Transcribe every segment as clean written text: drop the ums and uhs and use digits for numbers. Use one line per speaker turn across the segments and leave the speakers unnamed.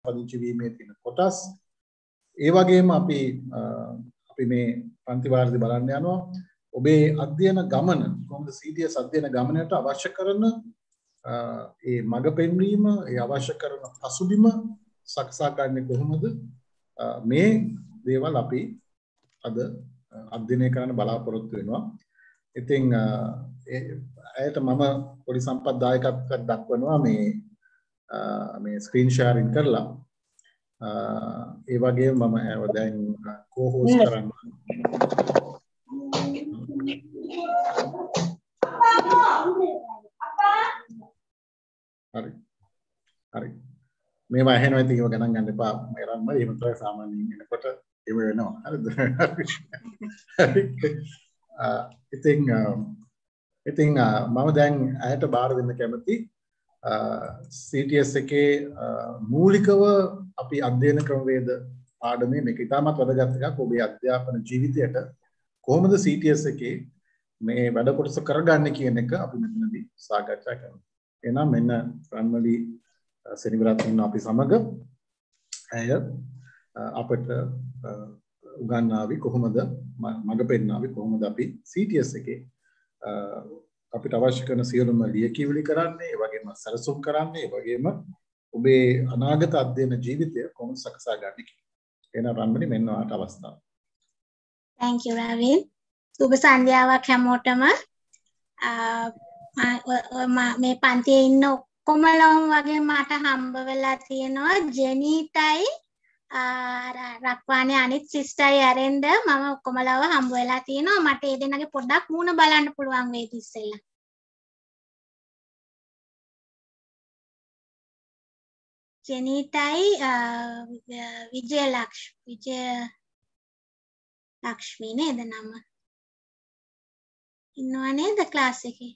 ලියාපදිංචි වීමේ තියෙන කොටස් ඒ වගේම අපි මේ පන්ති වාර්ෂික බලන්න යනවා ඔබේ අධ්‍යයන ගමන කොහොමද CTS අධ්‍යයන ගමනට අවශ්‍ය කරන ඒ මඟ පෙන්වීම ඒ අවශ්‍ය කරන පසුබිම සකසා ගන්න කොහොමද මේ දේවල් අපි අද අධ්‍යයනය කරන්න බලාපොරොත්තු වෙනවා. ඉතින් ඇයට මම පොඩි සම්පත් දායකත්වයක් දක්වනවා මේ ස්ක්‍රීන් ෂෙයාරින් කරලා ඒ වගේම මම ඇව දැන් කෝ-හෝස්ට් කරන්න හරි මේවා ඇහෙනවා ඉතින් ඒව ගණන් ගන්න එපා මේ රම්ම එහෙම තමයි සාමාන්‍යයෙන් එනකොට එහෙම වෙනවා හරිද ඉතින් මම දැන් ඇයට බාර දෙන්න කැමති CTS එකේ මූලිකව අපි අධ්‍යයන ක්‍රමවේද පාඩමේ මේක ඉතාමත් වැදගත් එකක් ඔබේ අධ්‍යාපන ජීවිතයට කොහොමද CTS එකේ මේ වැඩ කොටස කරගන්නේ කියන එක අපි මෙතනදී සාකච්ඡා කරමු. එහෙනම් මෙන්න රන්මලි සෙනවිරත් ඉන්න අපි සමග ඇය අපට උගන්වාවි කොහොමද මඟ පෙන්වාවි කොහොමද අපි CTS එකේ අපිට අවශ්‍ය කරන සියලුම ලියකියවිලි කරන්නේ ඒ වගේම සැලසුම් කරන්නේ ඒ වගේම ඔබේ අනාගත අධ්‍යයන ජීවිතය කොහොමද සකසා ගන්න කියලා. එහෙනම් රන්මලි මෙන්න ඔයාට අවස්ථාව.
Thank you Ravin. සුබ සන්ධ්‍යාවක් හැමෝටම. මේ පන්තියේ ඉන්න ඔක්කොමලම වගේ මට හම්බ වෙලා තියෙනවා ජෙනීටයි රක්වානේ අනිත් සිස්ටර්යි ඇරෙන්ඩ මම ඔක්කොමලව හම්බ වෙලා තියෙනවා. මට ඒ දෙන්නගේ පොඩ්ඩක් මූණ බලන්න පුළුවන් වේද ඉස්සෙල්ලා. ජෙනීටයි විජයලක්ෂ්මී නේද නම? ඉන්නව නේද ක්ලාස් එකේ?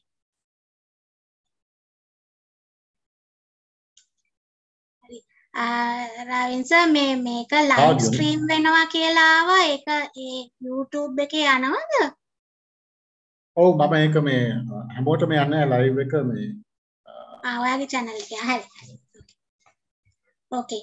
රවින් සර් මේක ලයිව් ස්ට්‍රීම් වෙනවා කියලා ආවා. ඒක ඒ YouTube එකේ යනවද?
ඔව් මම ඒක මේ හැමෝටම යන්නේ ලයිව් එක මේ
ඔයාගේ channel එකේ. හරි. Okay.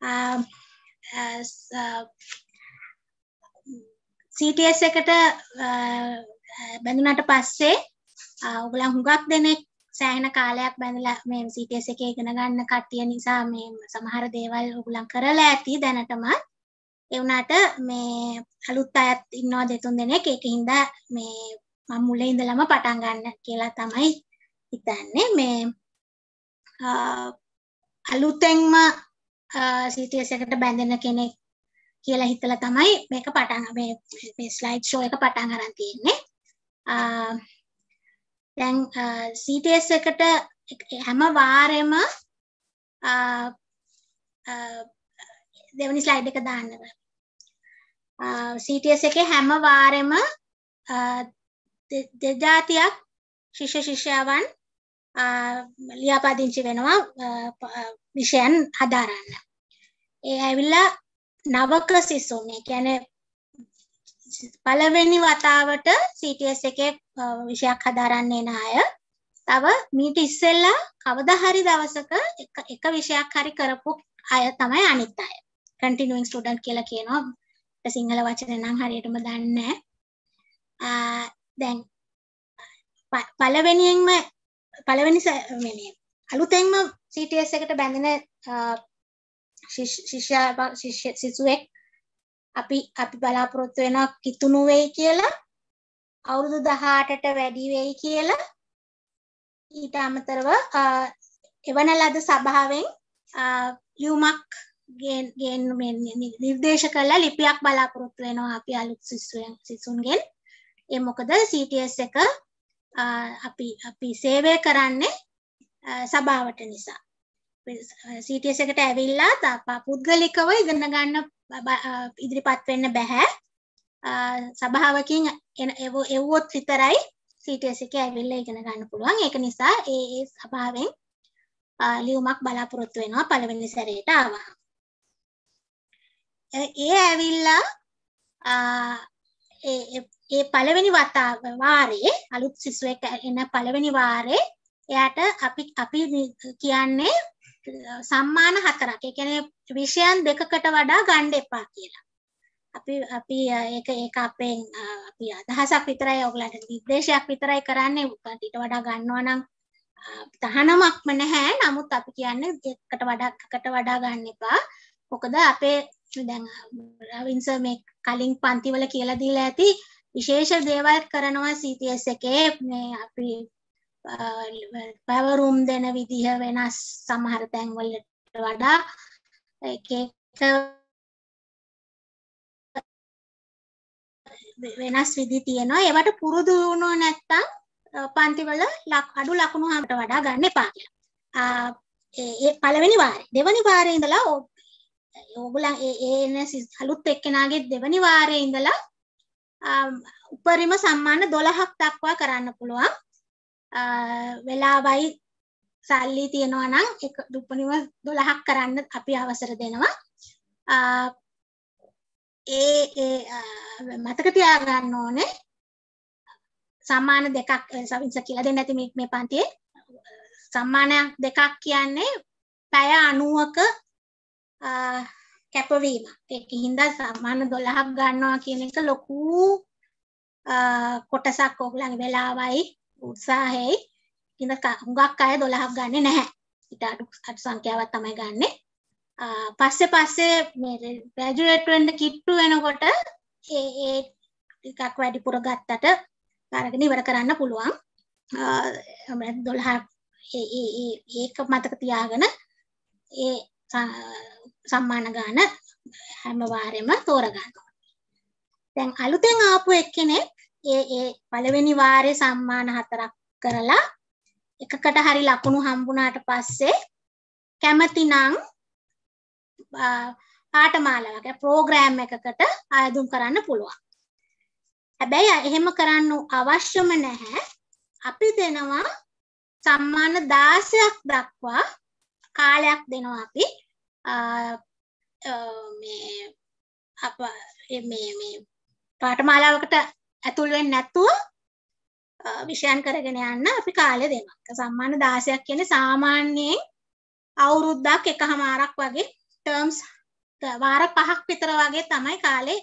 CTS එකට බැඳුනට පස්සේ ඔයගොල්ලන් හුඟක් දෙනෙක් සෑහෙන කාලයක් බැඳලා මේ CTS එකේ ඉගෙන ගන්න කට්ටිය නිසා මේ සමහර දේවල් ඔයගොල්ලන් කරලා ඇති දැනටම. ඒ වුණාට මේ අලුත් අයත් ඉන්නවා දෙතුන් දෙනෙක්. ඒකින්ද මේ මම මුලින් ඉඳලම පටන් ගන්න කියලා තමයි හිතන්නේ. මේ අලුතෙන්ම CTS එකට බැඳෙන කෙනෙක් කියලා හිතලා තමයි මේක පටන් මේ ස්ලයිඩ් ෂෝ එක පටන් අරන් තියෙන්නේ. දැන් CTS එකට හැම වාරෙම දෙවෙනි ස්ලයිඩ් එක දාන්න. CTS එකේ හැම වාරෙම දෙජාතියක් ශිෂ්‍ය ශිෂ්‍යාවන් ලියාපදිංචි වෙනවා විෂයන් හදාරන්න. ඒ ඇවිල්ලා නවක සිසුන් ඒ කියන්නේ පළවෙනි වතාවට CTS එකේ විෂයක් හදාරන්න එන අය තව මීට ඉස්සෙල්ලා කවදා හරි දවසක එක විෂයක් හරි කරපු අය තමයි අනිත් අය. continuing student කියලා කියනවා. ඒක සිංහල වචනේ නම් හරියටම දන්නේ නැහැ. දැන් පළවෙනි අලුතෙන්ම CTS එකට බැඳෙන සිසුවෙක් අපි බලාපොරොත්තු වෙනවා කිතුණු වෙයි කියලා, අවුරුදු 18ට වැඩි වෙයි කියලා. ඊට අමතරව එවන ලද සභාවෙන් ලියුමක් නිර්දේශ කළා ලිපියක් බලාපොරොත්තු වෙනවා අපි අලුත් සිසුන්ගෙන්. ඒ මොකද CTS එක අපි සේවය කරන්නේ සභාවට නිසා. CTS එකට ඇවිල්ලා පුද්ගලිකව ඉගෙන ගන්න ඉදිරිපත් වෙන්න බෑ. සභාවකින් එවුවොත් විතරයි CTS එකේ ඇවිල්ලා ඉගෙන ගන්න පුළුවන්. ඒක නිසා ඒ සභාවෙන් ලියුමක් බලාපොරොත්තු වෙනවා පළවෙනි සැරේට ආවම. ඒ ඇවිල්ලා ඒ පළවෙනි වාරේ අලුත් සිසුවෙක් එන පළවෙනි වාරේ එයාට අපි කියන්නේ සම්මාන 4ක්. ඒ කියන්නේ විෂයන් දෙකකට වඩා ගන්න එපා කියලා. අපි ඒක අපෙන් අපි අදහසක් විතරයි ඔයගලන්ට නිර්දේශයක් විතරයි කරන්නේ. ඊට වඩා ගන්නවා නම් තහනමක්ම නැහැ. නමුත් අපි කියන්නේ එකකට වඩා ගන්න එපා. මොකද අපේ දැන් රවින්ස මේ කලින් පන්තිවල කියලා දීලා ඇති විශේෂ දේවල් කරනවා CTS එකේ. මේ අපි පැවරුම් දෙන විදිහ වෙනස් සමහර තැන් වලට වඩා එක වෙනස් විදි තියෙනවා. ඒවට පුරුදු වුණොත් නැත්තම් පන්තිවල අඩු ලකුණු හමට වඩා ගන්න එපා කියලා. ඒ පළවෙනි වාරේ. දෙවෙනි වාරේ ඉඳලා ඕගොල්ලන් එන අලුත් එක්කෙනාගේ දෙවෙනි වාරේ ඉඳලා උපරිම සම්මාන 12ක් දක්වා කරන්න පුළුවන්. වෙලාවයි සල්ලි තියනවා නම් එක උපරිම 12ක් කරන්න අපි අවසර දෙනවා. මතක තියාගන්න ඕනේ සම්මාන දෙකක් සවින්ස කියලා දෙන්න ඇති මේ පන්තියේ සම්මාන දෙකක් කියන්නේ පැය 90ක කැපවීම. ඒකින්ද සම්මාන 12ක් ගන්නවා කියන එක ලොකු කොටසක් ඔයගලගේ වෙලාවයි උත්සාහයයි. ඉතින් හුඟක් අය 12ක් ගන්නෙ නැහැ. ඊට අඩු සංඛ්‍යාවක් තමයි ගන්නෙ. පස්සේ මේ ග්‍රැජුවේට් වෙන්න කිට්ටු වෙනකොට ඒ ටිකක් වැඩිපුර ගත්තට අරගෙන ඉවර කරන්න පුළුවන්. 12 ඒක මතක තියාගෙන ඒ සම්මාන ගන්න හැම වාරෙම තෝරගන්න. දැන් අලුතෙන් ආපු එක්කෙනෙක් ඒ පළවෙනි වාරේ සම්මාන 4ක් කරලා එකකට හරි ලකුණු හම්බුණාට පස්සේ කැමති නම් පාඨමාලාවක ප්‍රෝග්‍රෑම් එකකට ආයුධම් කරන්න පුළුවන්. හැබැයි එහෙම කරන්න අවශ්‍යම නැහැ. අපි දෙනවා සම්මාන 16ක් දක්වා කාලයක් දෙනවා අපි. මේ පාඨමාලාවකට ඇතුල් වෙන්නේ නැතුව විෂයන් කරගෙන යන්න අපි කාලය දෙනවා. සම්මාන 16ක් කියන්නේ සාමාන්‍යයෙන් අවුරුද්දක් එකමාරක් වගේ ටර්ම්ස් වාර 5ක් විතර වගේ තමයි කාලේ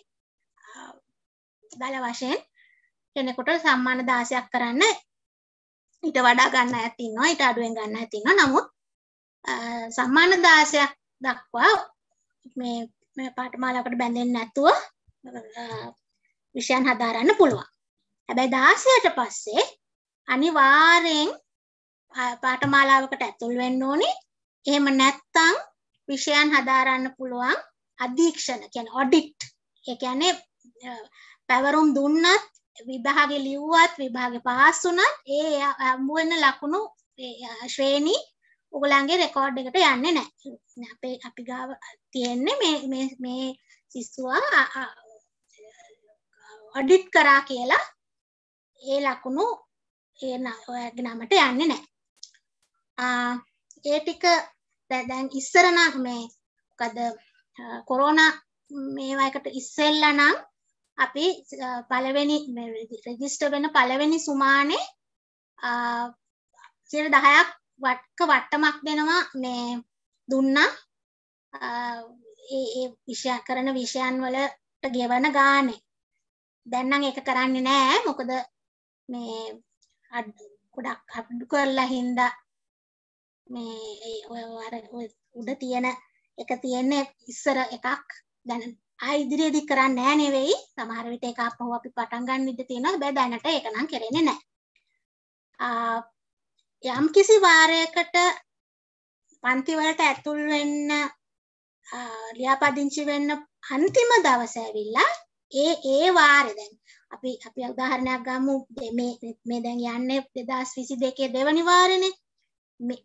දල වශයෙන් කෙනෙකුට සම්මාන 16ක් කරන්න. ඊට වඩා ගන්න අයත් ඉන්නවා, ඊට අඩුවෙන් ගන්න අයත් ඉන්නවා. නමුත් සම්මාන 16ක් දක්වා මේ පාඨමාලාවකට බැඳෙන්නේ නැතුව විෂයන් හදාරන්න පුළුවන්. හැබැයි 16ට පස්සේ අනිවාර්යෙන් පාඨමාලාවකට ඇතුල් වෙන්න ඕනේ. එහෙම නැත්නම් විෂයන් හදාරන්න පුළුවන් අධීක්ෂණ කියන්නේ ඔඩිට්. ඒ කියන්නේ පැවරුම් දුන්නත් විභාගේ ලිව්වත් විභාගේ පාස් වුණත් ඒ හම්බ වෙන ලකුණු ශ්‍රේණි ඔයගලන්ගේ රෙකෝඩ් එකට යන්නේ නැහැ. අපි ගාව තියෙන්නේ මේ සිස්සුවා ඔඩිට් කරා කියලා ඒ ලකුණු ඔයගේ නමට යන්නේ නැහැ. ඒ ටික දැන් ඉස්සර නම් මේ මොකද කොරෝනා මේවයකට ඉස්සෙල්ලා නම් අපි පළවෙනි රෙජිස්ටර් වෙන පළවෙනි සුමානේ 10ක් වට්ටමක් දෙනවා මේ දුන්නා ඒ විෂය කරන විෂයන් වලට ගෙවන ගානේ. දැන් නම් ඒක කරන්නේ නැහැ. මොකද මේ ගොඩක් අඩු කරලා හින්දා මේ උඩ තියෙන එක තියෙන්නේ ඉස්සර එකක් දැන් ඉදිරියේදී කරන්නේ නැහැ නෙවෙයි. සමහර විට ඒක අපහුව අපි පටන් ගන්න ඉඩ තියෙනවා. හැබැයි දැනට ඒක නම් කරන්නේ නැහැ. යම් කිසි වාරයකට පන්ති වලට ඇතුල් වෙන්න ලියාපදිංචි වෙන්න අන්තිම දවස ඇවිල්ලා ඒ වාරේ දැන් අපි උදාහරණයක් ගමු. මේ දැන් යන්නේ 2022 දෙවනි වාරේනේ. මේ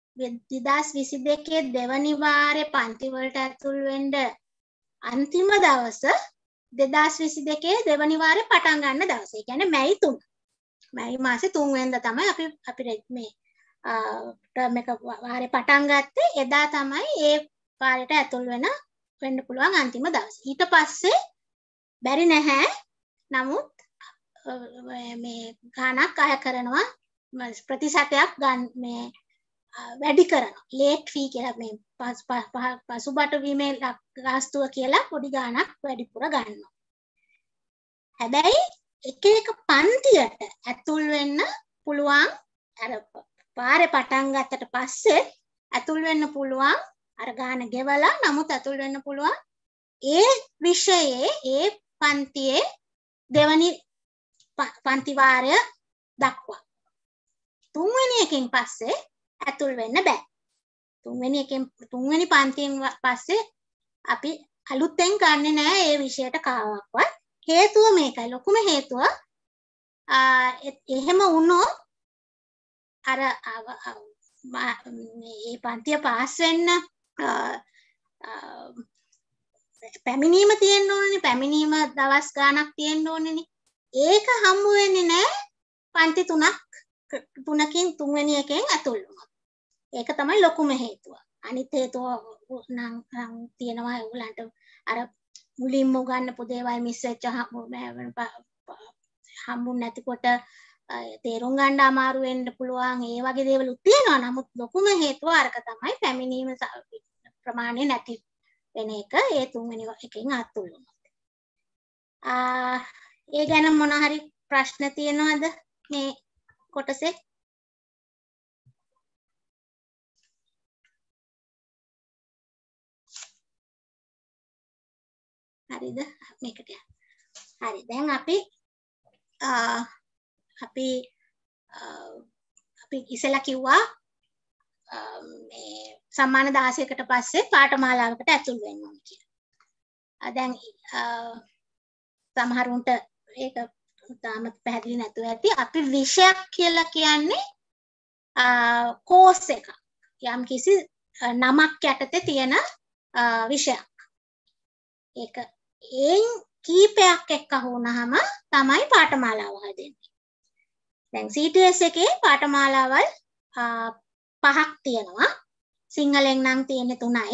2022 දෙවනි වාරේ පන්ති වලට ඇතුල් වෙන්න අන්තිම දවස 2022 දෙවනි වාරේ පටන් ගන්න දවස. ඒ කියන්නේ මැයි 3. මැයි මාසේ 3 වෙනිදා තමයි අපි මේ ටර්ම් එක වාරේ පටන් ගත්තේ. එදා තමයි ඒ වාරයට ඇතුල් වෙන්න පුළුවන් අන්තිම දවස. ඊට පස්සේ බැරි නැහැ. නමුත් මේ ගානක් අය කරනවා ප්‍රතිශතයක් ගන්න මේ වැඩි කරනවා. ලේට් ෆී කියලා මේ පසුබට වීමේ ගාස්තුව කියලා පොඩි ගාණක් වැඩිපුර ගන්නවා. හැබැයි එක එක පන්තියට ඇතුල් වෙන්න පුළුවන් අර පාරේ පටන් ගත්තට පස්සේ ඇතුල් වෙන්න පුළුවන් අර ගාන ගෙවලා නමුත් ඇතුල් වෙන්න පුළුවන් ඒ විෂයේ ඒ පන්තියේ දෙවනි පන්ති වාරය දක්වා. තුන්වෙනි එකෙන් පස්සේ ඇතුල් වෙන්න බෑ. තුන්වෙනි පන්තියෙන් පස්සේ අපි අලුතෙන් ගන්නෙ නෑ ඒ විෂයට කාවක්වත්. හේතුව මේකයි. ලොකුම හේතුව එහෙම වුණොත් අර මේ පන්තිය පාස් වෙන්න පැමිණීම තියෙන්න ඕනනේ. පැමිණීම දවස් ගාණක් තියෙන්න ඕනනේ. ඒක හම්බ වෙන්නේ නෑ පන්ති තුනකින් තුන්වෙනි එකෙන් ඇතුල් වුණා. ඒක තමයි ලොකුම හේතුව. අනිත් හේතුව නම් තියෙනවා ඒගොල්ලන්ට අර මුලින්ම උගන්නපු දේවල් මිස් වෙච්ච හම්බුනේ නැතිකොට තේරුම් ගන්න අමාරු වෙන්න පුළුවන්. ඒ වගේ දේවලුත් තියෙනවා. නමුත් ලොකුම හේතුව අරක තමයි පැමිණීම ප්‍රමාණය නැති වෙන එක. ඒ තුන්වෙනි එකෙන් අතුල් වුණා. ඒ ගැන මොන හරි ප්‍රශ්න තියෙනවද මේ කොටසේ? හරිද? මේකට යන්න. හරි. දැන් අපි ඉස්සෙල්ලා කිව්වා මේ සම්මාන 16කට පස්සේ පාඨමාලාවකට ඇතුල් වෙන්න ඕන කියලා. දැන් සමහරුන්ට ඒක තාමත් පැහැදිලි නැතුව ඇති. අපි විෂයක් කියලා කියන්නේ කෝස් එකක්. යම් කිසි නමක් යටතේ තියෙන විෂයක්. ඒක කීපයක් එක්ක වුණාම තමයි පාඨමාලාව හැදෙන්නේ. දැන් CTS එකේ පාඨමාලාවල් 5ක් තියෙනවා. සිංහලෙන් නම් තියෙන්නේ 3යි.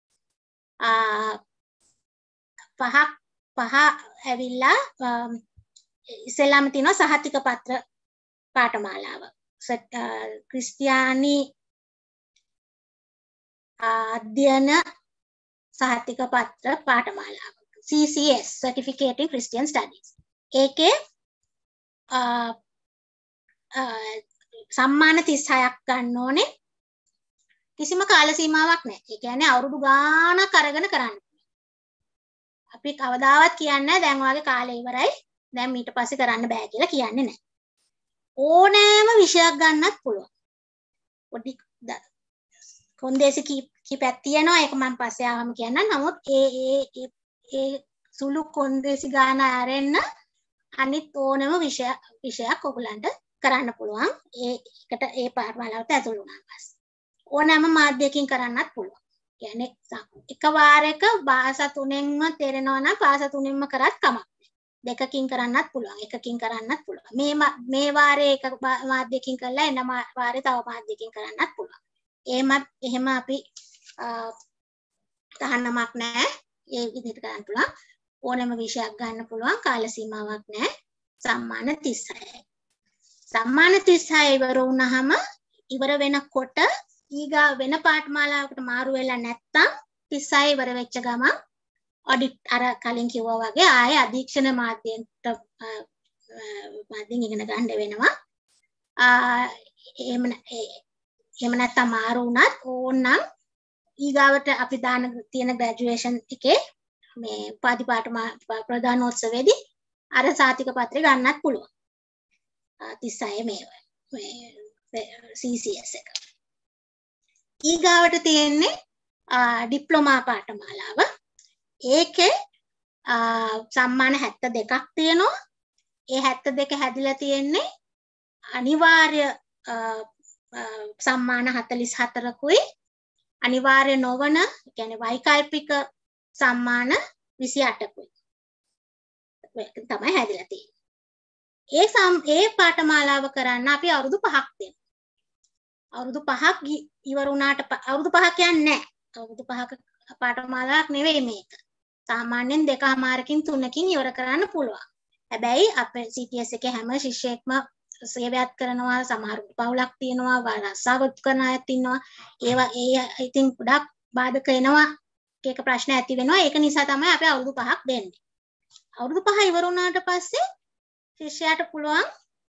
පහ ඇවිල්ලා ඉස්සෙල්ලාම තියෙනවා සහතික පත්‍ර පාඨමාලාව. ක්‍රිස්තියානි අධ්‍යයන සහතික පත්‍ර පාඨමාලාව. CCS Certificate in Christian Studies. ඒකේ සම්මාන 36ක් ගන්න ඕනේ. කිසිම කාල සීමාවක් නැහැ. ඒ කියන්නේ අවුරුදු ගාණක් අරගෙන කරන්න. අපි කවදාවත් කියන්නේ දැන් වාගේ කාලය ඉවරයි. දැන් ඊට පස්සේ කරන්න බෑ කියලා කියන්නේ නැහැ. ඕනෑම විෂයක් ගන්නත් පුළුවන්. පොඩි කොන්දේසි කීපයක් තියෙනවා. ඒක මම පස්සේ ආවම කියන්නම්. නමුත් ඒ සුළු කොන්දේසි ගාන ආරෙන්න අනිත් ඕනම විෂයක් ඔයගලන්ට කරන්න පුළුවන්. ඒකට ඒ පාඨමාලාවට ඇතුළු වුණාන් පස්සේ. ඕනෑම මාධ්‍යයකින් කරන්නත් පුළුවන්. කියන්නේ එක වාරයක භාෂා තුනෙන්ම තේරෙනවා නම් භාෂා තුනෙන්ම කරත් කමක් නැහැ. දෙකකින් කරන්නත් පුළුවන්. එකකින් කරන්නත් පුළුවන්. මේ වාරේ එක මාධ්‍යයකින් කරලා එන වාරේ තව මාධ්‍යයකින් කරන්නත් පුළුවන්. එහෙම අපි තහනමක් නැහැ. ඒ විදිහට කරන්න පුළුවන්. ඕනෑම විෂයක් ගන්න පුළුවන්. කාල සීමාවක් නැහැ. සම්මාන 36යි. සම්මාන 36 ඉවර වුණාම ඉවර වෙනකොට ඊගා වෙන පාඨමාලාවකට මාරු වෙලා නැත්තම් 36 ඉවර වෙච්ච ගමන් ඔඩිට් අර කලින් කිව්වා වගේ ආයේ අධීක්ෂණ මාධ්‍යයෙන් ඉගෙන ගන්න වෙනවා. එහෙම නැත්තම් මාරු වුණත් ඕනනම් ඊගාවට අපි දාන තියෙන ග්‍රැජුවේෂන් එකේ මේ උපාධි ප්‍රදානෝත්සවයේදී අර සාතික පත්‍රය ගන්නත් පුළුවන්. 36 මේ CCS එක. ඊගාවට තියෙන්නේ ඩිප්ලෝමා පාඨමාලාව. ඒකේ සම්මාන 72ක් තියෙනවා. ඒ 72 හැදිලා තියෙන්නේ අනිවාර්ය සම්මාන 44කුයි අනිවාර්ය නොවන කියන්නේ වෛකල්පික සම්මාන 28කුයි. ඒක තමයි හැදිලා තියෙන්නේ. ඒ පාඨමාලාව කරන්න අපි අවුරුදු 5ක් දෙනවා. අවුරුදු 5ක් ඉවර වුණාට අවුරුදු 5ක් කියන්නේ නැහැ. අවුරුදු 5ක පාඨමාලාවක් නෙවෙයි මේක. සාමාන්‍යයෙන් 2මාරකින් 3කින් ඉවර කරන්න පුළුවන්. හැබැයි අපේ CTS එකේ හැම ශිෂ්‍යයෙක්ම සේවයක් කරනවා සමහර පවුලක් තියෙනවා රස්සාවත් කරන අයත් ඉන්නවා ඒවා ඉතින් ගොඩක් බාධක එනවා එක ප්‍රශ්න ඇති වෙනවා ඒක නිසා තමයි අපි අවුරුදු 5ක් දෙන්නේ අවුරුදු 5 ඉවර වුණාට පස්සේ ශිෂ්‍යයාට පුළුවන්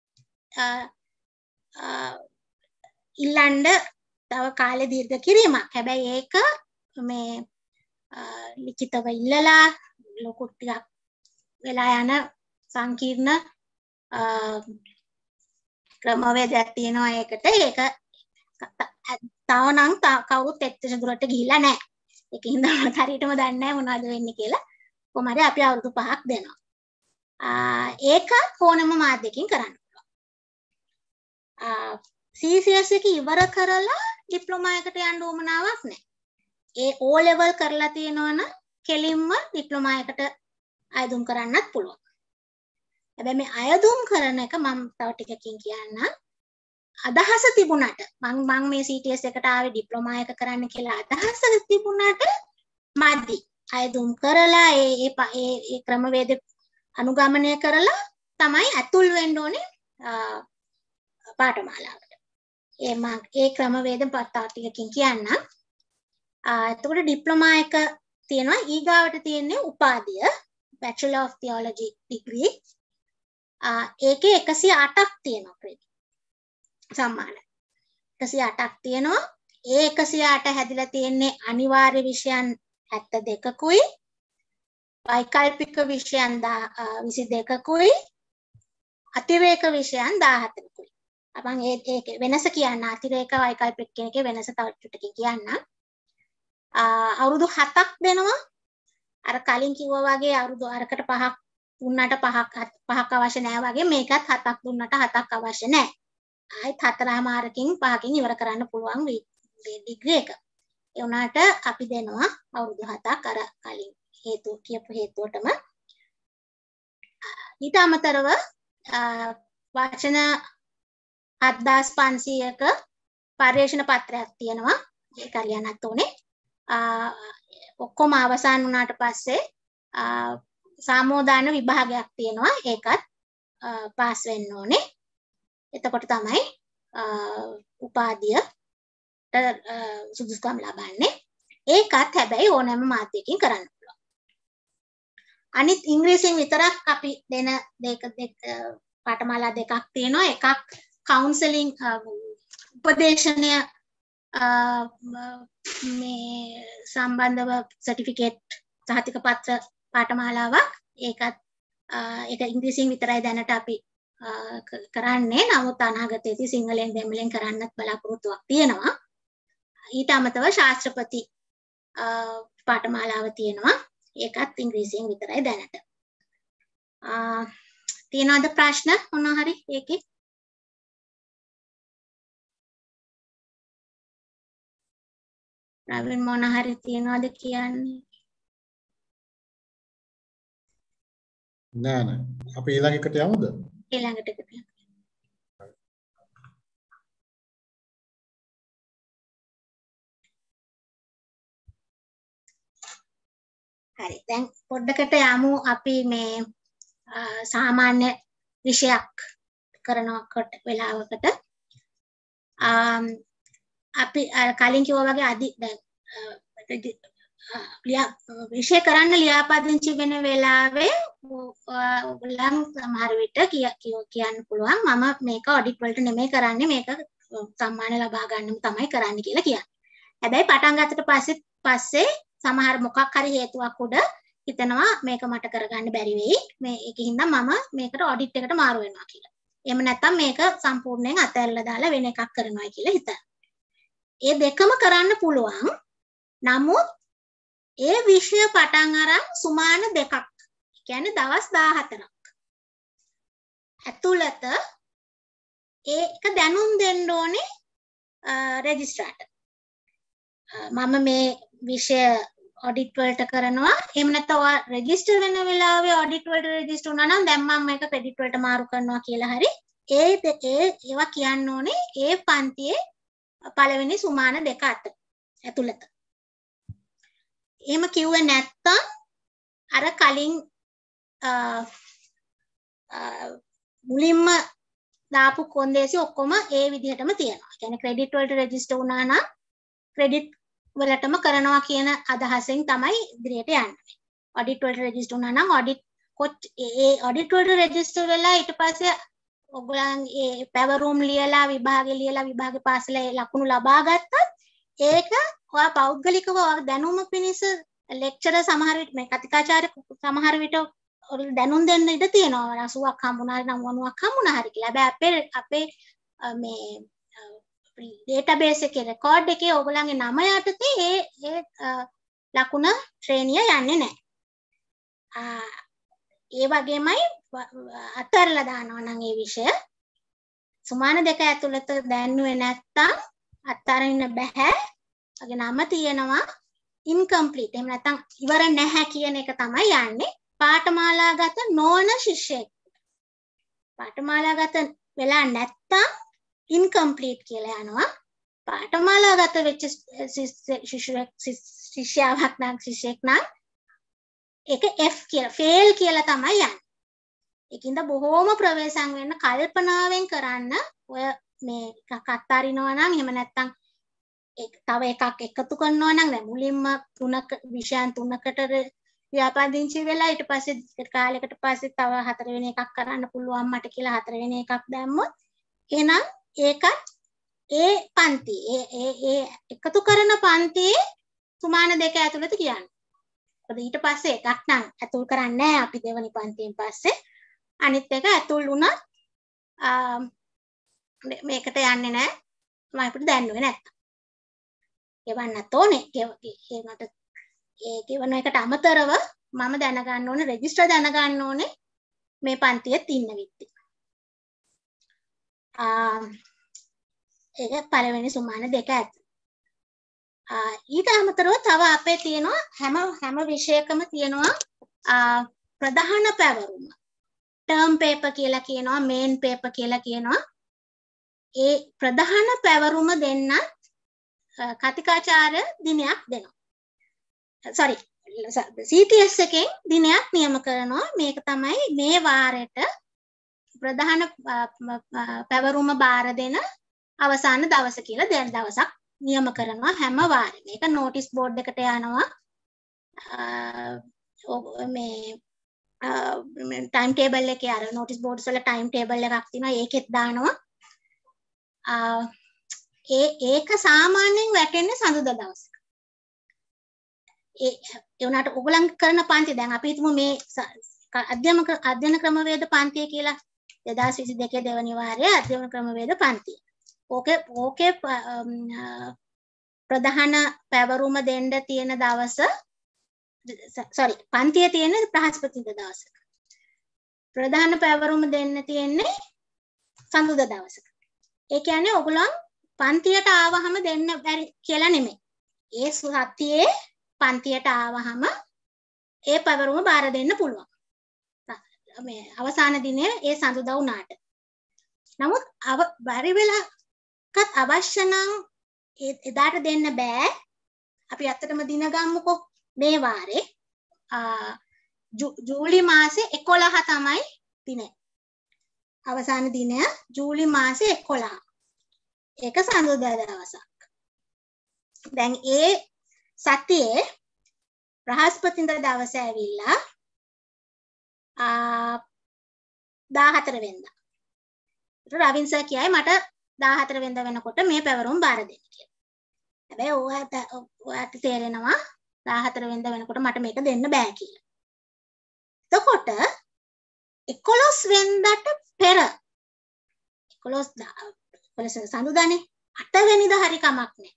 ඉල්ලන්න තව කාලෙ දීර්ඝ කිරීමක් හැබැයි ඒක මේ ලිඛිතව ඉල්ලලා ලොකු ටිකක් වෙලා යන සංකීර්ණ ක්‍රමවේදයක් තියෙනවා ඒකට ඒක තවනම් කවුරුත් එච්චර දුරට ගිහිල්ලා නැහැ ඒකින්ද මම හරියටම දන්නේ නැහැ මොනවද වෙන්නේ කියලා කොහොම හරි අපි අවුරුදු 5ක් දෙනවා ඒක ඕනම මාධ්‍යකින් කරන්න පුළුවන් CCS එක ඉවර කරලා ඩිප්ලෝමා එකට යන්න උවමනාවක් නැහැ ඒ O level කරලා තියෙනවනම් කෙලින්ම ඩිප්ලෝමා එකට අයදුම් කරන්නත් පුළුවන් හැබැයි මේ අයදුම් කරන එක මම තව ටිකකින් කියන්නම් අදහස තිබුණාට මම මේ CTS එකට ආවේ ඩිප්ලෝමා එක කරන්න කියලා අදහස තිබුණාට මදි අයදුම් කරලා ඒ ක්‍රමවේද අනුගමනය කරලා තමයි ඇතුල් වෙන්න ඕනේ පාඨමාලාවට ඒ ක්‍රමවේද පත්තා ටිකකින් කියන්නම් එතකොට ඩිප්ලෝමා එක තියෙනවා ඊගාවට තියෙන්නේ උපාධිය Bachelor of Theology degree ඒකේ 108ක් තියෙනවා ක්‍රෙඩිට් සම්මාන 108ක් තියෙනවා ඒ 108 හැදිලා තියෙන්නේ අනිවාර්ය විෂයන් 72කුයි වෛකල්පික විෂයන් 22කුයි අතිරේක විෂයන් 14කුයි අපන් ඒක වෙනස කියන්න අතිරේක වෛකල්පික කියන එකේ වෙනස තව චුට්ටකින් කියන්න අවුරුදු 7ක් දෙනවා අර කලින් කිව්වා වගේ අවුරුදු අරකට 5ක් දුන්නට 5ක් අවශ්‍ය නැහැ වගේ මේකත් 7ක් දුන්නට 7ක් අවශ්‍ය නැහැ. ආයෙත් 4මාරකින් 5කින් ඉවර කරන්න පුළුවන් ඩිග්‍රී එක. ඒ වුණාට අපි දෙනවා අවුරුදු 7ක් අර කලින් කියපු හේතුවටම. ඊට අමතරව වචන 7500ක පර්යේෂණ පත්‍රයක් තියෙනවා. ඒක හරියන්නත් ඕනේ. ඔක්කොම අවසන් වුණාට පස්සේ සාමෝදාන විභාගයක් තියෙනවා ඒකත් පාස් වෙන්න ඕනේ එතකොට තමයි උපාධියට සුදුසුකම් ලබන්නේ ඒකත් හැබැයි ඕනෑම මාධ්‍යකින් කරන්න පුළුවන් අනිත් ඉංග්‍රීසියෙන් විතරක් අපි දෙන පාඨමාලා දෙකක් තියෙනවා එකක් කවුන්සලින් උපදේශනය මේ සම්බන්ධව සර්ටිෆිකේට් සහතික පත්‍ර පාඨමාලාවක් ඒකත් ඒක ඉංග්‍රීසියෙන් විතරයි දැනට අපි කරන්නේ නමුත් අනාගතයේදී සිංහලෙන් දෙමළෙන් කරන්නත් බලාපොරොත්තුවක් තියෙනවා ඊට අමතරව ශාස්ත්‍රපති පාඨමාලාව තියෙනවා ඒකත් ඉංග්‍රීසියෙන් විතරයි දැනට තියෙනවද ප්‍රශ්න මොනවා හරි ඒකේ ප්‍රවීන් මොනවා හරි තියෙනවද කියන්නේ
නෑ අපි ඊළඟ එකට යමුද
ඊළඟට එකට යමු හරි දැන් පොඩ්ඩකට යමු අපි මේ සාමාන්‍ය විෂයක් කරනකොට වෙලාවකට අපි කලින් කිව්වා වගේ දැන් විෂය කරන්න ලියාපදිංචි වෙන වෙලාවේ ඔයගොල්ලන් සමහර විට කියන්න පුළුවන් මම මේක ඔඩිට් වලට නෙමෙයි කරන්නේ මේක සම්මාන ලබා ගන්නම තමයි කරන්න කියලා කියන්නේ. හැබැයි පටන් ගත්තට පස්සේ සමහර මොකක් හරි හේතුවක් උඩ හිතනවා මේක මට කරගන්න බැරි වෙයි. ඒකින්ද මම මේකට ඔඩිට් එකට මාරු වෙනවා කියලා. එහෙම නැත්නම් මේක සම්පූර්ණයෙන් අතහැරලා දාලා වෙන එකක් කරනවා කියලා හිතනවා. ඒ දෙකම කරන්න පුළුවන්. නමුත් ඒ විෂය පටන් අරන් සුමාන දෙකක් කියන්නේ දවස් 14ක් ඇතුළත ඒක දැනුම් දෙන්න ඕනේ රෙජිස්ට්‍රාර්ට මම මේ විෂය ඔඩිට් වලට කරනවා එහෙම නැත්නම් රෙජිස්ටර් වෙන වෙලාවේ ඔඩිට් වලට රෙජිස්ටර් වුණා නම් දැන් මම මේක ක්‍රෙඩිට් වලට මාරු කරනවා කියලා හරි ඒවා කියන්න ඕනේ ඒ පන්තියේ පළවෙනි සුමාන දෙක ඇතුළත එහෙම කිව්වේ නැත්තම් අර කලින් මුලින්ම දාපු කොන්දේසි ඔක්කොම ඒ විදිහටම තියෙනවා. කියන්නේ ක්‍රෙඩිට් වලට රෙජිස්ටර් වුණා නම් ක්‍රෙඩිට් වලටම කරනවා කියන අදහසෙන් තමයි ඉදිරියට යන්නේ. ඔඩිට් වලට රෙජිස්ටර් වුණා නම් ඔඩිට් ඒ ඔඩිට් වලට රෙජිස්ටර් වෙලා ඊට පස්සේ ඔයගොල්ලන්ගේ පැවරුම් ලියලා විභාගේ පාසලේ ලකුණු ලබා ගත්තත් ඒක ඔයා පෞද්ගලිකව ඔයා දැනුම පිණිස ලෙක්චරර් සමහර විට මේ කතිකාචාර්ය සමහර විට දැනුම් දෙන්න ඉඩ තියෙනවා 80ක් හම්බුණා හරි 90ක් හම්බුණා හරි කියලා. හැබැයි අපේ මේ ඩේටාබේස් එකේ රෙකෝඩ් එකේ ඔයගොල්ලන්ගේ නම යටතේ ඒ ලකුණ ශ්‍රේණිය යන්නේ නැහැ. ඒ වගේමයි අතරලා දානවා නම් ඒ විෂය සුමාන දෙක ඇතුළත දැන්නුවේ නැත්තම් අත්තරින්න බෑ. අගේ නම තියෙනවා incomplete. එහෙම නැත්තම් ඉවර නැහැ කියන එක තමයි යන්නේ. පාඨමාලාගත නොවන ශිෂ්‍යයෙක්. පාඨමාලාගත වෙලා නැත්තම් incomplete කියලා යනවා. පාඨමාලාගත වෙච්ච ශිෂ්‍යාවක් නම් ශිෂ්‍යෙක් නම් ඒක F කියලා fail කියලා තමයි යන්නේ. ඒකින්ද බොහෝම ප්‍රවේශම් වෙන්න කල්පනාවෙන් කරන්න ඔය මේ එකක් අත්හරිනවා නම් එහෙම නැත්තම් තව එකක් එකතු කරනවා නම් දැන් මුලින්ම විෂයන් තුනකට ව්‍යාපාදින්චි වෙලා ඊට පස්සේ කාලයකට පස්සේ තව හතරවෙනි එකක් කරන්න පුළුවන් මට කියලා හතරවෙනි එකක් දැම්මොත් එහෙනම් ඒකත් ඒ පන්ති ඒ එකතු කරන පන්තියේ සුමාන දෙක ඇතුළත කියන්නේ. මොකද ඊට පස්සේ එකක් නම් ඇතුල් කරන්නේ නැහැ අපි දෙවෙනි පන්තියෙන් පස්සේ. අනිත් එක ඇතුල් වුණත් මේකට යන්නේ නැහැ. මම අපිට දැන්නුවේ නැත්තම්. එවන්නත් ඕනේ. ඒ කියවන එකට අමතරව මම දැනගන්න ඕනේ රෙජිස්ටර් දැනගන්න ඕනේ මේ පන්තියේ ඉන්න විත්ති. ඒක පළවෙනි සුමාන දෙක ඇතුළත. ඊට අමතරව තව අපේ තියෙනවා හැම විෂයකම තියෙනවා ප්‍රධාන පැවරුම. ටර්ම් පේපර් කියලා කියනවා, මේන් පේපර් කියලා කියනවා. ඒ ප්‍රධාන පැවරුම දෙන්න කතිකාචාර්ය දිනයක් දෙනවා. sorry CTS එකෙන් දිනයක් නියම කරනවා. මේක තමයි මේ වාරයට ප්‍රධාන පැවරුම බාර දෙන අවසාන දවස කියලා දැන් දවසක් නියම කරනවා හැම වාරෙම. මේක නොටිස් බෝඩ් එකට යනවා. මේ ටයිම් ටේබල් එකේ අර නොටිස් බෝඩ්ස් වල ටයිම් ටේබල් එකක් තියෙනවා. ඒකෙත් දානවා. ඒක සාමාන්‍යයෙන් වැටෙන්නේ සඳුදා දවසක. ඒ උනාට ඔයගොල්ලන් කරන පන්ති දැන් අපි හිතමු මේ අධ්‍යයන ක්‍රමවේද පන්තිය කියලා 2022 දෙවනි වාරයේ අධ්‍යයන ක්‍රමවේද පන්තිය. ඕකේ ප්‍රධාන පැවරුම දෙන්න තියෙන දවස sorry පන්තියේ තියෙන බ්‍රහස්පතින්දා දවසක. ප්‍රධාන පැවරුම දෙන්න තියෙන්නේ සඳුදා දවසක. ඒ කියන්නේ ඔයගොල්ලන් පන්තියට ආවහම දෙන්න බැරි කියලා නෙමෙයි. ඒ සතියේ පන්තියට ආවහම ඒ පැවරුම බාර දෙන්න පුළුවන්. මේ අවසාන දිනේ ඒ සඳුදා උනාට. නමුත් බැරි වෙලාවකත් අවශ්‍ය නම් එදාට දෙන්න බෑ. අපි ඇත්තටම දින ගමුකෝ මේ වාරේ ජූලි මාසේ 11 තමයි දිනේ. අවසාන දිනය ජූලි මාසේ 11. ඒක සඳුදා දවසක්. දැන් ඒ සතියේ බ්‍රහස්පතින්දා දවස ඇවිල්ලා 14 වෙනිදා. රවින් සර් කියයි මට 14 වෙනිදා වෙනකොට මේ පැවරුම් බාර දෙන්න කියලා. හැබැයි ඔයාට තේරෙනවා 14 වෙනිදා වෙනකොට මට මේක දෙන්න බෑ කියලා. එතකොට 11 වෙනිදාට පෙර 11 සඳුදානේ 8 වෙනිදා හරි කමක් නැහැ.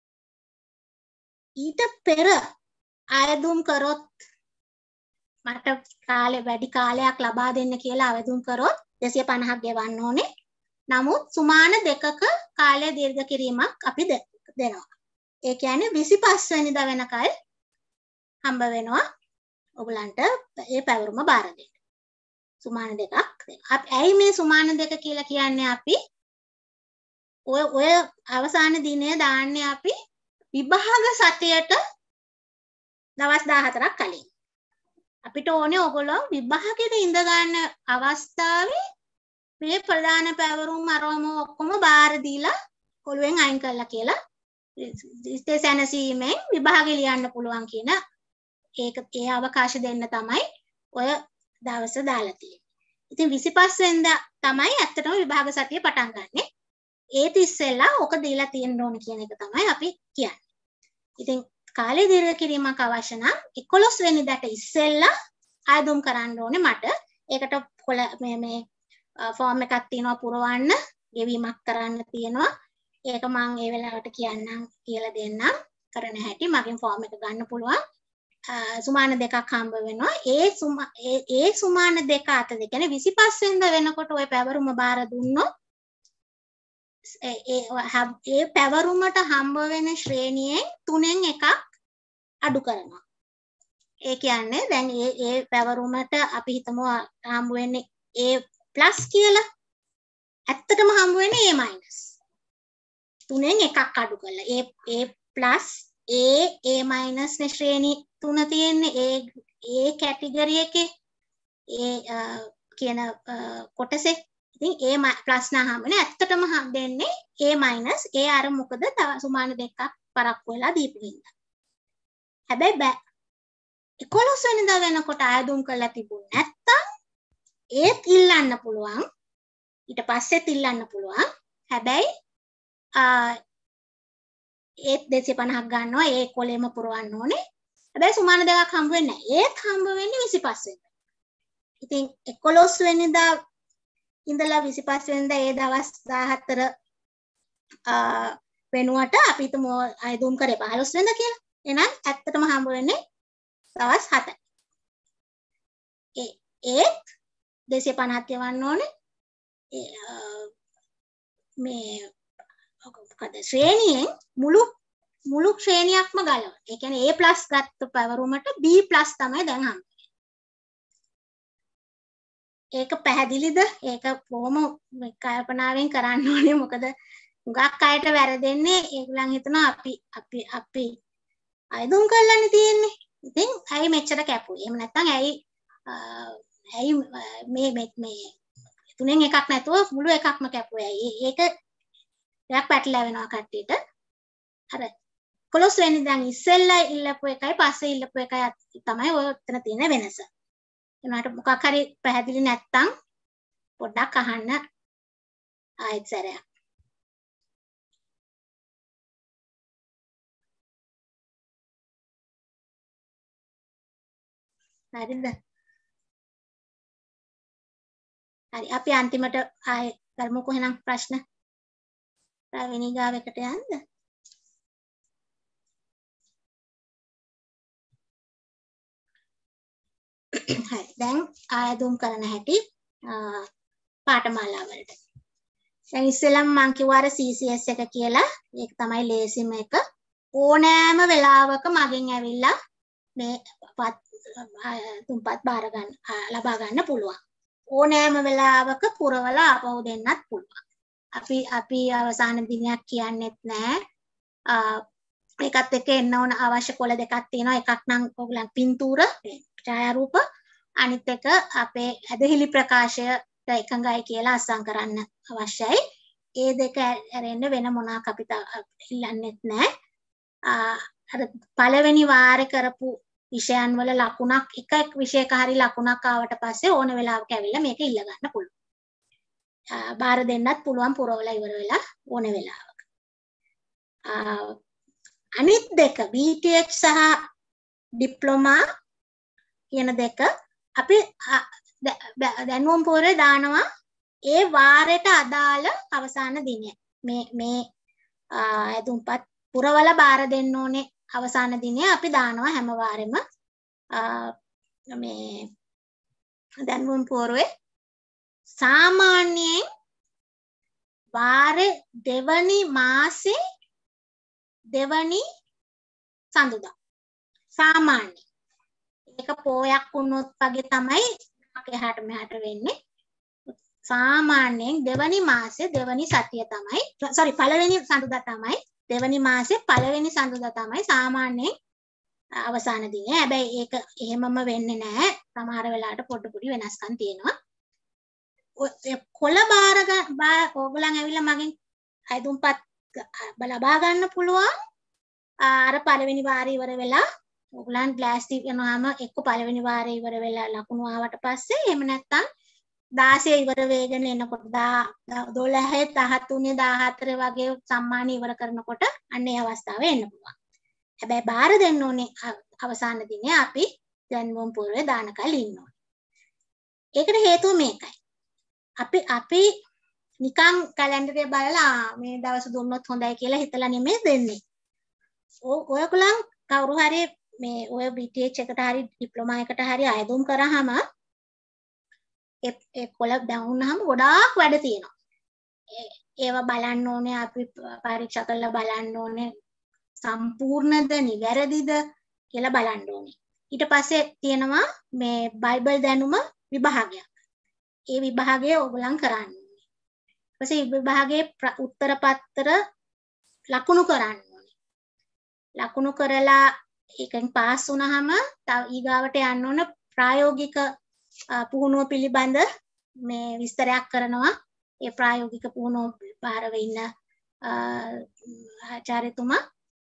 ඊට පෙර ආයදුම් කරොත් මට වැඩි කාලයක් ලබා දෙන්න කියලා ආයදුම් කරොත් 250ක් ගෙවන්න ඕනේ. නමුත් සුමාන දෙකක කාලය දීර්ඝ කිරීමක් අපි දෙනවා. ඒ කියන්නේ 25 වෙනිදා වෙනකල් හම්බ වෙනවා ඔයගලන්ට මේ පැවරුම බාර දෙන්න. සුමාන දෙකක් දෙනවා. ඇයි මේ සුමාන දෙක කියලා කියන්නේ අපි ඔය අවසාන දිනේ දාන්නේ අපි විභාග සතියට දවස් 14ක් කලින්. අපිට ඕනේ ඔයගොල්ලෝ විභාගෙට ඉඳ ගන්න අවස්ථාවේ මේ ප්‍රධාන පැවරුම් අරම ඔක්කොම බාර දීලා ඔළුවෙන් අයින් කළා කියලා ඉස්තේ සැනසීමෙන් විභාගෙ ලියන්න පුළුවන් කියන ඒක ඒ අවකාශ දෙන්න තමයි ඔය දවස දාලා තියෙන්නේ. ඉතින් 25 වෙනිදා තමයි ඇත්තටම විභාග සතිය පටන් ගන්නෙ. ඒත් ඉස්සෙල්ලා ඔක දීලා තියෙන්න ඕන කියන එක තමයි අපි කියන්නේ. ඉතින් කාලය දීර්ඝ කිරීමක් අවශ්‍ය නම් 11 වෙනිදාට ඉස්සෙල්ලා ආයුම් කරන්න ඕනේ මට. ඒකට මේ ෆෝම් එකක් තියෙනවා පුරවන්න, ගෙවීමක් කරන්න තියෙනවා. ඒක මම ඒ වෙලාවට කියන්නම් කියලා දෙන්නම්. කරන හැටි මගෙන් ෆෝම් එක ගන්න පුළුවන්. සුමාන දෙකක් හම්බ වෙනවා. ඒ සුමාන දෙක අතර කියන්නේ 25 වෙනිදා වෙනකොට ওই පැවරුම බාර දුන්නොත් ඒ පැවරුමට හම්බ වෙන ශ්‍රේණියෙන් 3න් එකක් අඩු කරනවා. ඒ කියන්නේ දැන් ඒ පැවරුමට අපි හිතමු හම්බ වෙන්නේ A+ කියලා. ඇත්තටම හම්බ වෙන්නේ A-. 3න් එකක් අඩු කරලා A+, A නේ ශ්‍රේණි 3 තියෙන්නේ ඒ කැටගරි එකේ ඒ කියන කොටසේ. ඉතින් A+ නම් හම්බෙන්නේ ඇත්තටම හම්බෙන්නේ A-. ඒ අර මොකද තව සුමාන දෙකක් පරක්කු වෙලා දීපු හින්දා. හැබැයි බෑ 11 වෙනිදා වෙනකොට ආයුම් කරලා තිබුණ නැත්තම් ඒත් ඉල්ලන්න පුළුවන්. ඊට පස්සෙත් ඉල්ලන්න පුළුවන්. හැබැයි ඒත් 250ක් ගන්නවා. ඒ කොලෙම පුරවන්න ඕනේ. හැබැයි සුමාන දෙකක් හම්බ වෙන්නේ නැහැ. ඒත් හම්බ වෙන්නේ 25 වෙනිදා. ඉතින් 11 වෙනිදා ඉඳලා 25 වෙනිදා ඒ දවස් 14 වෙනුවට අපි හිතමු ආයුම් කරේ 15 වෙනිදා කියලා. එහෙනම් ඇත්තටම හම්බ වෙන්නේ දවස් 7යි. ඒත් 250ක් යවන්න ඕනේ. මේ මොකද ශ්‍රේණියෙන් මුළු ශ්‍රේණියක්ම ගලවන. ඒ කියන්නේ A+ ගත්ත පැවරුමට B+ තමයි දැන් හම්බෙන්නේ. ඒක පැහැදිලිද? ඒක කොහොම කල්පනාවෙන් කරන්න ඕනේ. මොකද හුඟක් අයට වැරදෙන්නේ ඒගොල්ලන් හිතනවා අපි ආයුම් කරලානේ තියෙන්නේ. ඉතින් ඇයි මෙච්චර කැපුවේ? එහෙම නැත්නම් ඇයි මේ 3න් එකක් නැතුව මුළු එකක්ම කැපුවේ? ඒක ටිකක් පැටලෙනවා කට්ටියට. අර 11 වෙනිදාන් ඉස්සෙල්ලා ඉල්ලපු එකයි පස්සේ ඉල්ලපු එකයි තමයි ඔය උතන තියෙන වෙනස. ඒනට මොකක් හරි පැහැදිලි නැත්නම් පොඩ්ඩක් අහන්න ආයෙත් සැරයක්. හරිද? හරි අපි අන්තිමට ආයෙ කරමුකෝ එහෙනම් ප්‍රශ්න. රාවිනී ගාව එකට යන්න. හරි දැන් ආයුම් කරන හැටි පාඨමාලා වලට. දැන් ඉස්සෙල්ලම මම කිව්වා අර CCS එක කියලා. ඒක තමයි ලේසිම එක. ඕනෑම වෙලාවක මගෙන් ඇවිල්ලා මේ තුන්පත් බාර ගන්න ලබා ගන්න පුළුවන්. ඕනෑම වෙලාවක පුරවලා ආපහු දෙන්නත් පුළුවන්. අපි අවසාන දිනයක් කියන්නෙත් නැහැ. ඒකත් එක්ක එන්න ඕන අවශ්‍ය කොළ දෙකක් තියෙනවා. එකක් නම් ඔයගලන් පින්තූර ඡායාරූප, අනිත් එක අපේ ඇදහිලි ප්‍රකාශයට එකඟයි කියලා අස්සම් කරන්න අවශ්‍යයි. ඒ දෙක ඇරෙන්න වෙන මොනක් අපි ඉල්ලන්නෙත් නැහැ. අර පළවෙනි වාරේ කරපු විෂයන් වල ලකුණක් එක විෂයක හරි ලකුණක් ආවට පස්සේ ඕන වෙලාවක ඇවිල්ලා මේක ඉල්ල ගන්න පුළුවන්. බාර දෙන්නත් පුළුවන් පුරවලා ඉවර වෙලා ඕන වෙලාවක. අනිත් දෙක BTH සහ ඩිප්ලෝමා කියන දෙක අපි දැනුම් පොරේ දානවා ඒ වාරයට අදාළ අවසාන දිනය. මේ ඇතුම්පත් පුරවලා බාර දෙන්න ඕනේ අවසාන දිනය අපි දානවා හැම වාරෙම මේ දැනුම් පොරේ සාමාන්‍යයෙන් වාරේ දෙවනි මාසේ දෙවනි සඳුදා සාමාන්‍ය ඒක පොයක් වුණොත් වගේ තමයි එහාට මෙහාට වෙන්නේ. සාමාන්‍යයෙන් දෙවනි මාසේ දෙවනි සතිය තමයි පළවෙනි සඳුදා තමයි දෙවනි මාසේ පළවෙනි සඳුදා තමයි සාමාන්‍යයෙන් අවසාන දිනය. හැබැයි ඒක එහෙමම වෙන්නේ නැහැ. සමහර වෙලාවට පොඩි වෙනස්කම් තියෙනවා. කොළ ඕගොල්ලන් ඇවිල්ලා මගෙන් අයදුම්පත් ලබා ගන්න පුළුවන්. අර පළවෙනි වාරේ ඉවර වෙලා ඕගොල්ලන් ප්ලාස්ටික් යනවාම එක්ක පළවෙනි වාරේ ඉවර වෙලා ලකුණු ආවට පස්සේ එහෙම නැත්නම් 16 ඉවර වෙගෙන එනකොට 12 13 14 වගේ සම්මාන ඉවර කරනකොට අන්න ඒ අවස්ථාවේ එන්න පුළුවන්. හැබැයි බාර දෙන්න ඕනේ අවසාන දිනේ අපි දැන්වම් පූර්වේ දානකල් ඉන්න ඕනේ. ඒකට හේතුව මේකයි. අපි නිකන් කැලෙන්ඩරේ බලලා මේ දවස් දුන්නොත් හොඳයි කියලා හිතලා නෙමෙයි දෙන්නේ. ඔයගොල්ලන් කවුරු හරි මේ ඔය BTH එකට හරි ඩිප්ලෝමා එකට හරි අයදුම් කරාම ඒ කොළ දාවුනහම ගොඩාක් වැඩ තියෙනවා. ඒවා බලන්න ඕනේ අපි පරීක්ෂා කරලා බලන්න ඕනේ සම්පූර්ණද නිවැරදිද කියලා බලන්න ඕනේ. ඊට පස්සේ තියෙනවා මේ බයිබල් දැනුම විභාගයක්. ඒ විභාගය ඕගොල්ලන් කරන්න ඕනේ. ඊට පස්සේ විභාගයේ උත්තර පත්‍ර ලකුණු කරන්න ඕනේ. ලකුණු කරලා ඒකෙන් පාස් වුණාම තව ඊගාවට යන්න ඕන ප්‍රායෝගික පුහුණුව පිළිබඳ මේ විස්තරයක් කරනවා. ඒ ප්‍රායෝගික පුහුණුව බාරව ඉන්න ආචාර්යතුමා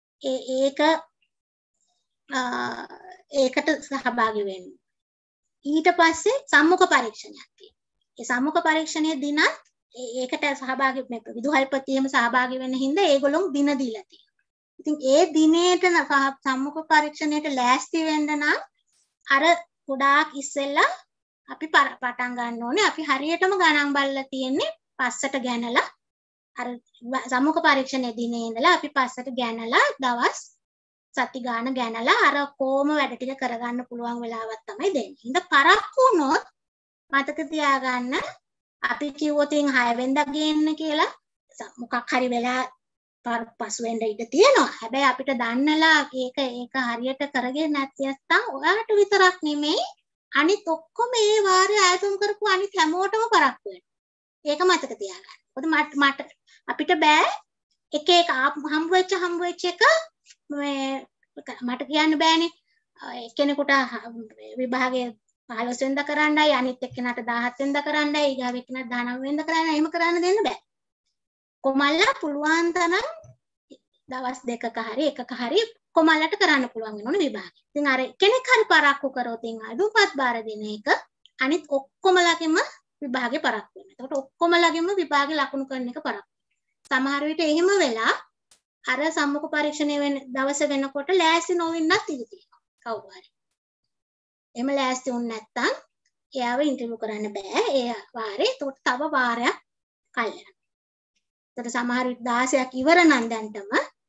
ඒකට සහභාගී වෙන්න. ඊට පස්සේ සම්මුඛ පරීක්ෂණයක් තියෙනවා. ඒ සම්මුඛ පරීක්ෂණයේ දිනත් ඒකට සහභාගී මේ විදුහල්පතියෙම සහභාගී වෙන්න හින්දා ඒගොල්ලෝ දින දීලා තියෙනවා. ඉතින් ඒ දිනේට සම්මුඛ පරීක්ෂණයට ලෑස්ති වෙන්න නම් අර ගොඩාක් ඉස්සෙල්ලා අපි පටන් ගන්න ඕනේ. අපි හරියටම ගණන් බලලා තියෙන්නේ පස්සට ගණනලා අර සම්මුඛ පරීක්ෂණයේ දිනේ ඉඳලා අපි පස්සට ගණනලා දවස් සති ගාන ගණනලා අර කොහොම වැඩ ටික කරගන්න පුළුවන් වෙලාවක් තමයි දෙන්නේ. ඉතින් පරක්කු වුණොත් මතක තියාගන්න අපි කිව්වොත් 6 වෙනිදා ගේන්න කියලා මොකක් හරි වෙලා පසු වෙන්න ඉඩ තියෙනවා. හැබැයි අපිට දන්නලා ඒක හරියට කරගෙන නැත්නම් ඔයාලට විතරක් නෙමෙයි අනිත් ඔක්කොම මේ වාරේ ආයතන කරපු අනිත් හැමෝටම පරක්කු වෙනවා. ඒක මතක තියාගන්න. මොකද මට අපිට බෑ එක එක හම්බ වෙච්ච එක මේ මට කියන්න බෑනේ. එක්කෙනෙකුට විභාගයේ 15 වෙනිදා කරන්නයි අනිත් එක්කෙනාට 17 වෙනිදා කරන්නයි ඊගාව එක්කෙනාට 19 වෙනිදා කරන්නයි එහෙම කරන්න දෙන්න බෑ. කොමල්ලා පුළුවන් තරම් දවස් දෙකක හරි එකක හරි කොමල්ලට කරන්න පුළුවන් වෙනවනේ විභාගය. ඉතින් අර කෙනෙක් හරි පරක්කු කරොත් අදුපත් බාර දෙන එක අනිත් ඔක්කොමලගෙම විභාගේ පරක්කු වෙනවා. එතකොට ඔක්කොමලගෙම විභාගේ ලකුණු කරන එක පරක්කු. සමහර විට එහෙම වෙලා අර සම්මුඛ පරීක්ෂණය වෙන දවස වෙනකොට ලෑස්ති නොවෙන්නත් ඉඩ තියෙනවා. කවුරු හරි. එහෙම ලෑස්ති වුණ නැත්නම් එයාව ඉන්ටර්විව් කරන්න බෑ. ඒ වාරේ එතකොට තව වාරයක් කල් යනවා. එතකොට සමහර විට 16ක් ඉවර නම් දැන්ටම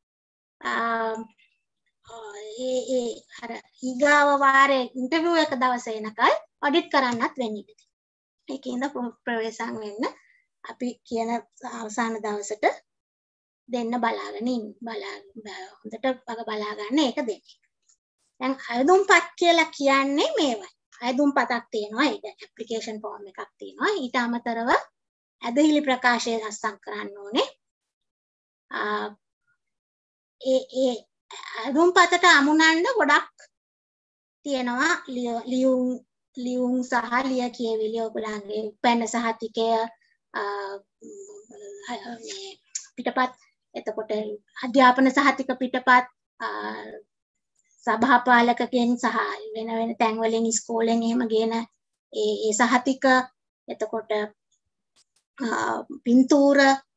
අර ඊගාව වාරේ ඉන්ටර්විව් එක දවස එනකල් ඔඩිට් කරන්නත් වෙන්න ඉඩ තියෙනවා. ඒකින්ද ප්‍රවේශම් වෙන්න අපි කියන අවසාන දවසට දෙන්න බලාගෙන හොඳට බලා ගන්න ඒක දෙන්න. දැන් අයදුම්පත් කියලා කියන්නේ මේවයි. අයදුම්පතක් තියෙනවා. ඒක ඇප්ලිකේෂන් ෆෝම් එකක් තියෙනවා. ඊට අමතරව ඇදහිලි ප්‍රකාශය අත්සන් කරන්න ඕනේ. ඒ අයදුම්පතට අමුණන්න ගොඩක් තියෙනවා. ලියුම් සහ ලිය කියවිලි ඔයගොල්ලන්ගේ උපැන්න සහතිකය පිටපත් එතකොට අධ්‍යාපන සහතික පිටපත් සභාපාලකගෙන් සහ වෙන තැන් වලින් ඉස්කෝලෙන් එහෙම ගේන ඒ සහතික එතකොට පින්තූර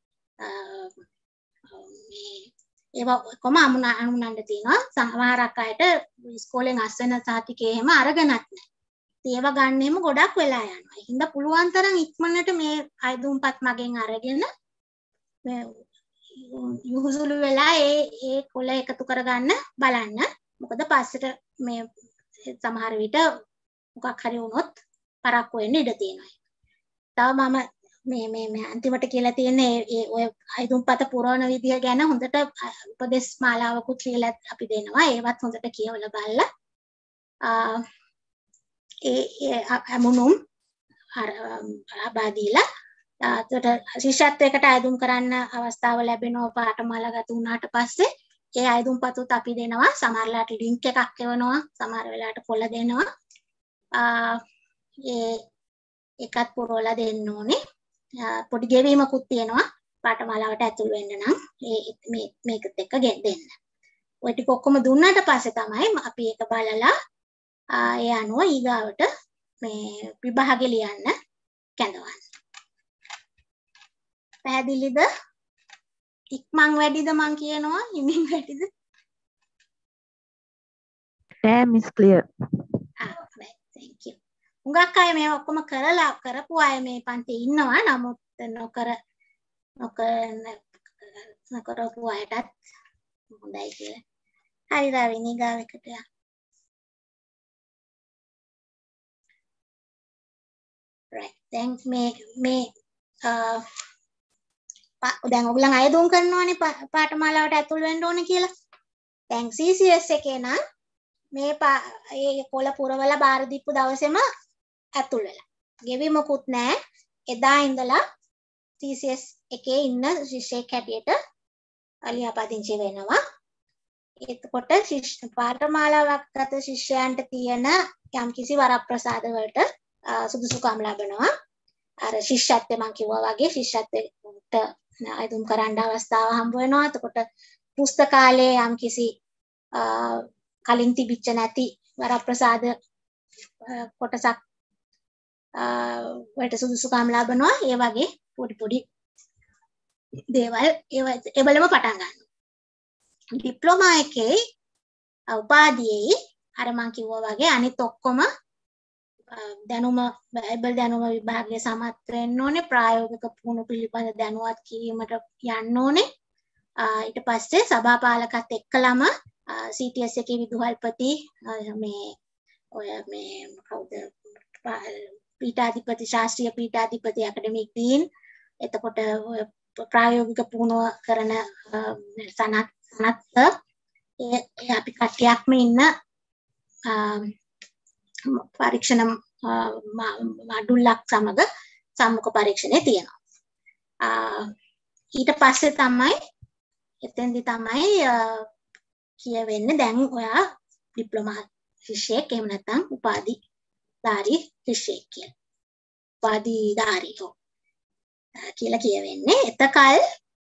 ඒවා කොහොම අමුණන්න තියෙනවා. සමහරක් අයට ඉස්කෝලෙන් අස්වෙන සහතිකේ එහෙම අරගෙනත් නැහැ. ඒවා ගන්න එහෙම ගොඩක් වෙලා යනවා. ඒකින්ද පුළුවන් තරම් ඉක්මනට මේ අයදුම්පත් මගෙන් අරගෙන යහුසුළු වෙලා ඒ කොළ එකතු කරගන්න බලන්න. මොකද පස්සට මේ සමහර විට මොකක් හරි වුණොත් පරක්කු වෙන්න ඉඩ තියෙනවා. තව මම මේ අන්තිමට කියලා තියෙන්නේ ඔය අයදුම්පත පුරවන විදිය ගැන හොඳට උපදේශ මාලාවකුත් කියලා අපි දෙනවා. ඒවත් හොඳට කියවලා බලලා ඒ අමුණුම් ආබාදීලා එතකොට ශිෂ්‍යත්වයකට අයදුම් කරන්න අවස්ථාව ලැබෙනවා පාඨමාලාගත වුණාට පස්සේ ඒ අයදුම්පතුත් අපි දෙනවා. සමහරලාට ලින්ක් එකක් එවනවා, සමහර වෙලාවට කොළ දෙනවා. ඒකත් පුරවලා දෙන්න ඕනේ. පොඩි ගෙවීමකුත් තියෙනවා පාඨමාලාවට ඇතුල් වෙන්න නම් මේකත් එක්ක දෙන්න. ඔය ටික ඔක්කොම දුන්නාට පස්සේ තමයි අපි ඒක බලලා ඒ අනුව ඊගාවට මේ විභාගෙ ලියන්න කැඳවන්නේ. පැහැදිලිද? ඉක්මන් වැඩිද මං කියනවා හිමින් වැඩිද?
Miss clear.
Right, thank you. හුඟක් අය මේ ඔක්කොම කරපු අය මේ පන්තියේ ඉන්නවා. නමුත් නොකරපු අයටත් හොඳයි කියලා. හරි රවිනි ගාව එකට යන්න. right දැන් මේ දැන් ඔයගොල්ලන් අයදුම් කරනවානේ පාඨමාලාවට ඇතුල් වෙන්න ඕනේ කියලා. දැන් CCS එකේ නම් මේ ඒ කොළ පුරවලා බාර දීපු දවසේම ඇතුල් වෙලා. ගෙවීමකුත් නැහැ. එදා ඉඳලා CCS එකේ ඉන්න ශිෂ්‍යයෙක් හැටියට ලියාපදිංචි වෙනවා. එතකොට පාඨමාලාවක් ගත ශිෂ්‍යයන්ට තියෙන යම්කිසි වරප්‍රසාද වලට සුදුසුකම් ලැබෙනවා. අර ශිෂ්‍යත්වය මම කිව්වා වගේ ශිෂ්‍යත්වයට අයදුම් කරන්න අවස්ථාව හම්බ වෙනවා. එතකොට පුස්තකාලයේ යම්කිසි කලින් තිබිච්ච නැති වරප්‍රසාද කොටසක් වලට සුදුසුකම් ලැබෙනවා. ඒ වගේ පොඩි දේවල් ඒවලම පටන් ගන්නවා. ඩිප්ලෝමා එකේ උපාධියේ අර මම කිව්වා වගේ අනිත් ඔක්කොම දැනුම බයිබල් දැනුම විභාගයේ සමත් වෙන්න ඕනේ. ප්‍රායෝගික පුහුණු පිළිබඳ දැනුවත් කිරීමට යන්න ඕනේ. ඊට පස්සේ සභාපාලකත් එක්කලම CTS එකේ විදුහල්පති මේ කවුද පීඨාධිපති ශාස්ත්‍රීය පීඨාධිපති ඇකඩමික් ඩීන් එතකොට ප්‍රායෝගික පුහුණුව කරන සනත් අපි කට්ටියක්ම ඉන්න පරීක්ෂණ මඩුල්ලක් සමග සම්මුඛ පරීක්ෂණේ තියෙනවා. ඊට පස්සේ තමයි එතෙන්දි තමයි කියවෙන්නේ දැන් ඔයා ඩිප්ලෝමා ශිෂ්‍යයෙක් එහෙම නැත්නම් උපාධිධාරී ශිෂ්‍යයෙක් කියලා. උපාධිධාරී කියලා කියවෙන්නේ. එතකල්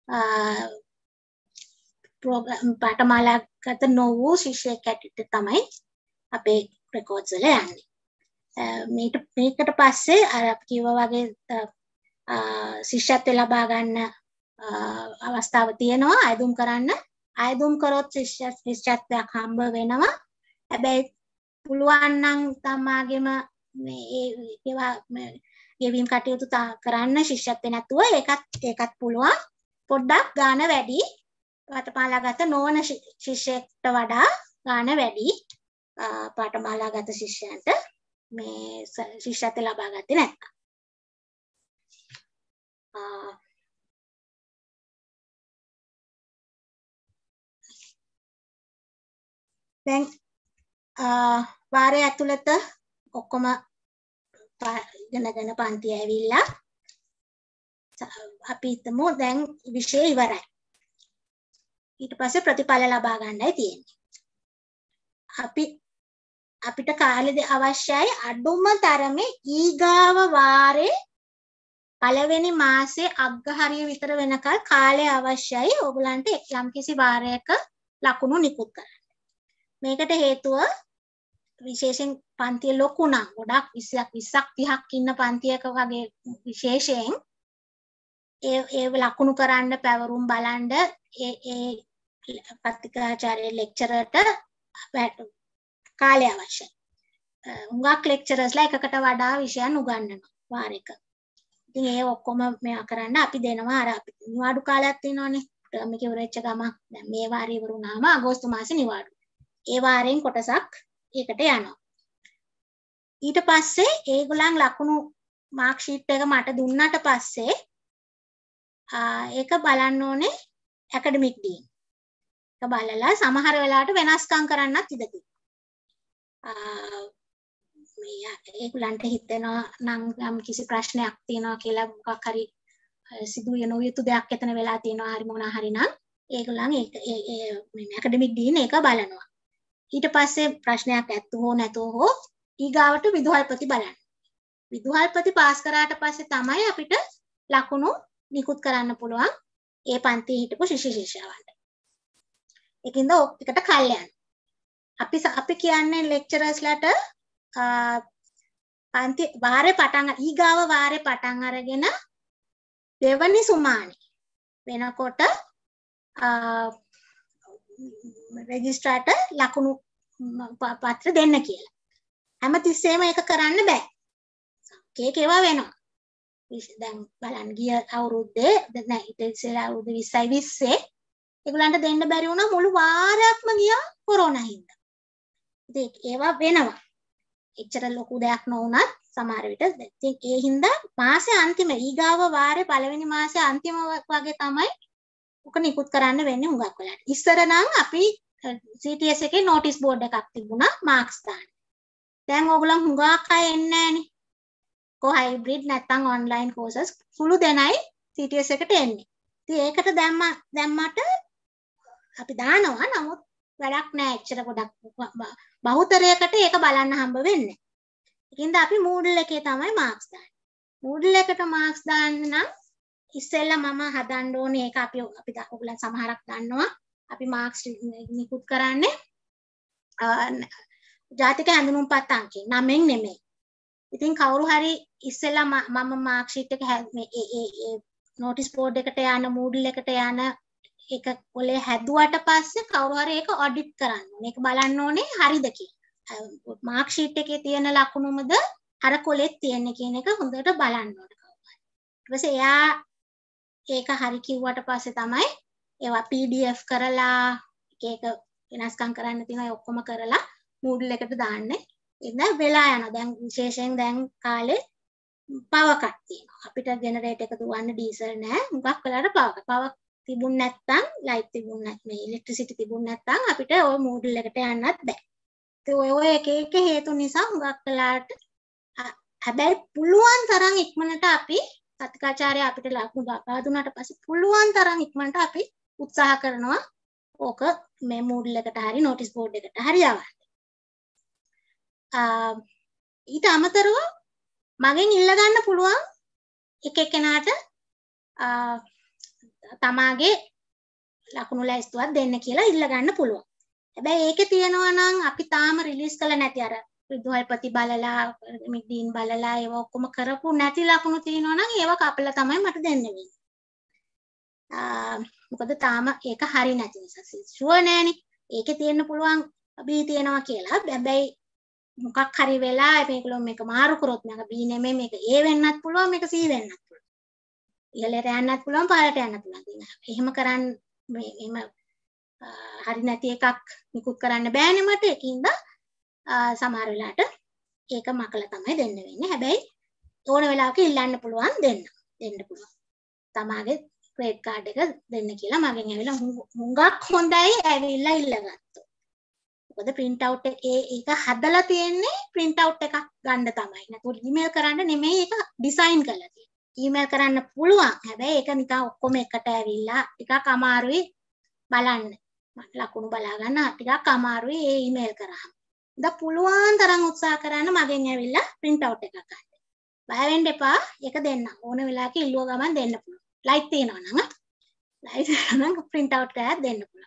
පාඨමාලාගත නොවූ ශිෂ්‍යයෙක් හැටියට තමයි අපේ රෙකෝඩ්ස් වල යන්නේ. මේකට පස්සේ අර කිව්වා වගේ ශිෂ්‍යත්වය ලබා ගන්න අවස්ථාව තියෙනවා අයදුම් කරන්න. අයදුම් කරොත් ශිෂ්‍යත්වයක් හම්බ වෙනවා. හැබැයි පුළුවන් නම් තමාගේම මේ ගෙවීම් කටයුතු කරන්න ශිෂ්‍යත්වේ නැතුව ඒකත් පුළුවන්. පොඩ්ඩක් ගාන වැඩි. පාඨමාලාගත නොවන ශිෂ්‍යයෙක්ට වඩා ගාන වැඩි. පාඨමාලාගත ශිෂ්‍යයන්ට මේ ශිෂ්‍යත්වය ලබා ගත්තේ නැත්නම්. දැන් වාරය ඇතුළත ඔක්කොම ඉගෙනගෙන පන්ති ඇවිල්ලා අපි හිතමු දැන් විෂය ඉවරයි. ඊට පස්සේ ප්‍රතිඵල ලබා ගන්නයි තියෙන්නේ. අපිට කාලෙද අවශ්‍යයි අඩුම තරමේ ඊගාව වාරේ පළවෙනි මාසේ අග්‍රහරිය විතර වෙනකල් කාලය අවශ්‍යයි ඕගලන්ට යම්කිසි වාරයක ලකුණු නිකුත් කරන්න. මේකට හේතුව විශේෂයෙන් පන්තිය ලොකු නම් ගොඩක් 20ක් 30ක් ඉන්න පන්තියක වගේ විශේෂයෙන් ඒ ලකුණු කරන්න පැවරුම් බලන්න ඒ පත්තිකාචාර්ය ලෙක්චරර්ට කාලය අවශ්‍යයි. හුඟක් ලෙක්චරර්ස්ලා එකකට වඩා විෂයන් උගන්වනවා වාරයක. ඉතින් ඒ ඔක්කොම මෙයා කරන්න අපි දෙනවා අර අපි නිවාඩු කාලයක් තියෙනවානේ. ටර්ම් එක ඉවර වෙච්ච ගමන් දැන් මේ වාරේ ඉවර වුණාම අගෝස්තු මාසේ නිවාඩු. ඒ වාරයෙන් කොටසක් ඒකට යනවා. ඊට පස්සේ ඒගොල්ලන් ලකුණු මාක් ෂීට් එක මට දුන්නාට පස්සේ ඒක බලන්න ඕනේ ඇකඩමික් ඩීන්. ඒක බලලා සමහර වෙලාවට වෙනස්කම් කරන්නත් ඉඩ තියෙනවා. මේ ඒගොල්ලන්ට හිතෙනවා නම් යම් කිසි ප්‍රශ්නයක් තියෙනවා කියලා මොකක් හරි සිදුවේ නොයුතු දෙයක් එතන වෙලා තියෙනවා හරි මොනවා හරි නම් ඒගොල්ලන් මේ ඇකඩමික් ඩීන් ඒක බලනවා. ඊට පස්සේ ප්‍රශ්නයක් ඇත්තු හෝ නැතෝ හෝ ඊගාවට විදුහල්පති බලන්න. විදුහල්පති පාස් කරාට පස්සේ තමයි අපිට ලකුණු නිකුත් කරන්න පුළුවන් ඒ පන්තියේ හිටපු ශිෂ්‍ය ශිෂ්‍යාවන්ට. ඒකින්ද එකට කල් යන. අපි කියන්නේ ලෙක්චරර්ස්ලාට පන්ති වාරේ පටන් ඊගාව වාරේ පටන් අරගෙන දෙවනි සුමානේ වෙනකොට රෙජිස්ට්‍රාර්ට ලකුණු පත්‍ර දෙන්න කියලා. හැමතිස්සෙම ඒක කරන්න බෑ. කේක් ඒවා වෙනවා. දැන් බලන්න ගිය අවුරුද්දේ නෑ ඊට ඉස්සෙල්ලා අවුරුදු 20යි 20 ඒගොල්ලන්ට දෙන්න බැරි වුණා මුළු වාරයක්ම ගියා කොරෝනා හින්දා. ඉතින් ඒවා වෙනවා. එච්චර ලොකු දෙයක් නොවුණත් සමහර විට ඉතින් ඒ හින්දා මාසේ අන්තිම ඊගාව වාරේ පළවෙනි මාසේ අන්තිම වගේ තමයි ඔක නිකුත් කරන්න වෙන්නේ හුඟක් වෙලාට. ඉස්සර නම් අපි CTS එකේ නෝටිස් බෝඩ් එකක් තිබුණා මාක්ස් දාන්න. දැන් ඕගොල්ලන් හුඟක් අය එන්නේ නැහනේ. හයිබ්‍රිඩ් නැත්නම් ඔන්ලයින් කෝසස් සුළු දෙනයි CTS එකට එන්නේ. ඉතින් ඒකට දැම්මට අපි දානවා නමුත් වැඩක් නෑ එච්චර ගොඩක් බහුතරයකට ඒක බලන්න හම්බ වෙන්නේ. ඒකින්ද අපි Moodle එකේ තමයි මාක්ස් දාන්නේ. Moodle එකට මාක්ස් දාන්න නම් ඉස්සෙල්ලා මම හදන්න ඕනේ ඒක අපි ඔයගොල්ලන් සමහරක් දන්නවා අපි මාක්ස් නිකුත් කරන්නේ ජාතික හැඳුනුම්පත් අංකයෙන් 9න් නෙමෙයි. ඉතින් කවුරු හරි ඉස්සෙල්ලා මම මාක් ෂීට් එක ඒ නෝටිස් බෝඩ් එකට යන Moodle එකට යන එක කොලේ හැදුවට පස්සේ කවුරු හරි ඒක ඔඩිට් කරන්න ඕනේ. ඒක බලන්න ඕනේ හරිද කියලා. මාක් ෂීට් එකේ තියෙන ලකුණුමද අර කොලෙත් තියෙන්නේ කියන එක හොඳට බලන්න ඕනේ කවුරු හරි. ඊට පස්සේ එයා ඒක හරි කිව්වට පස්සේ තමයි ඒවා PDF කරලා එක වෙනස්කම් කරන්න තියෙනවා ඒ ඔක්කොම කරලා Moodle එකට දාන්නේ. ඒක වෙලා යනවා. දැන් විශේෂයෙන් දැන් කාලේ පවර් කට් තියෙනවා. අපිට ජෙනරේටර් එක දුවන්න ඩීසල් නැහැ. මුගක් වෙලාවට පවර් තිබුණ නැත්නම් ලයිට් තිබුණ නැත්නම් මේ ඉලෙක්ට්‍රිසිටි තිබුණ නැත්නම් අපිට ওই Moodle එකට යන්නත් බෑ. ඒ ඔය එක එක හේතු නිසා මුගක් වෙලාවට හැබැයි පුළුවන් තරම් ඉක්මනට අපි කතිකාචාර්ය අපිට ලකුණු ලබා දුන්නාට පස්සේ පුළුවන් තරම් ඉක්මනට අපි උත්සාහ කරනවා ඕක මේ Moodle එකට හරි නෝටිස් බෝඩ් එකට හරි යවන්න. ඊට අමතරව මගෙන් ඉල්ල ගන්න පුළුවන් එක එක්කෙනාට තමාගේ ලකුණු ලැයිස්තුවක් දෙන්න කියලා ඉල්ල ගන්න පුළුවන්. හැබැයි ඒකේ තියෙනවා නම් අපි තාම රිලීස් කළ නැති අර විදුහල්පති බලලා මිඩ්ඩීන් බලලා ඒව ඔක්කොම කරපු නැති ලකුණු තියෙනවා නම් ඒව කපලා තමයි මට දෙන්න වෙන්නේ. මොකද තාම ඒක හරි නැති නිසා ෂුවර් නෑනේ. ඒකේ තියෙන්න පුළුවන් B තියෙනවා කියලා. හැබැයි මොකක් හරි වෙලා මේගොල්ලෝ මේක මාරු කරොත් මේක B නෙමෙයි මේක A වෙන්නත් පුළුවන් මේක C වෙන්නත් පුළුවන්. ඉහළට යන්නත් පුළුවන් පහළට යන්නත් පුළුවන්. එහෙම කරන්න එහෙම හරි නැති එකක් නිකුත් කරන්න බෑනේ මට. ඒකින්ද සමහර වෙලාවට ඒක මකලා තමයි දෙන්න වෙන්නේ. හැබැයි ඕන වෙලාවක ඉල්ලන්න පුළුවන් දෙන්න පුළුවන්. තමාගේ ක්‍රෙඩිට් කාඩ් එක දෙන්න කියලා මගෙන් ඇවිල්ලා හුඟක් හොඳයි ඇවිල්ලා ඉල්ලගත්තා. මොකද print out ඒක හදලා තියෙන්නේ print out එකක් ගන්න තමයි. නැත්නම් ඊමේල් කරන්න නෙමෙයි ඒක ඩිසයින් කරලා තියෙන්නේ. ඊමේල් කරන්න පුළුවන්. හැබැයි ඒක නිකන් ඔක්කොම එකට ඇවිල්ලා ටිකක් අමාරුයි බලන්න. මට ලකුණු බලා ගන්න ටිකක් අමාරුයි ඒ ඊමේල් කරාම. ඉතින් පුළුවන් තරම් උත්සාහ කරන්න මගෙන් ඇවිල්ලා print out එකක් ගන්න. බය වෙන්න එපා. ඒක දෙන්න. ඕන වෙලාවක ඉල්ලුව ගමන් දෙන්න පුළුවන්. ලයිට් තියෙනවා නම් නම් print out එකක් දෙන්න පුළුවන්.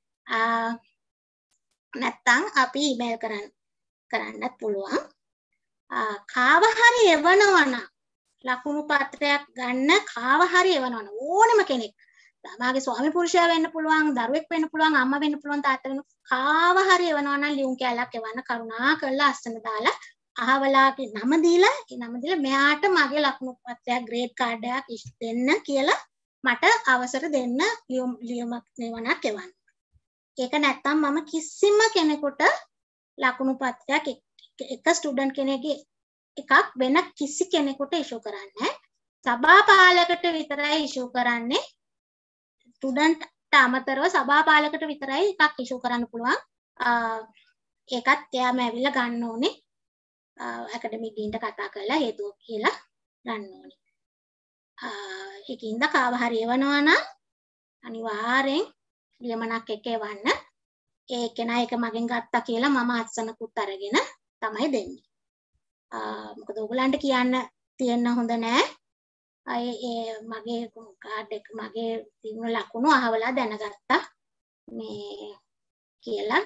නැත්තම් අපි ඊමේල් කරන්නත් පුළුවන්. කාව හරි එවනවනම් ලකුණු පත්‍රයක් ගන්න කාව හරි එවනවනම් ඕනෙම කෙනෙක් තමගේ ස්වාමි පුරුෂයා වෙන්න පුළුවන්, දරුවෙක් වෙන්න පුළුවන්, අම්මා වෙන්න පුළුවන්, තාත්තා වෙන්න කාව හරි එවනවනම් ලියුම් කැලක් එවන්න කරුණා කරලා අස්සන දාලා අහවලාගේ නම දීලා මෙයාට මගේ ලකුණු පත්‍රයක් ග්‍රේඩ් කාඩ් එකක් දෙන්න කියලා මට අවසර දෙන්න ලියුමක් එවන්නක් එවන්න. ඒක නැත්තම් මම කිසිම කෙනෙකුට ලකුණු පත්‍රයක් එක ස්ටුඩන්ට් කෙනෙක්ගේ එකක් වෙන කිසි කෙනෙකුට ඉෂු කරන්නේ නැහැ. සභාපාලකට විතරයි ඉෂු කරන්නේ. ස්ටුඩන්ට්ට අමතරව සභාපාලකට විතරයි එකක් ඉෂු කරන්න පුළුවන්. ඒකත් එයාම ඇවිල්ලා ගන්න ඕනේ. ඇකඩමික් ඩීන්ට කතා කරලා හේතුව කියලා ගන්න ඕනේ. ඒකින්ද කාව හරි එවනවා නම් අනිවාර්යෙන් ලියමනක් එක එවන්න. ඒ කෙනා එක මගෙන් ගත්තා කියලා මම අත්සනකුත් අරගෙන තමයි දෙන්නේ. මොකද ඔයගලන්ට කියන්න තියෙන්න හොඳ නෑ. ඒ මගේ කාඩ් එක මගේ තිබුණ ලකුණු අහවලා දැනගත්තා මේ කියලා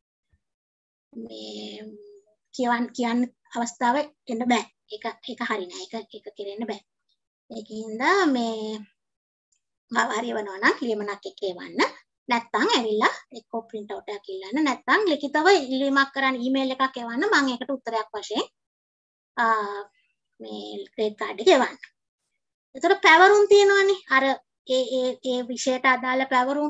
මේ කියන්න අවස්ථාව එන්න බෑ. ඒක හරි නෑ. ඒක කෙරෙන්න බෑ. ඒකින්ද මේ හරි වෙනවා නම් ලියමනක් එක්ක එවන්න. නැත්තම් ඇවිල්ලා එක්ක print out එකක් ඉල්ලන්න. නැත්තම් ලිඛිතව ඉල්ලීමක් කරන්න ඊමේල් එකක් එවන්න. මම ඒකට උත්තරයක් වශයෙන් මේ ක්‍රෙඩිට් කාඩ් එක එවන්න. එතකොට පැවරුම් තියෙනවනේ. අර ඒ විෂයට අදාළ පැවරුම්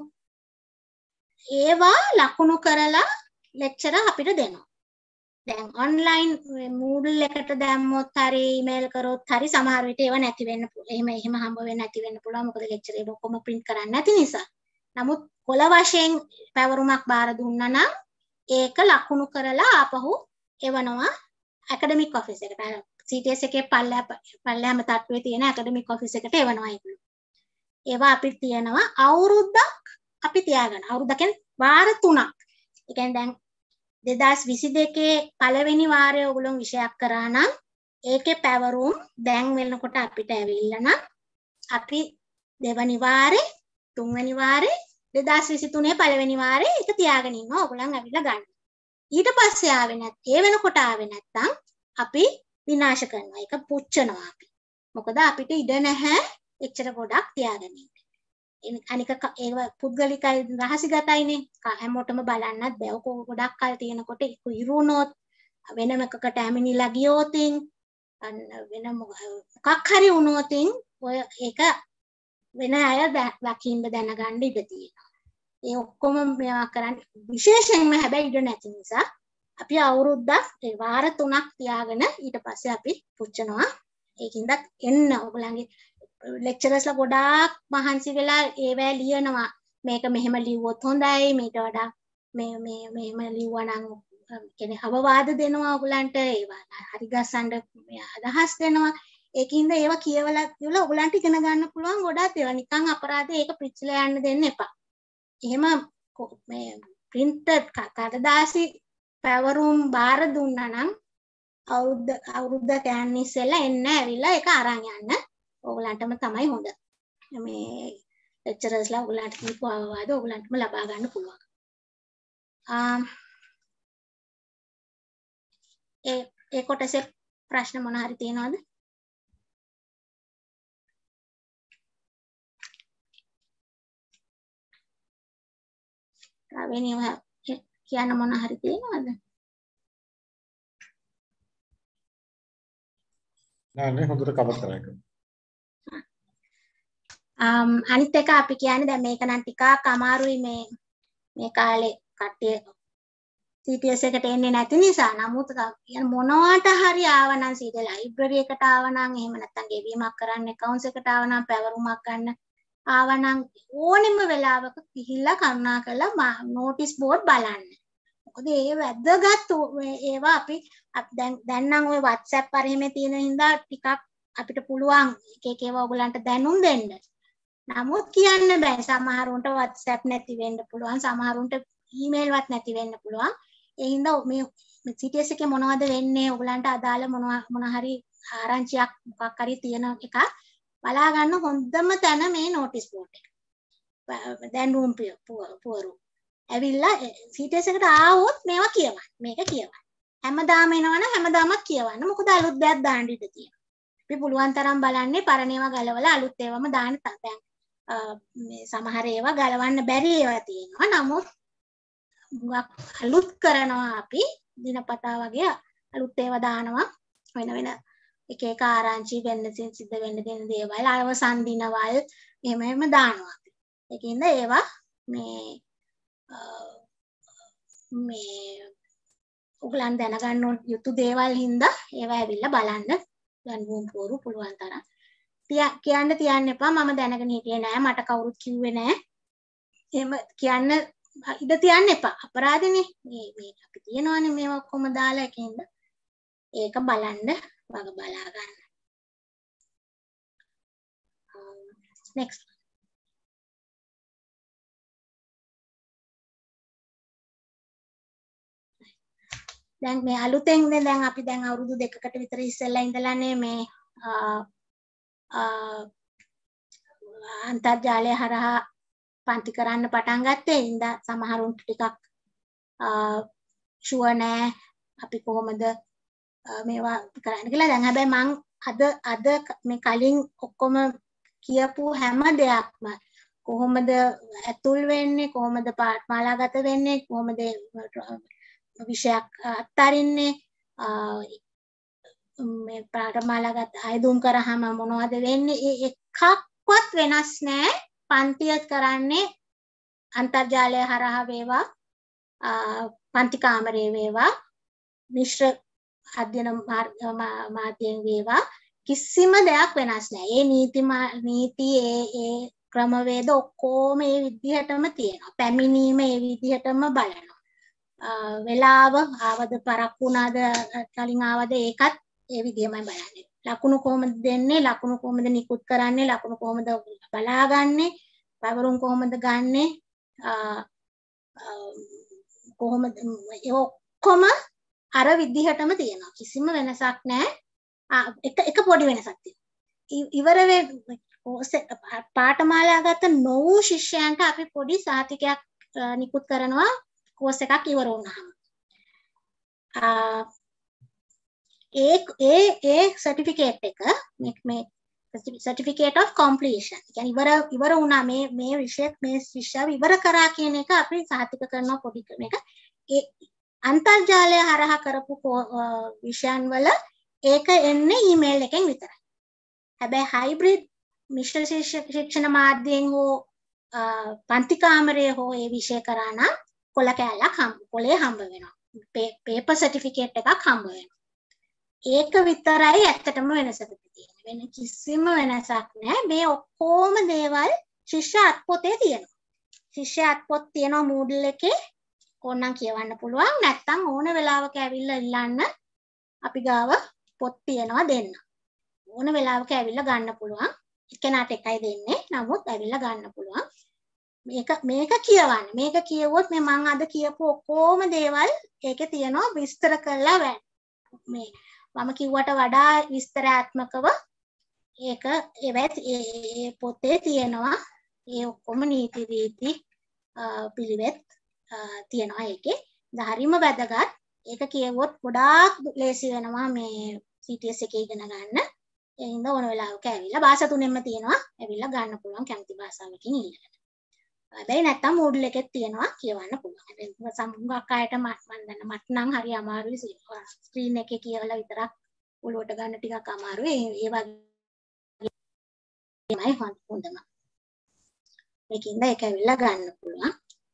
ඒවා ලකුණු කරලා ලෙක්චරර් අපිට දෙනවා. දැන් ඔන්ලයින් Moodle එකට දැම්මොත් හරි ඊමේල් කරොත් හරි සමහර විට ඒවා නැති වෙන්න පුළුවන්. එහෙම හම්බ වෙන්නේ නැති වෙන්න පුළුවන්. මොකද ලෙක්චර් එක ඔක්කොම print කරන්නේ නැති නිසා. නමුත් කොළ වශයෙන් පැවරුමක් බාර දුන්නා නම් ඒක ලකුණු කරලා ආපහු එවනවා ඇකඩමික් ඔෆිස් එකට. CTS එකේ පල්ලෑම තට්ටුවේ තියෙන ඇකඩමික් ඔෆිස් එකට එවනවා ඒගොල්ලෝ. ඒවා අපිට තියෙනවා අවුරුද්දක් අපි තියාගන්න. අවුරුද්දක් කියන්නේ වාර 3ක්. ඒ කියන්නේ දැන් 2022 පළවෙනි වාරයේ ඔයගොල්ලෝ විෂයක් කරා නම් ඒකේ පැවරුම් දැන් වෙනකොට අපිට ඇවිල්ලා නම් අපි දෙවනි වාරේ තුන්වෙනි වාරේ 2023 පළවෙනි වාරේ ඒක තියාගෙන ඉන්නවා. ඔයගොල්ලන් ඇවිල්ලා ගන්න. ඊට පස්සේ ආවේ ඒ වෙනකොට ආවේ නැත්තම් අපි විනාශ කරනවා. ඒක පුච්චනවා අපි. මොකද අපිට ඉඩ නැහැ එච්චර ගොඩක් තියාගෙන ඉන්න. අනික ඒව පුද්ගලිකයි රහසිගතයිනේ. හැමෝටම බලන්නත් බෑ. ඔක ගොඩක් කල් තියෙනකොට ඉරුණොත් වෙනම එකකට ඇමිනිලා ගියොතින් වෙන මොකක් හරි වුණොතින් ඔය ඒක වෙන අය දකින්න දැනගන්න ඉඩ තියෙනවා. ඒ ඔක්කොම මේවා කරන්න විශේෂයෙන්ම හැබැයි ඉඩ නැති නිසා අපි අවුරුද්දක් ඒ වාර 3ක් තියාගෙන ඊට පස්සේ අපි පුච්චනවා. ඒකින්ද එන්න ඔයගලන්ගේ ලෙක්චරර්ස්ලා ගොඩාක් මහන්සි වෙලා ඒවැ ලියනවා. මේක මෙහෙම ලිව්වොත් හොඳයි. මේට වඩා මෙහෙම ලිව්වා නම් කියන්නේ අවවාද දෙනවා ඔයගලන්ට. ඒවා හරි ගස්සන්න අදහස් දෙනවා. ඒකින්ද ඒවා කියවලා ඔයගලන්ට ඉගෙන ගන්න පුළුවන් ගොඩාක් ඒවා. නිකන් අපරාධේ ඒක පිච්චිලා යන්න දෙන්න එපා. එහෙම මේ printed කඩදාසි පැවරුම් බාර දුන්නා නම් අවුරුද්ද ගන්න ඉස්සෙල්ලා එන්න ඇවිල්ලා ඒක අරන් යන්න. ඔයගලන්ටම තමයි හොඳ. මේ ලෙක්චරර්ස්ලා ඔයගලන්ට කියපු අවවාද ඔයගලන්ටම ලබා ගන්න පුළුවන්. ඒ කොටසේ ප්‍රශ්න මොන හරි තියෙනවද? වෙනියම කියන්න මොන හරි තියෙනවද?
නෑ හොඳට කවර් කරා ඒක.
අනිත් එක අපි කියන්නේ දැන් මේක නම් ටිකක් අමාරුයි මේ කාලේ කට්ටිය CTS එකට එන්නේ නැති නිසා. නමුත් මොනවට හරි ආවනම් CTS ලයිබ්‍රරි එකට ආවනම් එහෙම නැත්නම් ගෙවීමක් කරන්න accounts එකට ආවනම් පැවරුමක් ගන්න ආවනම් ඕනෙම වෙලාවක ගිහිල්ලා කරුණාකරලා notice board බලන්න. මොකද ඒ වැදගත් ඒවා අපි දැන් නම් ওই WhatsApp පරිමේ තියෙන හින්දා ටිකක් අපිට පුළුවන් එක එක ඒවා ඔයගලන්ට දැනුම් දෙන්න. නමුත් කියන්න බෑ. සමහරුන්ට WhatsApp නැති වෙන්න පුළුවන්. සමහරුන්ට email වත් නැති වෙන්න පුළුවන්. ඒ හින්දා මේ CTS එකේ මොනවද වෙන්නේ ඔයගලන්ට අදාළ මොන හරි ආරංචියක් මොකක් හරි තියෙන එක බලා ගන්න හොඳම තැන මේ notice board එක. දැනුම් පුවරු. ඇවිල්ලා CTS එකට ආවොත් මේවා කියවන්න. මේක කියවන්න. හැමදාම එනවනම් හැමදාමත් කියවන්න. මොකද අලුත් දෙයක් දාන්න ඉඩ තියෙනවා. අපි පුළුවන් තරම් බලන්නේ පරණ ඒවා ගලවලා අලුත් ඒවාම දාන්න. දැන් මේ සමහර ඒවා ගලවන්න බැරි ඒවා තියෙනවා. නමුත් අලුත් කරනවා අපි දිනපතා වගේ අලුත් ඒවා දානවා. වෙන එක එක ආරංචි වෙන්න සිද්ධ වෙන්න දෙන දේවල් අවසන් දිනවල් එහෙම දානවා අපි. ඒකින්ද ඒවා මේ ඔයගලන් දැනගන්න යුතු දේවල් හින්දා ඒවා ඇවිල්ලා බලන්න දැනුම් පුවරු පුළුවන් තරම් කියන්න තියන්න එපා. මම දැනගෙන හිටියේ නෑ. මට කවුරුත් කිව්වේ නෑ. එහෙම කියන්න ඉඩ තියන්න එපා. අපරාධනේ. මේ අපි තියනවානේ මේවා ඔක්කොම දාලා ඒකින්ද ඒක බලන්න වග බලා ගන්න. next දැන් මේ අලුතෙන් දැන් අපි දැන් අවුරුදු 2කට විතර ඉස්සෙල්ලා ඉඳලානේ මේ අන්තර්ජාලය හරහා පන්ති කරන්න පටන් ගත්තේ. ඉඳ සමහරුන්ට ටිකක් ෂුවර් නෑ අපි කොහොමද මේවා කරන්න කියලා. දැන් හැබැයි මං අද මේ කලින් ඔක්කොම කියපු හැම දෙයක්ම කොහොමද ඇතුල් වෙන්නේ, කොහොමද පාඨමාලාගත වෙන්නේ, කොහොමද විෂයක් අත්තරින්නේ, මේ පාඨමාලාගත ආයුම් කරාම මොනවද වෙන්නේ, ඒ එකක්වත් වෙනස් නෑ. පන්තිය කරන්නේ අන්තර්ජාලය හරහා වේවා, පන්ති කාමරයේ වේවා, මිශ්‍ර අධ්‍යයන මාධ්‍යයෙන් වේවා, කිසිම දෙයක් වෙනස් නෑ. ඒ නීති ඒ ක්‍රමවේද ඔක්කොම ඒ විදිහටම තියෙනවා. පැමිණීම ඒ විදිහටම බලනවා. වෙලාව ආවද පරක්කු වුණාද කලින් ආවද ඒකත් ඒ විදිහමයි බලන්නේ. ලකුණු කොහොමද දෙන්නේ, ලකුණු කොහොමද නිකුත් කරන්නේ, ලකුණු කොහොමද බලාගන්නේ, පැවරුම් කොහොමද ගන්නෙ, කොහොමද ඒ ඔක්කොම අර විදිහටම තියෙනවා. කිසිම වෙනසක් නැහැ. එක පොඩි වෙනසක් තියෙනවා. ඉවර පාඨමාලාගත නොවූ ශිෂ්‍යයන්ට අපි පොඩි සාතිකයක් නිකුත් කරනවා කෝස් එකක් ඉවර වුණාම. ඒ සර්ටිෆිකේට් එක මේ certificate of completion. කියන්නේ ඉවර වුණා මේ විෂය ඉවර කරා කියන එක අපි සාතික කරනවා පොඩි මේක. ඒ අන්තර්ජාලය හරහා කරපු විෂයන් වල ඒක එන්නේ ඊමේල් එකෙන් විතරයි. හැබැයි හයිබ්‍රිඩ් මිශ්‍ර ශික්ෂණ මාධ්‍යයෙන් හෝ පන්ති කාමරයේ හෝ ඒ විෂය කරා නම් කොළ කෑල්ලක් කොළේ හම්බ වෙනවා. පේපර් සර්ටිෆිකේට් එකක් හම්බ වෙනවා. ඒක විතරයි ඇත්තටම වෙනසක් තියෙන්නේ. වෙන කිසිම වෙනසක් නැහැ. මේ ඔක්කොම දේවල් ශිෂ්‍ය අත්පොතේ තියෙනවා. ශිෂ්‍ය අත්පොත් තියෙනවා Moodle එකේ. ඕනනම් කියවන්න පුළුවන්. නැත්නම් ඕන වෙලාවක ඇවිල්ලා ඉල්ලන්න අපි ගාව පොත් තියනවා දෙන්න. ඕන වෙලාවක ඇවිල්ලා ගන්න පුළුවන්. එකනට එකයි දෙන්නේ. නමුත් ඇවිල්ලා ගන්න පුළුවන්. මේක කියවන්න. මේක කියවුවොත් මේ මම අද කියපු ඔක්කොම දේවල් ඒකේ තියෙනවා විස්තර කරලා මේ මම කිව්වට වඩා විස්තරාත්මකව ඒක ඒ පොතේ තියෙනවා. ඒ ඔක්කොම නීති රීති පිළිවෙත් තියෙනවා ඒකේ. හරිම වැදගත්. ඒක කියවුවොත් ගොඩාක් ලේසි වෙනවා මේ CTS එකේ ඉගෙන ගන්න. ඒ හින්දා ඕන වෙලාවක ඇවිල්ලා භාෂා තුනෙන්ම තියෙනවා. ඇවිල්ලා ගන්න පුළුවන් කැමති භාෂාවකින් ඉල්ලගෙන. හැබැයි නැත්තම් Moodle එකෙත් තියෙනවා කියවන්න පුළුවන්. හැබැයි සමහරක් අයට මට නම් හරි අමාරුයි ස්ක්‍රීන් එකේ කියවලා විතරක් ඔලුවට ගන්න ටිකක් අමාරුයි. ඒ වගේමයි හොඳම. මේකින්ද ඒක ඇවිල්ලා ගන්න පුළුවන්.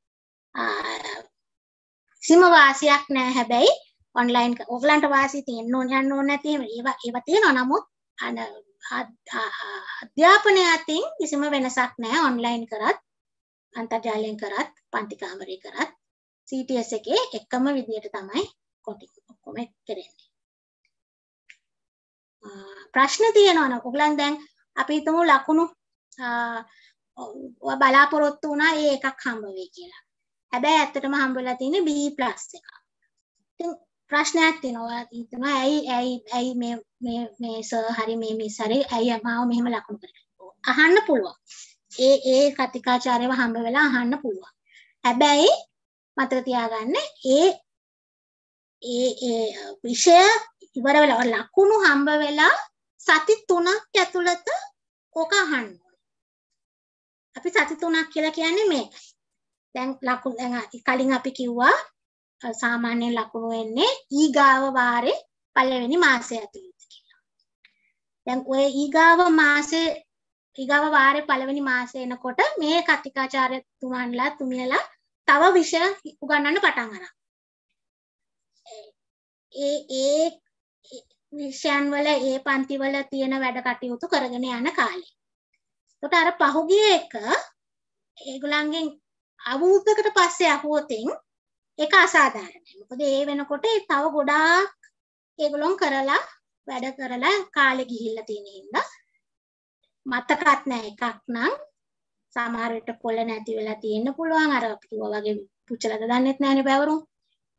කිසිම වාසියක් නැහැ. හැබැයි ඔන්ලයින් ඔයගලන්ට වාසිය තියෙන්න ඕන යන්න ඕන නැති ඒවා තියෙනවා. නමුත් අධ්‍යාපනය අතින් කිසිම වෙනසක් නැහැ. ඔන්ලයින් කරත් අන්තර්ජාලයෙන් කරත් පන්ති කාමරේ කරත් CTS එකේ එකම විදියට තමයි ඔක්කොම කරන්නේ. ප්‍රශ්න තියෙනවනේ ඔයගලන් දැන් අපි හිතමු ලකුණු බලාපොරොත්තු වුණා ඒ එකක් හම්බ වෙයි කියලා. හැබැයි ඇත්තටම හම්බ වෙලා තියෙන්නේ B+ එකක්. ඉතින් ප්‍රශ්නයක් තියෙනවා. හිතනවා ඇයි මේ සර් හරි මේ මිස් හරි ඇයි මාව මෙහෙම ලකුණු කරන්නේ? අහන්න පුළුවන්. ඒ කතිකාචාර්යව හම්බ වෙලා අහන්න පුළුවන්. හැබැයි මතක තියාගන්න ඒ විෂය ඉවර වෙලා ලකුණු හම්බ වෙලා සති 3ක් ඇතුළත ඕක අහන්න ඕනේ. අපි සති 3ක් කියලා කියන්නේ මේකයි. දැන් කලින් අපි කිව්වා සාමාන්‍ය ලකුණු වෙන්නේ ඊගාව වාරේ පළවෙනි මාසය ඇතුළත කියලා. දැන් ඔය ඊගාව වාරේ පළවෙනි මාසෙ එනකොට මේ කතිකාචාර්යතුමන්ලා තුමියලා තව විෂය උගන්වන්න පටන් ගන්නවා. ඒ විෂයන් වල ඒ පන්ති වල තියෙන වැඩ කටයුතු කරගෙන යන කාලේ. ඒකට අර පහුගිය එක ඒගොල්ලන්ගෙන් අවුරුද්දකට පස්සේ අහුවොතින් ඒක අසාධාරණයි. මොකද ඒ වෙනකොට තව ගොඩාක් ඒගොල්ලන් කරලා වැඩ කරලා කාලේ ගිහිල්ලා තියෙන හින්දා මතකත් නැහැ එකක් නම් සමහර විට කොළ නැති වෙලා තියෙන්න පුළුවන්. අර කිව්වා වගේ පුච්චලද දන්නෙත් නැහැනේ බවරුම්.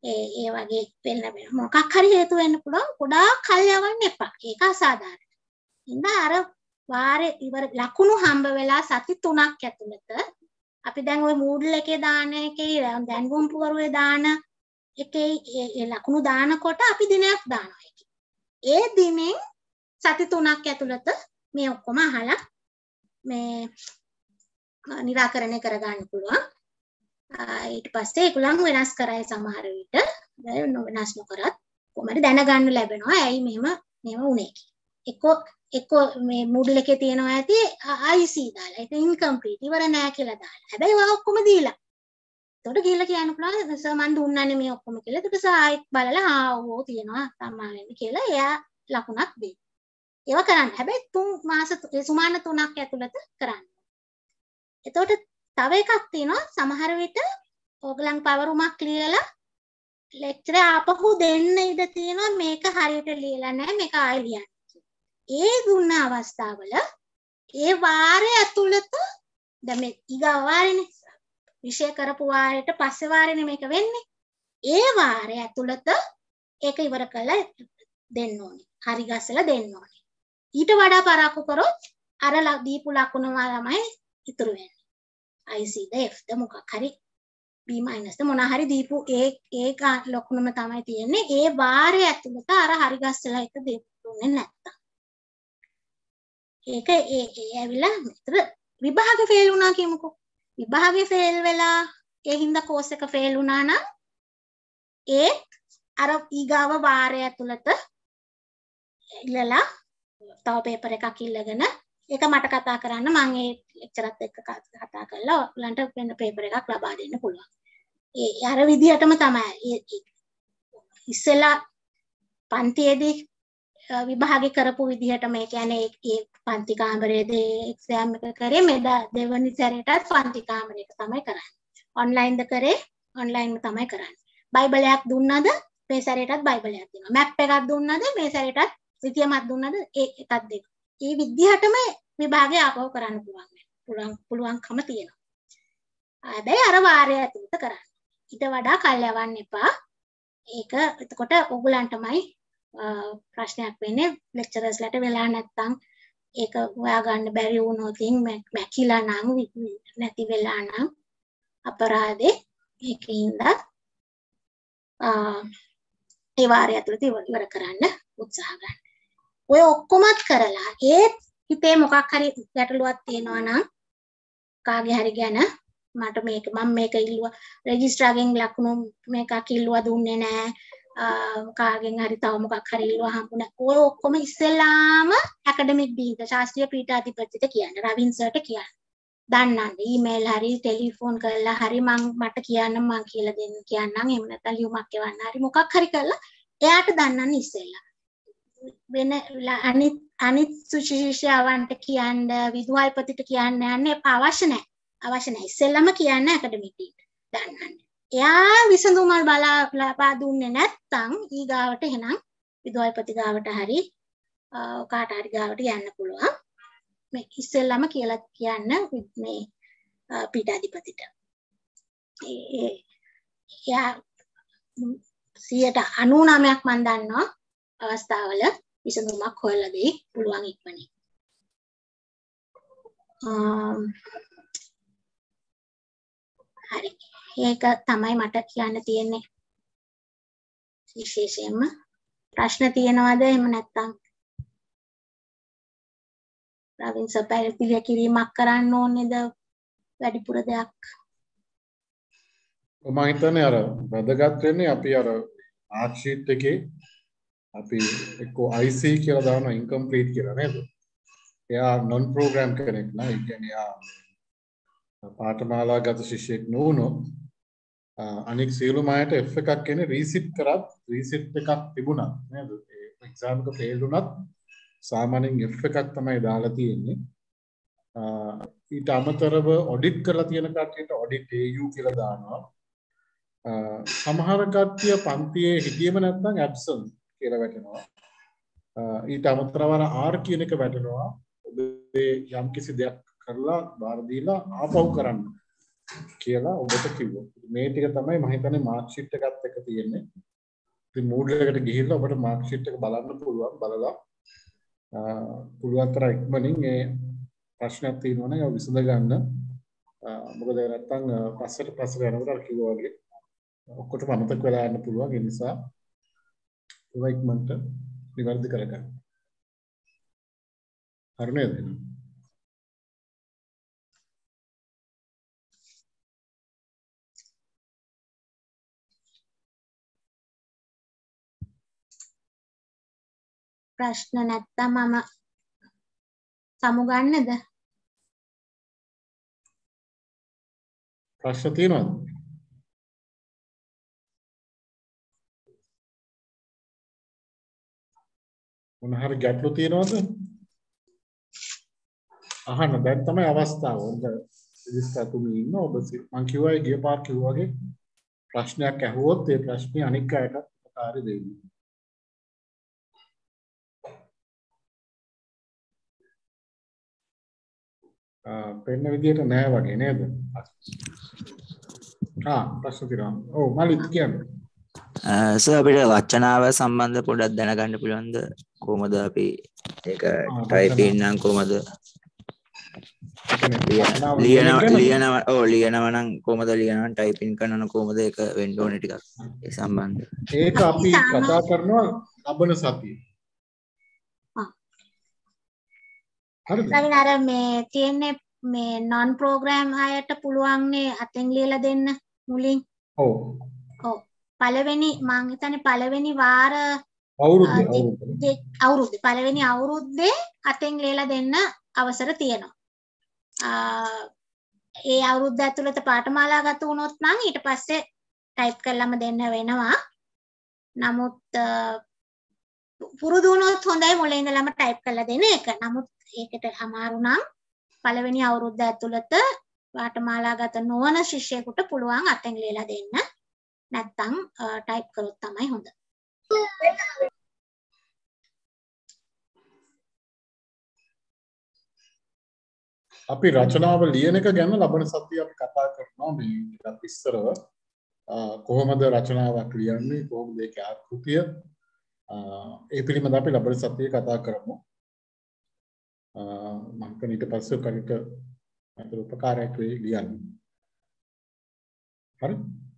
ඒ වගේ වෙන්න බෑ. මොකක් හරි හේතු වෙන්න පුළුවන්. ගොඩාක් කල් යවන්න එපා. ඒක අසාධාරණයි. ඉතින් අර වාරේ ඉවර ලකුණු හම්බ වෙලා සති 3ක් ඇතුළත අපි දැන් ওই Moodle එකේ දාන එකේ දැන්වුම් පුවරුවේ දාන එකේ ඒ ලකුණු දානකොට අපි දිනයක් දානවා ඒකේ. ඒ දිනෙන් සති 3ක් ඇතුළත මේ ඔක්කොම අහලා මේ නිරාකරණය කරගන්න පුළුවන්. ඊට පස්සේ ඒගොල්ලන් වෙනස් කරයි සමහර විට වෙනස් නොකරත් කොහමද දැනගන්න ලැබෙනවා ඇයි මෙහෙම වුනේ කියලා. එක්ක මේ Moodle එකේ තියෙනවා ඇති IC දාලා ඒක incomplete ඉවර නෑ කියලා දාලා. හැබැයි ඔය ඔක්කොම දීලා. එතකොට ගිහලා කියන්න පුළුවන් සර් මන් දුන්නානේ මේ ඔක්කොම කියලා. එතකොට සර් ආයෙත් බලලා ඕ තියෙනවා සම්මා වෙන්න කියලා එයා ලකුණක් දෙයි. ඒව කරන්න. හැබැයි 3 මාස සුමාන 3ක් ඇතුළත කරන්න. එතකොට තව එකක් තියෙනවා සමහර විට ඕගලන් පවරුමක් ලියලා ලෙක්චර් ආපහු දෙන්න ඉඩ තියෙනවා මේක හරියට ලියලා නැහැ මේක ආයෙ ලියන්න. ඒ දුන්න අවස්ථාවල ඒ වාරය ඇතුළත දැන් මේ ඊගා වාරේනේ විෂය කරපු වාරයට පස්සේ වාරේනේ මේක වෙන්නේ. ඒ වාරය ඇතුළත ඒක ඉවර කරලා දෙන්න ඕනේ. හරි ගස්සලා දෙන්න ඕනේ. ඊට වඩා පරක්කු කරොත් අර දීපු ලකුණ ළමයි ඉතුරු වෙන්නේ. IC ද F ද මොකක් හරි B minus ද මොන හරි දීපු ඒ ලකුණම තමයි තියෙන්නේ. ඒ වාරය ඇතුළත අර හරි ගස්සලා එක දෙන්නේ නැත්තම්. ඒක ඇවිල්ලා විතර විභාගේ ෆේල් වුණා කියමුකෝ. විභාගේ ෆේල් වෙලා ඒ හින්දා කෝස් එක ෆේල් වුණා නම් ඒ අර ඊගාව වාරය ඇතුළත ඉල්ලලා තව පේපර් එකක් ඉල්ලගෙන ඒක මට කතා කරන්න මම ඒ ලෙක්චරත් එක්ක කතා කරලා ඔයගලන්ට වෙන පේපර් එකක් ලබා දෙන්න පුළුවන්. ඒ අර විදිහටම තමයි ඉස්සෙල්ලා පන්තියේදී විභාගේ කරපු විදිහට මේ කියන්නේ ඒ පන්ති කාමරයේදී එක්සෑම් එක කරේ මෙදා දෙවනි සැරේටත් පන්ති කාමරයක තමයි කරන්නේ. ඔන්ලයින්ද කරේ ඔන්ලයින්ම තමයි කරන්නේ. බයිබලයක් දුන්නද මේ සැරේටත් බයිබලයක් දෙනවා. මැප් එකක් දුන්නද මේ සැරේටත් ද්විතීයමත් දුන්නද ඒකත් දෙනවා. මේ විදිහටම විභාගය ආපහු කරන්න පුළුවන්කම තියෙනවා. හැබැයි අර වාරය ඇතුළත කරන්න. ඊට වඩා කල් යවන්න එපා. ඒක එතකොට ඕගලන්ටමයි ප්‍රශ්නයක් වෙන්නේ ලෙක්චරර්ස්ලාට වෙලා නැත්තම් ඒක හොයාගන්න බැරි වුණොත් මැකිලා නම් නැති වෙලා නම් අපරාධේ ඒකින්ද ඒ වාරය ඇතුළත ඉවර කරන්න උත්සාහ ගන්න. ඔය ඔක්කොමත් කරලා ඒත් හිතේ මොකක් හරි ගැටලුවක් තියෙනවා නම් කාගේ හරි ගැන මට මම මේක ඉල්ලුවා රෙජිස්ට්‍රාර්ගෙන් ලකුණු මේකක් ඉල්ලුවා දුන්නේ නැහැ කාගෙන් හරි තව මොකක් හරි ඉල්ලුවා හම්බුනේ ඔය ඔක්කොම ඉස්සෙල්ලාම ඇකඩමික් ඩීන්ට ශාස්ත්‍රීය පීඨාධිපතිට කියන්න රවින් සර්ට කියන්න දන්නන්න ඊමේල් හරි ටෙලිෆෝන් කරලා හරි මට කියන්න මම කියලා දෙන්න කියන්නම් එහෙම නැත්නම් ලියුමක් එවන්න හරි මොකක් හරි කරලා එයාට දන්නන්න ඉස්සෙල්ලා වෙන අනිත් සුශිෂ්‍යවන්ට කියන්න විදුහල්පතිට කියන්න යන්න අවශ්‍ය නැහැ ඉස්සෙල්ලාම කියන්න ඇකඩමික් ඩීන්ට දන්නන්න එයා විසඳුම ලබා දුන්නේ නැත්නම් ඊගාවට එහෙනම් විදුහල්පති ගාවට හරි කාට හරි ගාවට යන්න පුළුවන් මේ ඉස්සෙල්ලාම කියලා කියන්න මේ පීඨාධිපතිට එයා 99%ක් මම දන්නවා අවස්ථාවල විසඳුමක් හොයලා දෙයි පුළුවන් ඉක්මනින් හරි ඒක තමයි මට කියන්න තියෙන්නේ විශේෂයෙන්ම ප්‍රශ්න තියෙනවද එහෙම නැත්නම් රවින් සර් පැහැදිලි කිරීමක් කරන්න ඕනේද වැඩිපුර දෙයක්
මම හිතන්නේ අර වැදගත් වෙන්නේ අපි අර ආර්ට් ෂීට් එකේ අපි එක්කෝ IC කියලා දානවා incomplete කියලා නේද? එයා non program කෙනෙක් නා ඒ කියන්නේ එයා පාඨමාලාගත ශිෂ්‍යෙක් නුනොත් අනික සියලුම අයට F එකක් කියන්නේ රීසිට් කරත් රීසිට් එකක් තිබුණා නේද? ඒ එක්සෑම් එක ෆේල් වුණත් සාමාන්‍යයෙන් F එකක් තමයි දාලා තියෙන්නේ. ඊට අමතරව ඔඩිට් කරලා තියෙන කට්ටියට ඔඩිට් AU කියලා දානවා. සමහර කට්ටිය පන්තියේ හිටියේම නැත්නම් ඇබ්සන්ට් කියලා වැටෙනවා. ඊට අමතරව R කියන එක වැටෙනවා. ඔබේ යම්කිසි දෙයක් කරලා බාර දීලා ආපහු කරන්න. කියලා ඔබට කිව්වා. මේ ටික තමයි මම හිතන්නේ මාර්ක් ෂීට් එකත් එක්ක තියෙන්නේ. ඉතින් Moodle එකට ගිහිල්ලා ඔබට මාර්ක් ෂීට් එක බලන්න පුළුවන්. බලලා පුළුවන් තරම් ඉක්මනින් මේ ප්‍රශ්නයක් තියෙනවා නම් ඒක විසඳ ගන්න. මොකද නැත්තම් පස්සට යනකොට අර කිව්වා වගේ ඔක්කොටම අමතක වෙලා යන්න පුළුවන්. ඒ නිසා ඒවා ඉක්මනට නිවැරදි කරගන්න. හරි නේද?
ප්‍රශ්න නැත්තම් මම සමුගන්නද?
ප්‍රශ්න තියෙනවද? මොන හරි ගැටලු තියෙනවද? අහන්න දැන් තමයි අවස්ථාව. ඔබ විස්තරතුමී ඉන්න ඔබ මං කිව්වා ගිය පාර කිව්වා වගේ ප්‍රශ්නයක් ඇහුවොත් ඒ ප්‍රශ්නේ අනික් අයට උපකාරී දෙන්න. පෙන්න විදියට නෑ වගේ නේද? ප්‍රශ්න තියෙනවා. ඔව් මලිත් කියන්නේ.
සර් අපිට වචනාව සම්බන්ධ පොඩ්ඩක් දැනගන්න පුළුවන්ද? කොහොමද අපි ඒක ටයිපින් නම් කොහොමද ලියනවා නම් කොහොමද ලියනවා ටයිපින් කරනවා කොහොමද ඒක වෙන්න ඕනේ ටිකක් ඒ සම්බන්ධ.
ඒක අපි කතා කරනවා ලබන සතියේ. හරිද?
අර මේ තියෙන්නේ මේ non program අයට පුළුවන් නේ අතෙන් ලියලා දෙන්න මුලින්.
ඔව්.
ඔව්. පළවෙනි මං හිතන්නේ පළවෙනි වාර අවුරුද්දේ පළවෙනි අවුරුද්දේ අතෙන් ලියලා දෙන්න අවසර තියෙනවා. ඒ අවුරුද්ද ඇතුළත පාඨමාලා ගත වුණොත් නම් ඊට පස්සේ ටයිප් කරලම දෙන්න වෙනවා. නමුත් පුරුදු වුණොත් හොඳයි මුලින් ඉඳලම ටයිප් කරලා දෙන එක. නමුත් ඒකට අමාරු නම් පළවෙනි අවුරුද්ද ඇතුළත පාඨමාලා ගත නොවන ශිෂ්‍යයෙකුට පුළුවන් අතෙන් ලියලා දෙන්න. නැත්තම් ටයිප් කරොත් තමයි හොඳ.
අපි රචනාව ලියන එක ගැන ලබන සතියේ අපි කතා කරනවා මේ ටිකක් ඉස්සරව කොහොමද රචනාවක් ලියන්නේ කොහොමද ඒකේ ආකෘතිය ඒ පිළිබඳව අපි ලබන සතියේ කතා කරමු. මම හිතන්නේ ඊට පස්සේ කලිට අතර උපකාරයක් වෙයි ලියන්න. හරි?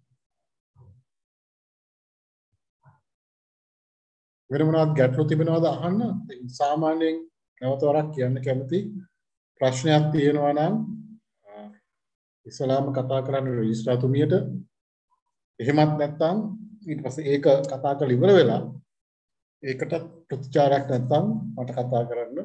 වෙන මොනවද ගැටලු තිබෙනවද අහන්න? සාමාන්‍යයෙන් නැවත වරක් කියන්න කැමති ප්‍රශ්නයක් තියෙනවා නම් ඉස්සලාම කතා කරන්න රෙජිස්ට්‍රාතුමියට. එහෙමත් නැත්නම් ඊට පස්සේ ඒක කතා කරලා ඉවර වෙලා ඒකට ප්‍රතිචාරයක් නැත්නම් මට කතා කරන්න.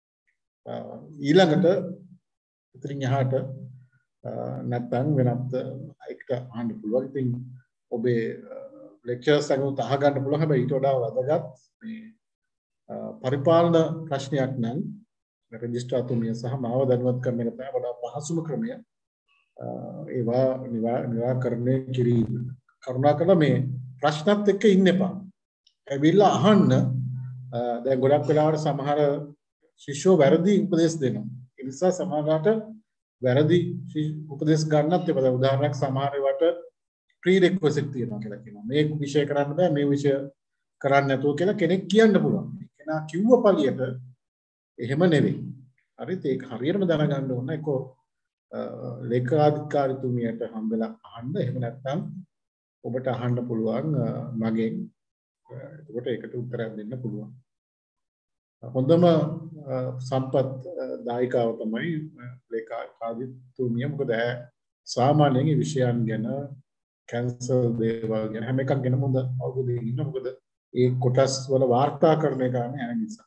ඊළඟට ඉතින් යහට නැත්නම් වෙනත් එකට අහන්න පුළුවන්. ඉතින් ඔබේ ලෙක්චර්ස් අනුත් අහගන්න පුළුවන්. හැබැයි ඊට වඩා වැදගත් මේ පරිපාලන ප්‍රශ්නයක් නම් රෙජිස්ට්‍රාතුමිය සහ මාව දැනුවත් කරන එක තමයි වඩා පහසුම ක්‍රමය. ඒවා නිරාකරණය කිරීම. කරුණාකරලා මේ ප්‍රශ්නත් එක්ක ඉන්න එපා. ඇවිල්ලා අහන්න. දැන් ගොඩක් වෙලාවට සමහර ශිෂ්‍යෝ වැරදි උපදෙස් දෙනවා. ඒ නිසා සමහරකට වැරදි උපදෙස් ගන්නත් එපා. දැන් උදාහරණයක් සමහර ඒවාට ප්‍රීරික්වෙසිට් තියෙනවා කියලා කියනවා. මේ විෂය කරන්න බෑ මේ විෂය කරන්න නැතුව කියලා කෙනෙක් කියන්න පුළුවන්. කෙනා කිව්ව පළියට එහෙම නෙවෙයි. හරිද? ඒක හරියටම දැනගන්න ඕන. ඒක ලේඛාධිකාරීතුමියට හම්බෙලා අහන්න. එහෙම නැත්නම් ඔබට අහන්න පුළුවන් මගෙන්. එතකොට ඒකට උත්තරයක් දෙන්න පුළුවන්. හොඳම සම්පත් දායකාව තමයි ලේඛාධිකාරීතුමිය. මොකද සාමාන්‍යයෙන් මේ විෂයන් ගැන කැන්සර් දේවල් ගැන හැම එකක් ගැන හොඳ අවබෝධයක් ඉන්න. මොකද ඒ කොටස් වල වාර්තාකරණය කරන්නේ යන නිසා.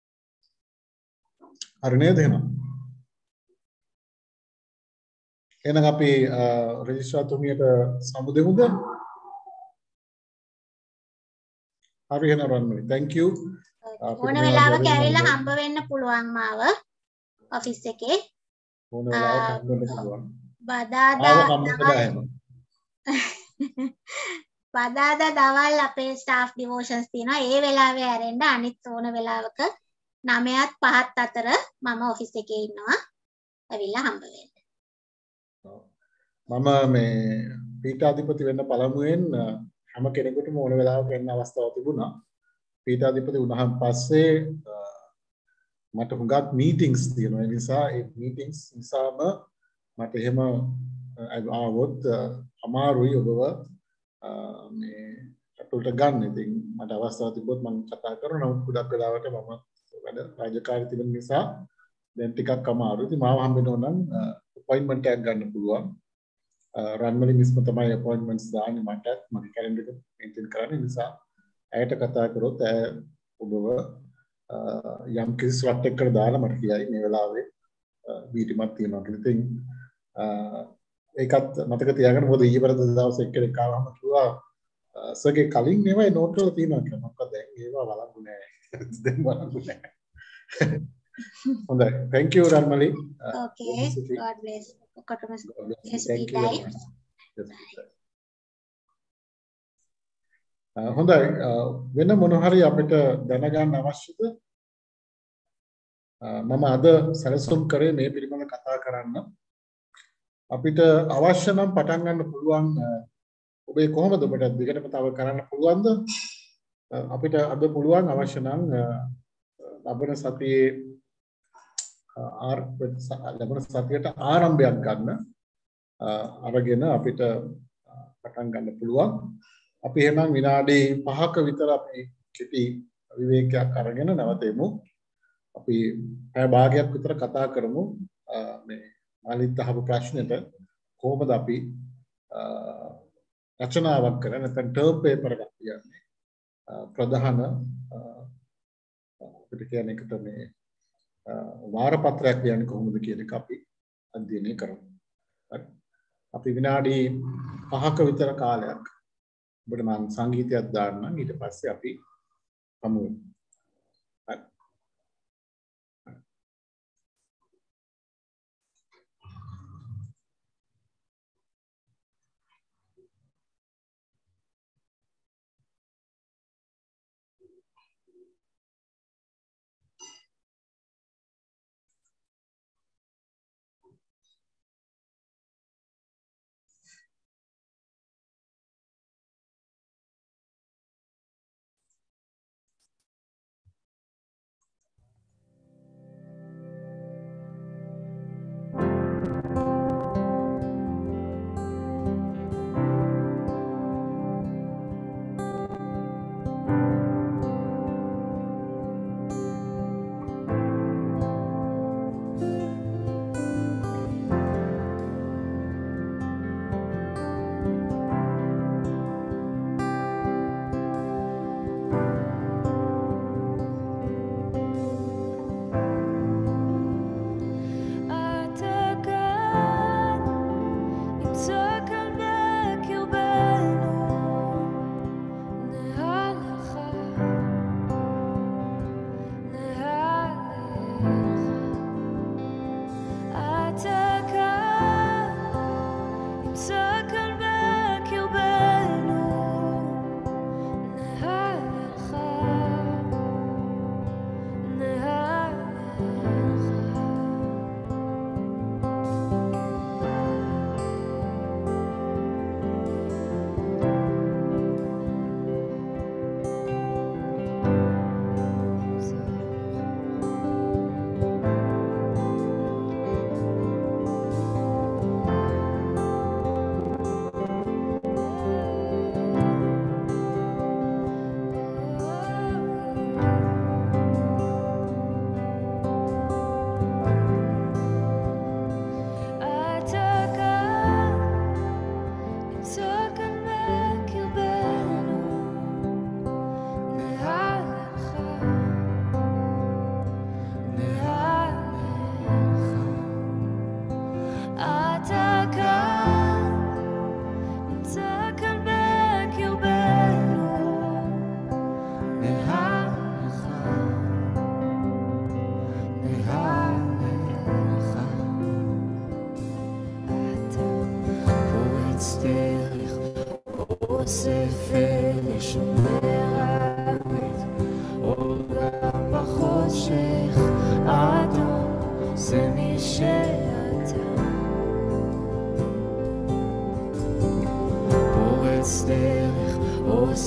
හරි නේද එහෙනම්? එහෙනම් අපි රෙජිස්ට්‍රාතුමියට සමු දෙමුද? හරි එහෙනම් රන්මනි. thank you.
ඕන වෙලාවක ඇවිල්ලා හම්බ වෙන්න පුළුවන් මාව ඔෆිස් එකේ.
ඕන වෙලාවක හම්බ වෙන්න පුළුවන්.
බදාදා දවල් අපේ ස්ටාෆ් ඩිවෝෂන්ස් තියෙනවා. ඒ වෙලාවේ ඇරෙන්න අනිත් ඕන වෙලාවක 9ත් 5ත් අතර මම ඔෆිස් එකේ ඉන්නවා. ඇවිල්ලා හම්බ වෙන්න.
මම මේ පීඨාධිපති වෙන්න පළමුවෙන් හැම කෙනෙකුටම ඕන වෙලාවක එන්න අවස්ථාවක් තිබුණා. පීඨාධිපති වුණාන් පස්සේ මට හුඟක් මීටින්ග්ස් තියෙනවා. ඒ නිසා ඒ මීටින්ග්ස් නිසාම මට එහෙම ආවොත් අමාරුයි ඔබව මේ අතුලට ගන්න. ඉතින් මට අවස්ථාවක් තිබ්බොත් මම කතා කරනවා. නමුත් ගොඩක් වෙලාවට මම වැඩ රාජකාරී තිබෙන නිසා දැන් ටිකක් අමාරුයි. ඉතින් මාව හම්බෙන්න ඕන නම් අපොයින්ට්මන්ට් එකක් ගන්න පුළුවන්. රන්මලි මිස්ම තමයි අපොයින්ට්මන්ට්ස් දාන්නේ මට. මගේ කැලෙන්ඩර් එක මේන්ටේන් කරන්න නිසා ඇයට කතා කරොත් ඇය ඔබව යම් කිසි ස්ලොට් එකකට දාලා මට කියයි මේ වෙලාවේ මීටිමක් තියෙනවා කියලා. ඉතින් ඒකත් මතක තියාගන්න. මොකද ඊයේ පෙරේද දවසේ එක්කෙනෙක් ආවම කිව්වා සර්ගේ කලින් මේවා නෝට් වල තියෙනවා කියලා. මොකද දැන් ඒවා වළංගු නෑ. දැන් වළංගු නෑ. හොඳයි. thank you රන්මලි.
Okay. God bless. ඔක්කොටම
thank you. හොඳයි. වෙන මොන හරි අපිට දැනගන්න අවශ්‍යද? මම අද සැලසුම් කරේ මේ පිළිබඳව කතා කරන්න. අපිට අවශ්‍ය නම් පටන් ගන්න පුළුවන්. ඔබේ කොහොමද ඔබට දිගටම තව කරන්න පුළුවන්ද? අපිට අද පුළුවන් අවශ්‍ය නම් ලබන සතියේ ලබන සතියට ආරම්භයක් ගන්න අරගෙන අපිට පටන් ගන්න පුළුවන්. අපි එහෙනම් විනාඩි 5ක විතර අපි කෙටි විවේකයක් අරගෙන නැවතෙමු. අපි පැය භාගයක් විතර කතා කරමු මේ මාලිත් අහපු ප්‍රශ්නෙට කොහොමද අපි රචනාවක් කරන්නේ නැත්නම් ටර්ම් පේපර් එකක් කියන්නේ ප්‍රධාන අපිට කියන්නේ එකට මේ වාරපත්‍රයක් කියන්නේ කොහොමද කියන එක අපි අධ්‍යයනය කරමු. හරි. අපි විනාඩි 5ක විතර කාලයක් ඔබට මම සංගීතයක් දාන්නම්. ඊට පස්සේ අපි හමු වෙමු.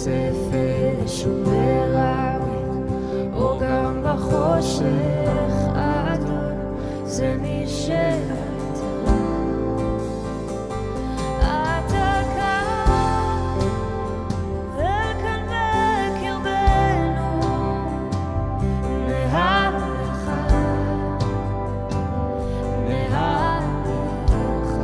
אוסף ושומר הארץ, אור גם בחושך, אדון זה מי שאתה. אתה כאן, וכאן בקרבנו, נהלך, נהלך.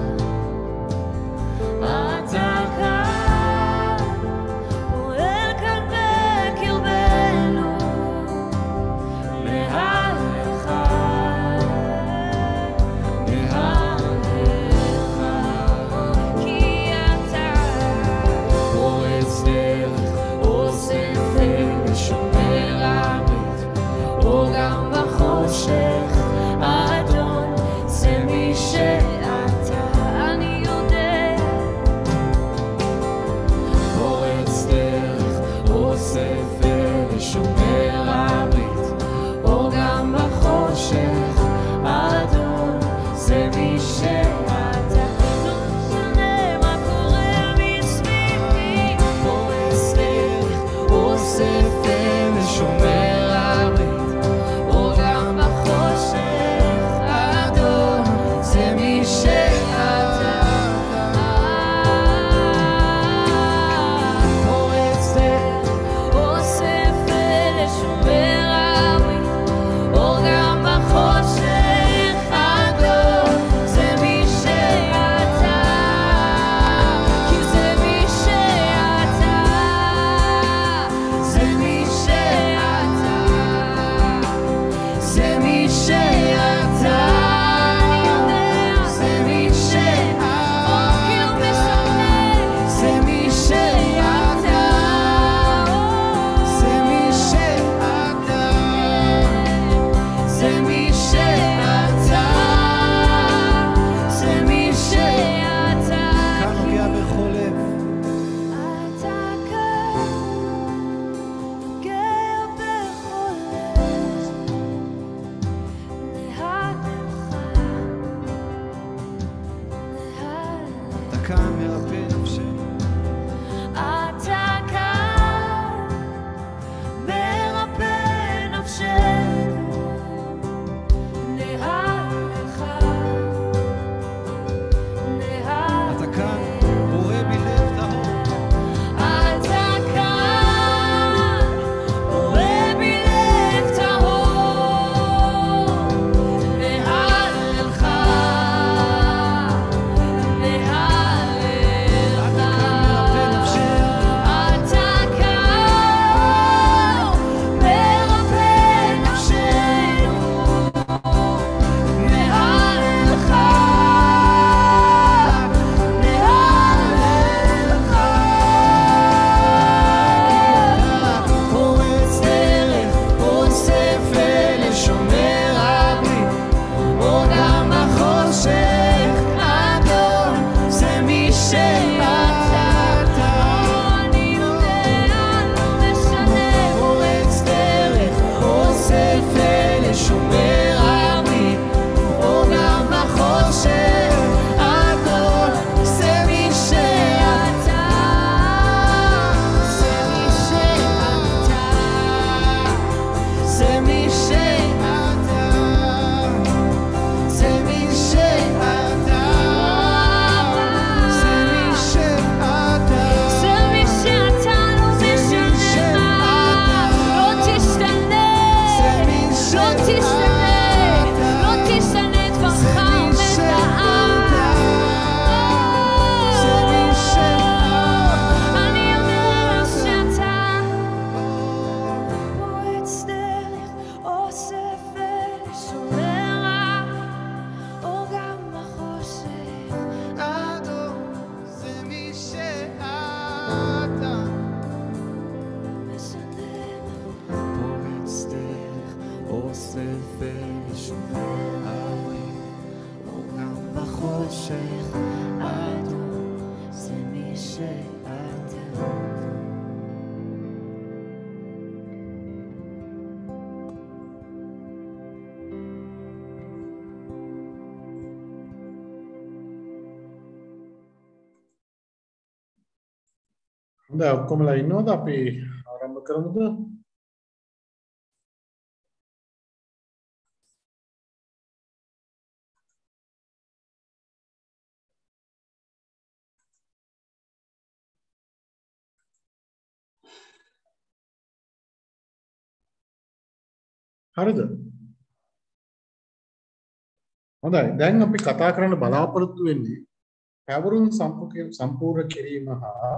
אתה כאן, פועל כאן בקרבנו, נהלך, נהלך. כי אתה פורץ דרך, אוסף ושומר הארץ, אור גם בחושך, אדון זה מי שאתה. אני יודע, פורץ דרך, אוסף ושומר הארץ, אור גם בחושך, אדון זה מי שאתה. לא משנה מה קורה מסביבי, פורץ דרך, אוסף ושומר הארץ, אור גם בחושך, אדון זה מי שאתה. פורץ דרך, אוסף ושומר הארץ, אור גם בחושך, אדון זה מי שאתה. כי זה מי שאתה, זה מי שאתה, זה מי שאתה. אני יודע, זה מי שאתה. כי לא משנה, זה מי שאתה, זה מי שאתה, זה מי שאתה, זה מי שאתה.
כאן נוגע בכל לב.
אתה כאן, נוגע בכל לב, נהלך, נהלך.
אתה כאן מרפא נפשנו.
אתה כאן, מרפא נפשנו, נהלך, נהלך.
אתה כאן בורא בלב טהור.
אתה כאן, בורא בלב טהור, נהלך, נהלך.
אתה כאן מרפא נפשנו.
אתה כאן, מרפא נפשנו, נהלך, נהלך. פורץ דרך, אוסף ושומר הברית, אור גם בחושך, אדון זה מי שאתה. אני יודע, לא משנה. פורץ דרך, אוסף ושומר הברית, אור גם בחושך, אדון זה מי שאתה, זה מי שאתה, זה מי שאתה, זה מי שאתה, זה מי שאתה, זה מי שאתה. לא משנה מה, לא תשתנה, לא תשתנה, לא תשתנה דברך עומד לעד. זה מי שאתה. אני יודע שאתה פורץ דרך, אוסף ושומר הארץ, אור גם בחושך,
אדון זה מי שאתה.
משנה מה.
פורץ דרך, אוסף ושומר הארץ, אור גם בחושך,
אדון זה מי שאתה.
හොඳයි ඔක්කොමලා ඉන්නවද අපි ආරම්භ කරමුද? හරිද? හොඳයි දැන් අපි කතා කරන්න බලාපොරොත්තු වෙන්නේ පැවරුම් සම්පූර්ණ කිරීම හා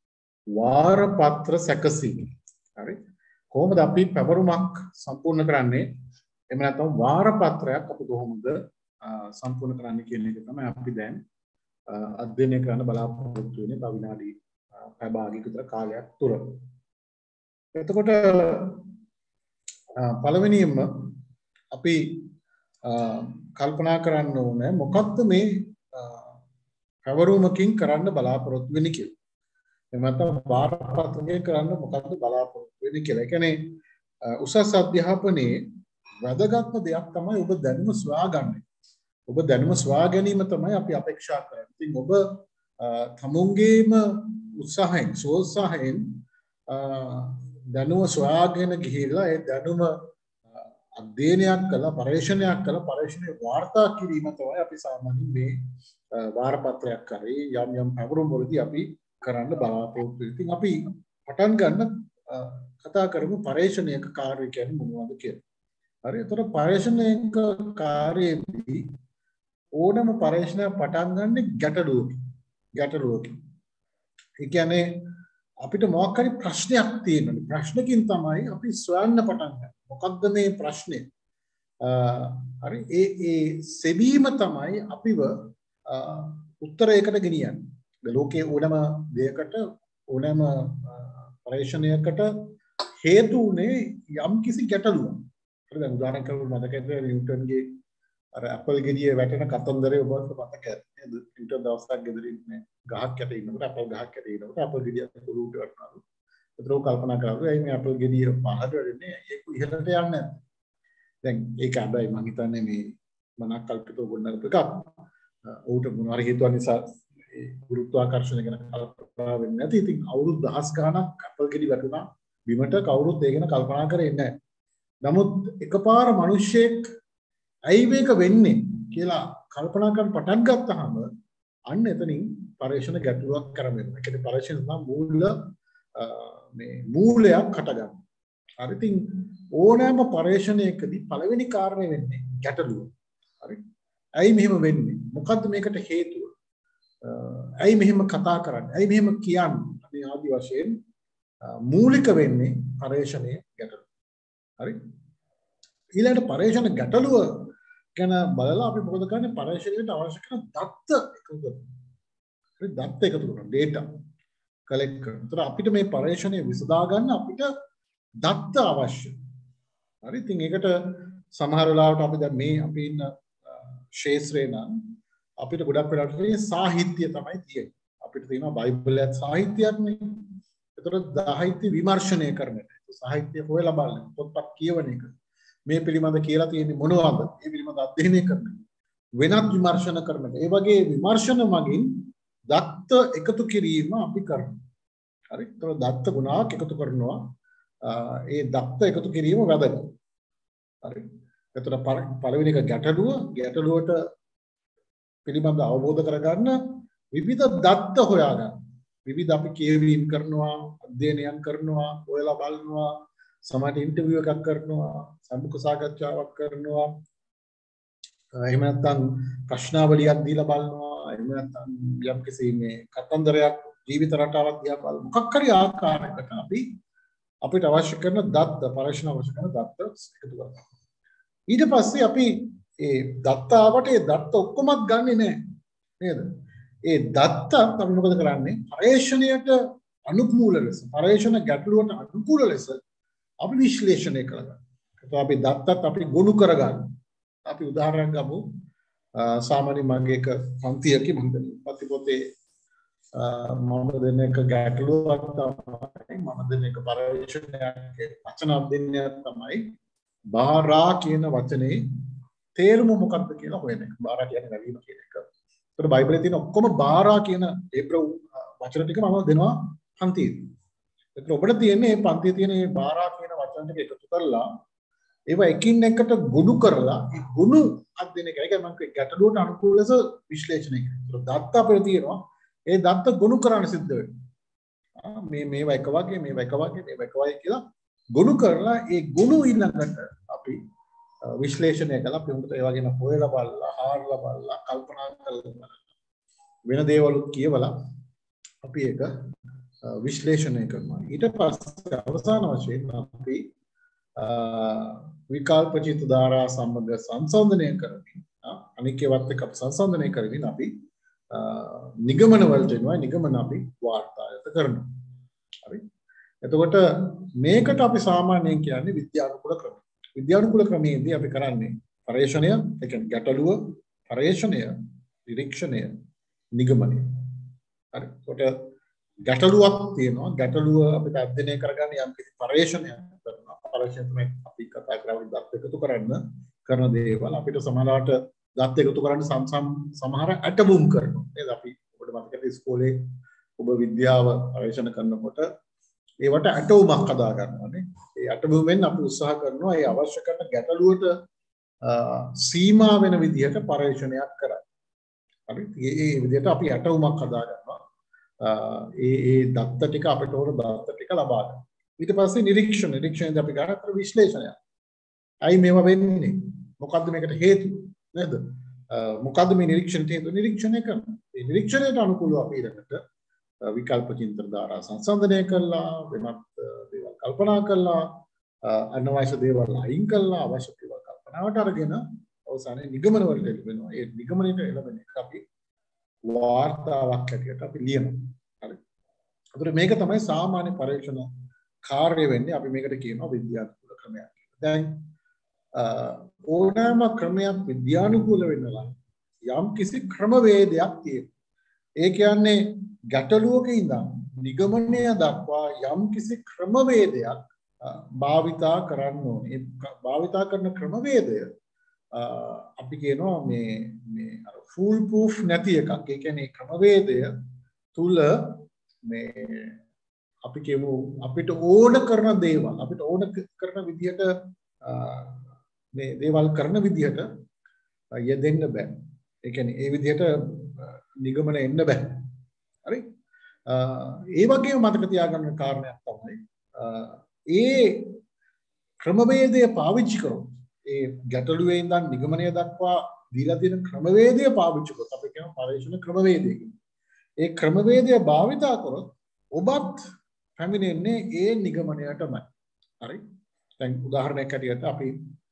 වාරපත්‍ර සැකසීම. හරි. කොහොමද අපි පැවරුමක් සම්පූර්ණ කරන්නේ? එහෙම නැත්නම් වාරපත්‍රයක් අපි කොහොමද සම්පූර්ණ කරන්නේ කියන එක තමයි අපි දැන් අධ්‍යයනය කරන්න බලාපොරොත්තු වෙන්නේ තව විනාඩි පැය භාගයක විතර කාලයක් තුර. එතකොට පළවෙනියෙන්ම අපි කල්පනා කරන්න ඕනේ මොකක්ද මේ පැවරුමකින් කරන්න බලාපොරොත්තු වෙන්නේ කියලා. එහෙම නැත්නම් වාරපත්‍රයෙන් කරන්න මොකක්ද බලාපොරොත්තු වෙන්නේ කියලා. ඒ කියන්නේ උසස් අධ්‍යාපනයේ වැදගත්ම දෙයක් තමයි ඔබ දැනුම සොයාගන්නේ. ඔබ දැනුම සොයා ගැනීම තමයි අපි අපේක්ෂා කරන්නේ. ඉතින් ඔබ තමුන්ගේම උත්සාහයෙන් සෝත්සාහයෙන් දැනුම සොයාගෙන ගිහිල්ලා ඒ දැනුම අධ්‍යයනයක් කළා පරීක්ෂණයක් කළා පරීක්ෂණේ වාර්තා කිරීම තමයි අපි සාමාන්‍යයෙන් මේ වාරපත්‍රයක් කරේ යම් යම් පැවරුම් වලදී අපි කරන්න බලාපොරොත්තු වෙන්නේ. ඉතින් අපි පටන් ගන්න කතා කරමු පරීක්ෂණයක කාර්ය කියන්නේ මොනවද කියලා. හරි. ඒතර පරීක්ෂණයක කාර්යයේදී ඕනම පරීක්ෂණයක් පටන් ගන්න ගැටලුවකින්. ඒ කියන්නේ අපිට මොකක් හරි ප්‍රශ්නයක් තියෙනවා. ප්‍රශ්නකින් තමයි අපි සොයන්න පටන් ගන්නේ. මොකක්ද මේ ප්‍රශ්නේ? හරි ඒ සෙබීම තමයි අපිව උත්තරයකට ගෙනියන්නේ. ලෝකයේ ඕනම දෙයකට ඕනම පරීක්ෂණයකට හේතු උනේ යම් කිසි ගැටලුවක්. හරි දැන් උදාහරණයක් වශයෙන් මතකද නිව්ටන්ගේ අර ඇපල් ගෙඩියේ වැටෙන කතන්දරේ ඔබට මතක ඇති නේද? නිව්ටන් දවසක් ගෙදරින් මේ ගහක් යට ඉන්නකොට ඇපල් ගහක් යට ඉන්නකොට ඇපල් ගෙඩියක් උඩට වටනලු. ඒතරෝ කල්පනා කරලා ඒ මේ ඇපල් ගෙඩිය පහළට වැටෙන්නේ ඒක ඉහළට යන්නේ නැද්ද? දැන් ඒක හැබැයි මම හිතන්නේ මේ මනක් කල්පිතව ගොඩනගපු එකක්. ඌට මොනවාරි හේතුවක් නිසා ඒ ගුරුත්වාකර්ෂණය ගැන කල්පනා වෙන්නේ නැති. ඉතින් අවුරුදු දහස් ගණනක් ඇපල් ගෙඩි වැටුණා බිමට කවුරුත් ඒ ගැන කල්පනා කරේ නැහැ. නමුත් එකපාර මිනිස්සෙක් ඇයි මේක වෙන්නේ කියලා කල්පනා කරන්න පටන් ගත්තාම අන්න එතනින් පරීක්ෂණ ගැටලුවක් කරගෙන. ඒ කියන්නේ පරීක්ෂණ තමයි මූලයක් හට ගන්න. හරි ඉතින් ඕනෑම පරීක්ෂණයකදී පළවෙනි කාරණේ වෙන්නේ ගැටලුව. හරි. ඇයි මෙහෙම වෙන්නේ? මොකද්ද මේකට හේතුව? ඇයි මෙහෙම කතා කරන්නේ? ඇයි මෙහෙම කියන්නේ? අපි ආදි වශයෙන් මූලික වෙන්නේ පරීක්ෂණයේ ගැටලුව. හරි. ඊළඟට පරීක්ෂණ ගැටලුව ගැන බලලා අපි මොකද කරන්නේ? පරීක්ෂණයට අවශ්‍ය කරන දත්ත එකතු කරනවා. හරි දත්ත එකතු කරනවා. data collect කරනවා. ඒතර අපිට මේ පරීක්ෂණය විසඳා ගන්න අපිට දත්ත අවශ්‍යයි. හරි ඉතින් ඒකට සමහර වෙලාවට අපි දැන් මේ අපි ඉන්න ශාස්ත්‍රේ නම් අපිට ගොඩක් වෙලාවට තියෙන සාහිත්‍ය තමයි තියෙන්නේ. අපිට තියෙනවා බයිබලයත් සාහිත්‍යයක්නේ. ඒතර සාහිත්‍ය විමර්ශනය කරන එක. සාහිත්‍ය හොයලා බලන්න. පොත්පත් කියවන එක. මේ පිළිබඳ කියලා තියෙන්නේ මොනවද? ඒ පිළිබඳ අධ්‍යයනය කරන එක. වෙනත් විමර්ශන කරන එක. ඒ වගේ විමර්ශන මගින් දත්ත එකතු කිරීම අපි කරනවා. හරි. ඒතර දත්ත ගුණාවක් එකතු කරනවා. ඒ දත්ත එකතු කිරීම වැදගත්. හරි. ඒතර පළවෙනි එක ගැටලුවට පිළිබඳ අවබෝධ කරගන්න විවිධ දත්ත හොයාගන්න. විවිධ අපි කියවීම් කරනවා, අධ්‍යයනයන් කරනවා, හොයලා බලනවා, සමහරට ඉන්ටර්විව් එකක් කරනවා, සම්මුඛ සාකච්ඡාවක් කරනවා. එහෙම නැත්නම් ප්‍රශ්නාවලියක් දීලා බලනවා. එහෙම නැත්නම් යම්කිසි මේ කතන්දරයක් ජීවිත රටාවක් දිහා බලන මොකක් හරි ආකාරයකට අපිට අවශ්‍ය කරන දත්ත පරීක්ෂණ අවශ්‍ය කරන දත්ත එකතු කරනවා. ඊට පස්සේ අපි ඒ දත්ත ආවට ඒ දත්ත ඔක්කොමත් ගන්නෙ නෑ නේද? ඒ දත්ත අපි මොකද කරන්නේ? පරීක්ෂණයට අනුකූල ලෙස පරීක්ෂණ ගැටලුවට අනුකූල ලෙස අපි විශ්ලේෂණය කරගන්නවා. ඒත් අපි දත්තත් අපි ගොනු කරගන්න. අපි උදාහරණයක් ගමු. සාමාන්‍ය මගේ එක පන්තියක මම පොතේ මම දෙන එක ගැටලුවක් තමයි මම දෙන එක පරීක්ෂණයක් වචන අධ්‍යයනයක් තමයි බාරා කියන වචනේ තේරුම මොකක්ද කියලා හොයන එක. බාරා කියන්නේ වැවීම කියන එක. ඒතර බයිබලයේ තියෙන ඔක්කොම බාරා කියන ඒබ්‍රව වචන ටික මම දෙනවා පන්තියේදී. ඒක ඔබට තියෙන්නේ මේ පන්තියේ තියෙන මේ බාරා කියන වචන ටික එකතු කරලා ඒවා එකින් එකට ගොනු කරලා ඒ ගොනු අධ්‍යයනය කරලා ඒක මම කිය ගැටලුවට අනුකූල ලෙස විශ්ලේෂණය කරනවා. දත්ත අපිට තියෙනවා. ඒ දත්ත ගොනු කරන්න සිද්ධ වෙනවා. මේවා එක වගේ මේවා එක වගේ මේවා එක වගේ කියලා ගොනු කරලා ඒ ගොනු ඊළඟට අපි විශ්ලේෂණය කළා. අපි උන්ට ඒ වගේම හොයලා බලලා හාරලා බලලා කල්පනා කරලා වෙන දේවල් කියවලා අපි ඒක විශ්ලේෂණය කරනවා. ඊට පස්සේ අවසාන වශයෙන් අපි විකල්පචිත ධාරා සමග සංසන්දනය කරමින් අනික් ඒවාත් එක්ක අපි සංසන්දනය කරමින් අපි නිගමන වලට එනවා. නිගමන අපි වාර්තාගත කරනවා. හරි. එතකොට මේකට අපි සාමාන්‍යයෙන් කියන්නේ විද්‍යානුකූල ක්‍රම. විද්‍යානුකූල ක්‍රමයේදී අපි කරන්නේ පරීක්ෂණය, ඒ කියන්නේ ගැටලුව, පරීක්ෂණය, නිරීක්ෂණය, නිගමනය. හරි. එතකොට ගැටලුවක් තියෙනවා. ගැටලුව අපිට අධ්‍යයනය කරගන්න යම් කිසි පරීක්ෂණයක් කරනවා. පරීක්ෂණ තමයි අපි කතා කරන්නේ දත් එකතු කරන්න කරන දේවල්. අපිට සමහරවිට දත් එකතු කරන්න සමහර ඇටබුම් කරනවා. නේද? අපි ඔබට මතකද ඉස්කෝලේ ඔබ විද්‍යාව පරීක්ෂණ කරනකොට ඒවට ඇටවුමක් හදා ගන්නවානේ. ඒ ඇටවුමෙන් අපි උත්සාහ කරනවා ඒ අවශ්‍ය කරන ගැටලුවට සීමා වෙන විදිහට පරීක්ෂණයක් කරන්න. හරි. ඒ විදිහට අපි ඇටවුමක් හදා ගන්නවා. ඒ දත්ත ටික අපිට ඕන දත්ත ටික ලබා ගන්න. ඊට පස්සේ නිරීක්ෂණයේදී අපි ගන්න විශ්ලේෂණය. අයි මේවා වෙන්නේ. මොකද්ද මේකට හේතුව? නේද? මොකද්ද මේ නිරීක්ෂණයට හේතුව? නිරීක්ෂණය කරනවා. මේ නිරීක්ෂණයට අනුකූලව අපි ඊළඟට විකල්ප චින්තන ධාරා සංසන්දනය කළා, වෙනත් දේවල් කල්පනා කළා, අනවශ්‍ය දේවල් අයින් කළා, අවශ්‍ය දේවල් කල්පනාවට අරගෙන අවසානයේ නිගමන වලට එළවෙනවා. ඒ නිගමනයට එළවෙන එක අපි වාර්තාවක් හැටියට අපි ලියනවා. හරි. ඒතර මේක තමයි සාමාන්‍ය පරීක්ෂණ කාර්ය වෙන්නේ. අපි මේකට කියනවා විද්‍යානුකූල ක්‍රමයක් කියලා. දැන් ඕනෑම ක්‍රමයක් විද්‍යානුකූල වෙනවා යම් කිසි ක්‍රමවේදයක් තියෙනවා. ඒ කියන්නේ ගැටලුවක ඉඳන් නිගමනය දක්වා යම් කිසි ක්‍රමවේදයක් භාවිතා කරන්න ඕනේ. භාවිතා කරන ක්‍රමවේදය අපි කියනවා මේ අර ෆූල් ප්‍රූෆ් නැති එකක්. ඒ කියන්නේ ක්‍රමවේදය තුල මේ අපි කියමු අපිට ඕන කරන දේවල් අපිට ඕන කරන විදිහට මේ දේවල් කරන විදිහට යෙදෙන්න බෑ. ඒ කියන්නේ ඒ විදිහට නිගමන එන්න බෑ. හරි. ඒ වගේම මතක තියාගන්න කාරණයක් තමයි ඒ ක්‍රමවේදය පාවිච්චි කරොත් ඒ ගැටලුවේ ඉඳන් නිගමනය දක්වා දීලා තියෙන ක්‍රමවේදය පාවිච්චි කරොත් අපි කියන පරීක්ෂණ ක්‍රමවේදය කියන්නේ. ඒ ක්‍රමවේදය භාවිතා කරොත් ඔබත් පැමිණෙන්නේ ඒ නිගමනයටමයි. හරි. දැන් උදාහරණයක් ඇටියට අපි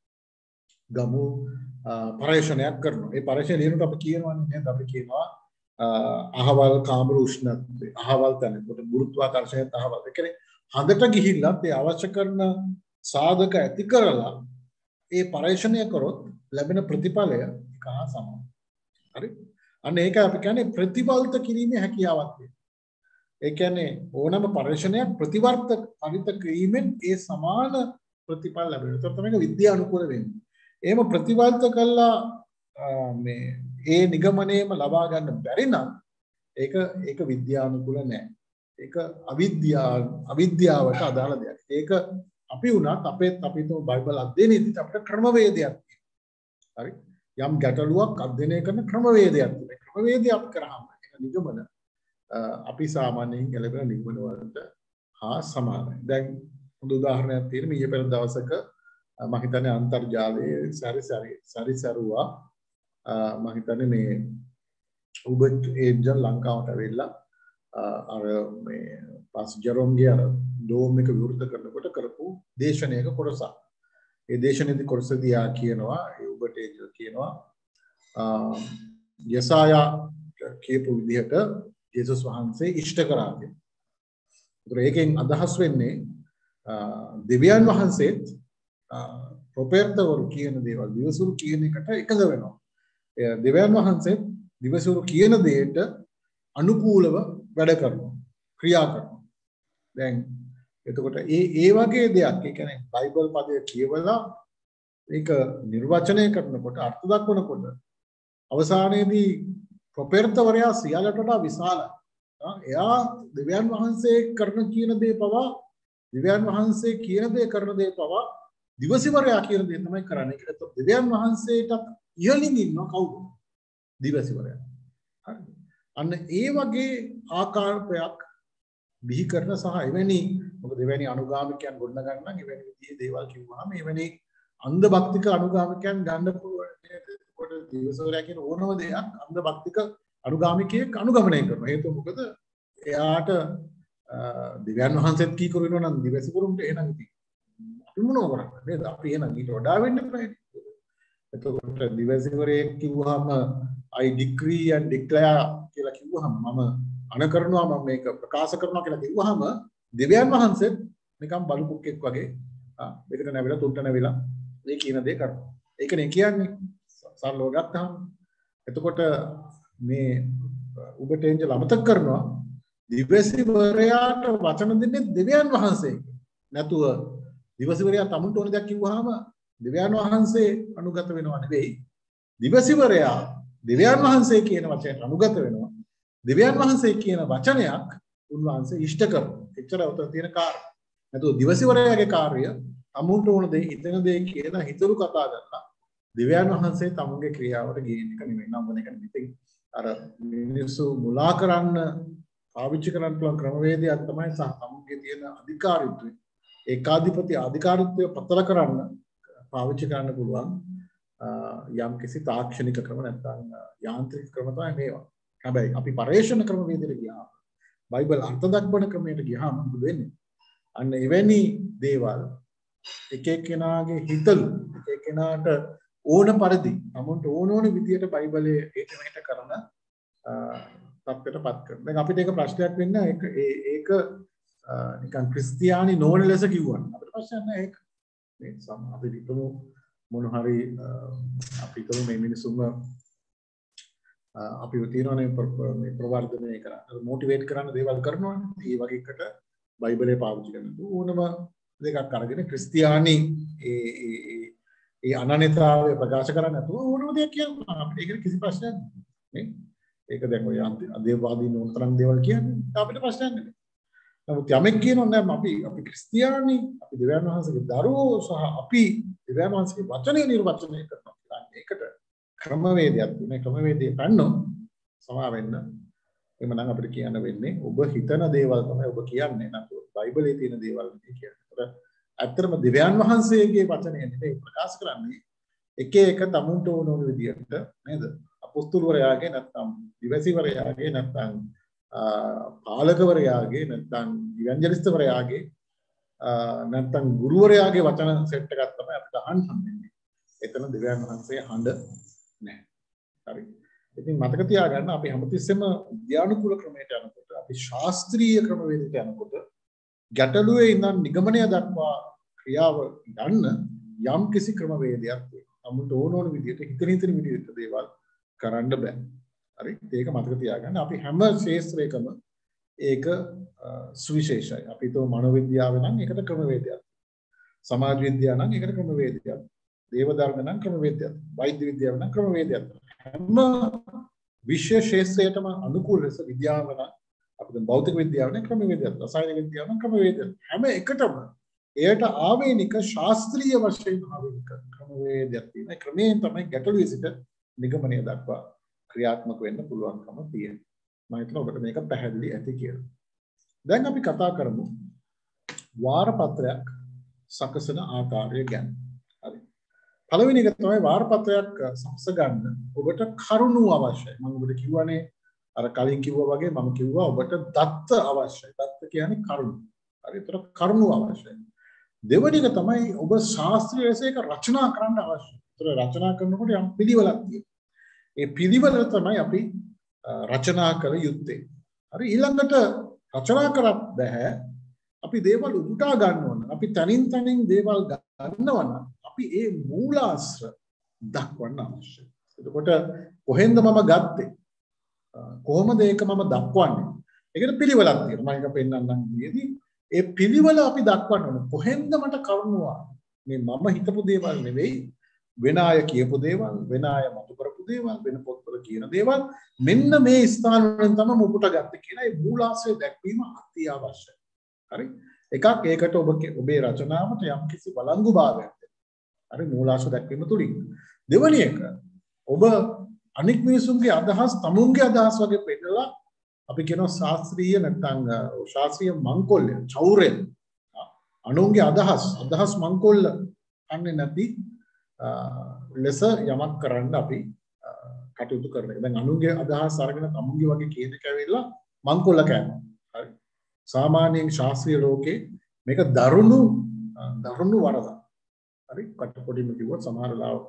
ගමු පරීක්ෂණයක් කරනවා. ඒ පරීක්ෂණය ලියනකොට අපි කියනවානේ නේද? අපි කියනවා අහවල් කාමර උෂ්ණත්වය, අහවල් තැන, ගුරුත්වාකර්ෂණයත් අහවල්. ඒ කියන්නේ හඳට ගිහිල්ලත් ඒ අවශ්‍ය කරන සාධක ඇති කරලා ඒ පරීක්ෂණය කරොත් ලැබෙන ප්‍රතිඵලය එක හා සමානයි. හරි. අන්න ඒක අපි කියන්නේ ප්‍රතිඵලිත කිරීමේ හැකියාවක් තියෙනවා. ඒ කියන්නේ ඕනම පරීක්ෂණයක් ප්‍රතිවර්ත කිරීමෙන් ඒ සමාන ප්‍රතිඵල ලැබෙනවා. ඒක තමයි විද්‍යානුකූල වෙන්නේ. එහෙම ප්‍රතිවර්ත කළා මේ ඒ නිගමනයේම ලබා ගන්න බැරි නම් ඒක විද්‍යානුකූල නෑ. ඒක අවිද්‍යාවට අදාළ දෙයක්. ඒක අපි උනත් අපි තුමු බයිබල් අධ්‍යයනයේදී අපිට ක්‍රමවේදයක් තියෙනවා. හරි. යම් ගැටලුවක් අධ්‍යයනය කරන ක්‍රමවේදයක් තියෙනවා. ක්‍රමවේදය අපි කරාම ඒක නිගමන අපි සාමාන්‍යයෙන් ගැලපෙන නිගමන වලට හා සමානයි. දැන් හොඳ උදාහරණයක් තියෙනවා. ඊයේ පෙර දවසක මම හිතන්නේ අන්තර්ජාලයේ සැරිසරුවා මම හිතන්නේ මේ උබට් ඒන්ජල් ලංකාවට ඇවිල්ලා අර මේ පාස් ජෙරොම්ගේ අර ඩෝම් එක විවෘත කරනකොට කරපු දේශනයක කොටසක්. ඒ දේශනයේදී කොටසදී ආ කියනවා ඒ උබට් ඒන්ජල් කියනවා යසායා කියපු විදිහට යේසුස් වහන්සේ ඉෂ්ට කරා කියලා. ඒතර ඒකෙන් අදහස් වෙන්නේ දෙවියන් වහන්සේත් ප්‍රොපෙර්තවරු කියන දේවල් දිවසුරු කියන එකට එකඟ වෙනවා. දෙවියන් වහන්සේ දිවසුරු කියන දෙයට අනුකූලව වැඩ කරනවා, ක්‍රියා කරනවා. දැන් එතකොට ඒ වගේ දෙයක්, ඒ කියන්නේ බයිබල් පදය කියවලා ඒක නිර්වචනය කරනකොට අර්ථ දක්වනකොට අවසානයේදී ප්‍රොපෙර්තවරයා සියල්ලට වඩා විශාලයි. එයා දෙවියන් වහන්සේ කරන කියන දේ පවා දෙවියන් වහන්සේ කියන දේ කරන දේ පවා දිවසිවරයා කියන දේ තමයි කරන්නේ. ඒකට දෙවියන් වහන්සේට ඉහළින් ඉන්නවා කවුද? දිවසිවරයා. හරි. අන්න ඒ වගේ ආකාරයක් බිහි කරන සහ එවැනි මොකද එවැනි අනුගාමිකයන් ගොඩ ගන්න නම් එවැනි විදිහේ දේවල් කිව්වහම එවැනි අන්ධ භක්තික අනුගාමිකයන් ගන්න පුළුවන්. කොට දිවසිවරයා කියන ඕනම දෙයක් අන්ධ භක්තික අනුගාමිකයෙක් අනුගමනය කරනවා. හේතුව මොකද එයාට දිව්‍යන් වහන්සේත් කී කරු වෙනවා නම් දිවසිවරුන්ට එහෙනම් ඉතින් අපි මොනව කරන්නේ නේද? අපි එහෙනම් ඊට වඩා වෙන්න බෑ. එතකොට දිවසිවරයෙක් කිව්වහම I decree and declare කියලා කිව්වහම මම අනකරනවා මම මේක ප්‍රකාශ කරනවා කියලා කිව්වහම දිව්‍යන් වහන්සේත් නිකන් බලු කුක්කෙක් වගේ දෙකට නැවිලා තුන්ට නැවිලා මේ කියන දේ කරනවා. ඒකනේ කියන්නේ සරලව ගත්තාම. එතකොට මේ ඔබට එන්ජල් අමතක කරනවා දිවසිවරයාට වචන දෙන්නේ දෙවියන් වහන්සේ. නැතුව දිවසිවරයා තමුන්ට ඕන දෙයක් කිව්වහම දෙවියන් වහන්සේ අනුගත වෙනවා නෙවෙයි. දිවසිවරයා දෙවියන් වහන්සේ කියන වචනයට අනුගත වෙනවා. දෙවියන් වහන්සේ කියන වචනයක් උන්වහන්සේ ඉෂ්ට කරනවා. එච්චර උතන තියෙන කාර්යය. නැතුව දිවසිවරයාගේ කාර්යය තමුන්ට ඕන දේ හිතන දේ කියලා හිතලු කතා කරලා දෙවියන් වහන්සේ තමුන්ගේ ක්‍රියාවට ගේන එක නෙවෙයි. නම් මොන එකද ඉතින් අර මිනිස්සු මුලා කරන්න පාවිච්චි කරන්න පුළුවන් ක්‍රමවේදයක් තමයි සහ තමුන්ගේ තියෙන අධිකාරීත්වය ඒකාධිපති අධිකාරීත්වය පතර කරන්න පාවිච්චි කරන්න පුළුවන් යම් කිසි තාක්ෂණික ක්‍රම නැත්නම් යාන්ත්‍රික ක්‍රම තමයි මේවා. හැබැයි අපි පරේක්ෂණ ක්‍රමවේදයට ගියාම බයිබල් අර්ථ දක්වන ක්‍රමයට ගියාම මොකද වෙන්නේ? අන්න එවැනි දේවල් එක එක්කෙනාගේ හිතලු එක එක්කෙනාට ඕන පරිදි නමුත් ඕන විදියට බයිබලයේ ඒක මෙහෙට කරන තත්ත්වයටපත් කරනවා. දැන් අපිට ඒක ප්‍රශ්නයක් වෙන්න ඒක නිකන් ක්‍රිස්තියානි නෝන ලෙස කිව්වනම් අපිට ප්‍රශ්නයක් නෑ ඒක. මේ අපි හිතමු මොන හරි අපි හිතමු මේ මිනිසුන්ව අපි තියෙනවානේ මේ ප්‍රවර්ධනය කරන්න මොටිවේට් කරන්න දේවල් කරනවානේ. ඒ වගේ එකට බයිබලයේ පාවිච්චි කරන ඕනම දෙකක් අරගෙන ක්‍රිස්තියානි ඒ අනන්‍යතාවය ප්‍රකාශ කරන්නේ නැතුව ඕනම දෙයක් කියනවා. අපිට ඒකට කිසි ප්‍රශ්නයක් නෑ. ඒක දැන් ඔය අදේවාදී නෝතරන් දේවල් කියන්නේ අපිට ප්‍රශ්නයක් නෙමෙයි. නමුත් යමෙක් කියනවා නෑ අපි ක්‍රිස්තියානි අපි දෙවියන් වහන්සේගේ දරුවෝ සහ අපි දෙවියන් වහන්සේගේ වචනය නිර්වචනය කරනවා කියලා. ඒකට ක්‍රමවේදයක් තියෙනවා. ක්‍රමවේදය ගන්නොත් සමා වෙන්න. එමනම් අපිට කියන්න වෙන්නේ ඔබ හිතන දේවල් තමයි ඔබ කියන්නේ. නැත්නම් බයිබලයේ තියෙන දේවල් කියන්නේ. ඇත්තටම දෙවියන් වහන්සේගේ වචනය නෙවෙයි ප්‍රකාශ කරන්නේ එක එක තමුන්ට ඕන විදියට නේද? අපොස්තුලවරයාගේ නැත්නම් දිවසිවරයාගේ නැත්නම් පාලකවරයාගේ නැත්නම් ඉවැන්ජලිස්ට්වරයාගේ නැත්නම් ගුරුවරයාගේ වචන සෙට් එකක් තමයි අපිට අහන්න හම්බෙන්නේ. එතන දෙවියන් වහන්සේ හඬ නැහැ. හරි. ඉතින් මතක තියාගන්න අපි හැමතිස්සෙම විද්‍යානුකූල ක්‍රමයට යනකොට අපි ශාස්ත්‍රීය ක්‍රමවේදයට යනකොට ගැටලුවේ ඉඳන් නිගමනය දක්වා ක්‍රියාව ගන්න යම් කිසි ක්‍රමවේදයක් තියෙනවා. නමුත් ඕන විදිහට හිතන විදිහට දේවල් කරන්න බෑ. හරි. ඒක මතක තියාගන්න. අපි හැම ශාස්ත්‍රයකම ඒක සුවිශේෂයි. අපි හිතුව මනෝවිද්‍යාව නම් ඒකට ක්‍රමවේදයක්. සමාජ විද්‍යාව නම් ඒකට ක්‍රමවේදයක්. දේව ධර්ම නම් ක්‍රමවේදයක්. වෛද්‍ය විද්‍යාව නම් ක්‍රමවේදයක්. හැම විශ්ව ශාස්ත්‍රයටම අනුකූල ලෙස විද්‍යාව නම් අපිට භෞතික විද්‍යාව නම් ක්‍රමවේදයක්. රසායන විද්‍යාව නම් ක්‍රමවේදයක්. හැම එකටම එයට ආවේනික ශාස්ත්‍රීය වශයෙන් ආවේනික ක්‍රමවේදයක් තියෙනවා. ක්‍රමයෙන් තමයි ගැටලුවේ සිට නිගමනය දක්වා ක්‍රියාත්මක වෙන්න පුළුවන්කම තියෙනවා. මම හිතනවා ඔබට මේක පැහැදිලි ඇති කියලා. දැන් අපි කතා කරමු වාරපත්‍රයක් සකසන ආකාරය ගැන. හරි. පළවෙනි එක තමයි වාරපත්‍රයක් සකස ගන්න ඔබට කරුණු අවශ්‍යයි. මම ඔබට කිව්වනේ අර කලින් කිව්වා වගේ මම කිව්වා ඔබට දත්ත අවශ්‍යයි. දත්ත කියන්නේ කරුණු. හරි. ඒතර කරුණු අවශ්‍යයි. දෙවෙනි එක තමයි ඔබ ශාස්ත්‍රීය ලෙස ඒක රචනා කරන්න අවශ්‍යයි. ඒතර රචනා කරනකොට යම් පිළිවෙලක් තියෙනවා. ඒ පිළිවෙල තමයි අපි රචනා කළ යුත්තේ. හරි. ඊළඟට රචනා කරත් බෑ. අපි දේවල් උපුටා ගන්න ඕන. අපි තනින් දේවල් ගන්නවා නම් අපි ඒ මූලාශ්‍ර දක්වන්න අවශ්‍යයි. එතකොට කොහෙන්ද මම ගත්තේ? කොහොමද ඒක මම දක්වන්නේ? ඒකට පිළිවෙලක් තියෙනවා. මම එක පෙන්නන්නම් ඉතින් ඒ පිළිවෙල අපි දක්වන්න ඕන. කොහෙන්ද මට කරුණුවා? මේ මම හිතපු දේවල් නෙවෙයි වෙන අය කියපු දේවල්, වෙන අය මතු කරපු දේවල් වෙන පොත්වල කියන දේවල් මෙන්න මේ ස්ථාන වලින් තමයි උපුට ගත්තේ කියලා ඒ මූලාශ්‍රය දැක්වීම අති අවශ්‍යයි. හරි? එකක් ඒකට ඔබේ රචනාවට යම්කිසි වළංගුභාවයක් දෙන්න. හරි මූලාශ්‍රය දැක්වීම තුලින්. දෙවැනි එක ඔබ අනික් මිනිසුන්ගේ අදහස් තමුන්ගේ අදහස් වගේ පෙන්නලා අපි කියනවා ශාස්ත්‍රීය නැත්නම් ශාස්ත්‍රීය මංකොල්‍ය චෞර්ය අනුන්ගේ අදහස් මංකොල්ල අන්නේ නැති ලෙස යමක් කරන්න අපි කටයුතු කරන එක. දැන් අනුන්ගේ අදහස් අරගෙන තමුන්ගේ වගේ කියන එක ඇවිල්ලා මංකොල්ල කරනවා. හරි. සාමාන්‍යයෙන් ශාස්ත්‍රීය ලෝකේ මේක දරුණු වරදක්. හරි. කටපොඩිම කිව්වොත් සමහර ලාවට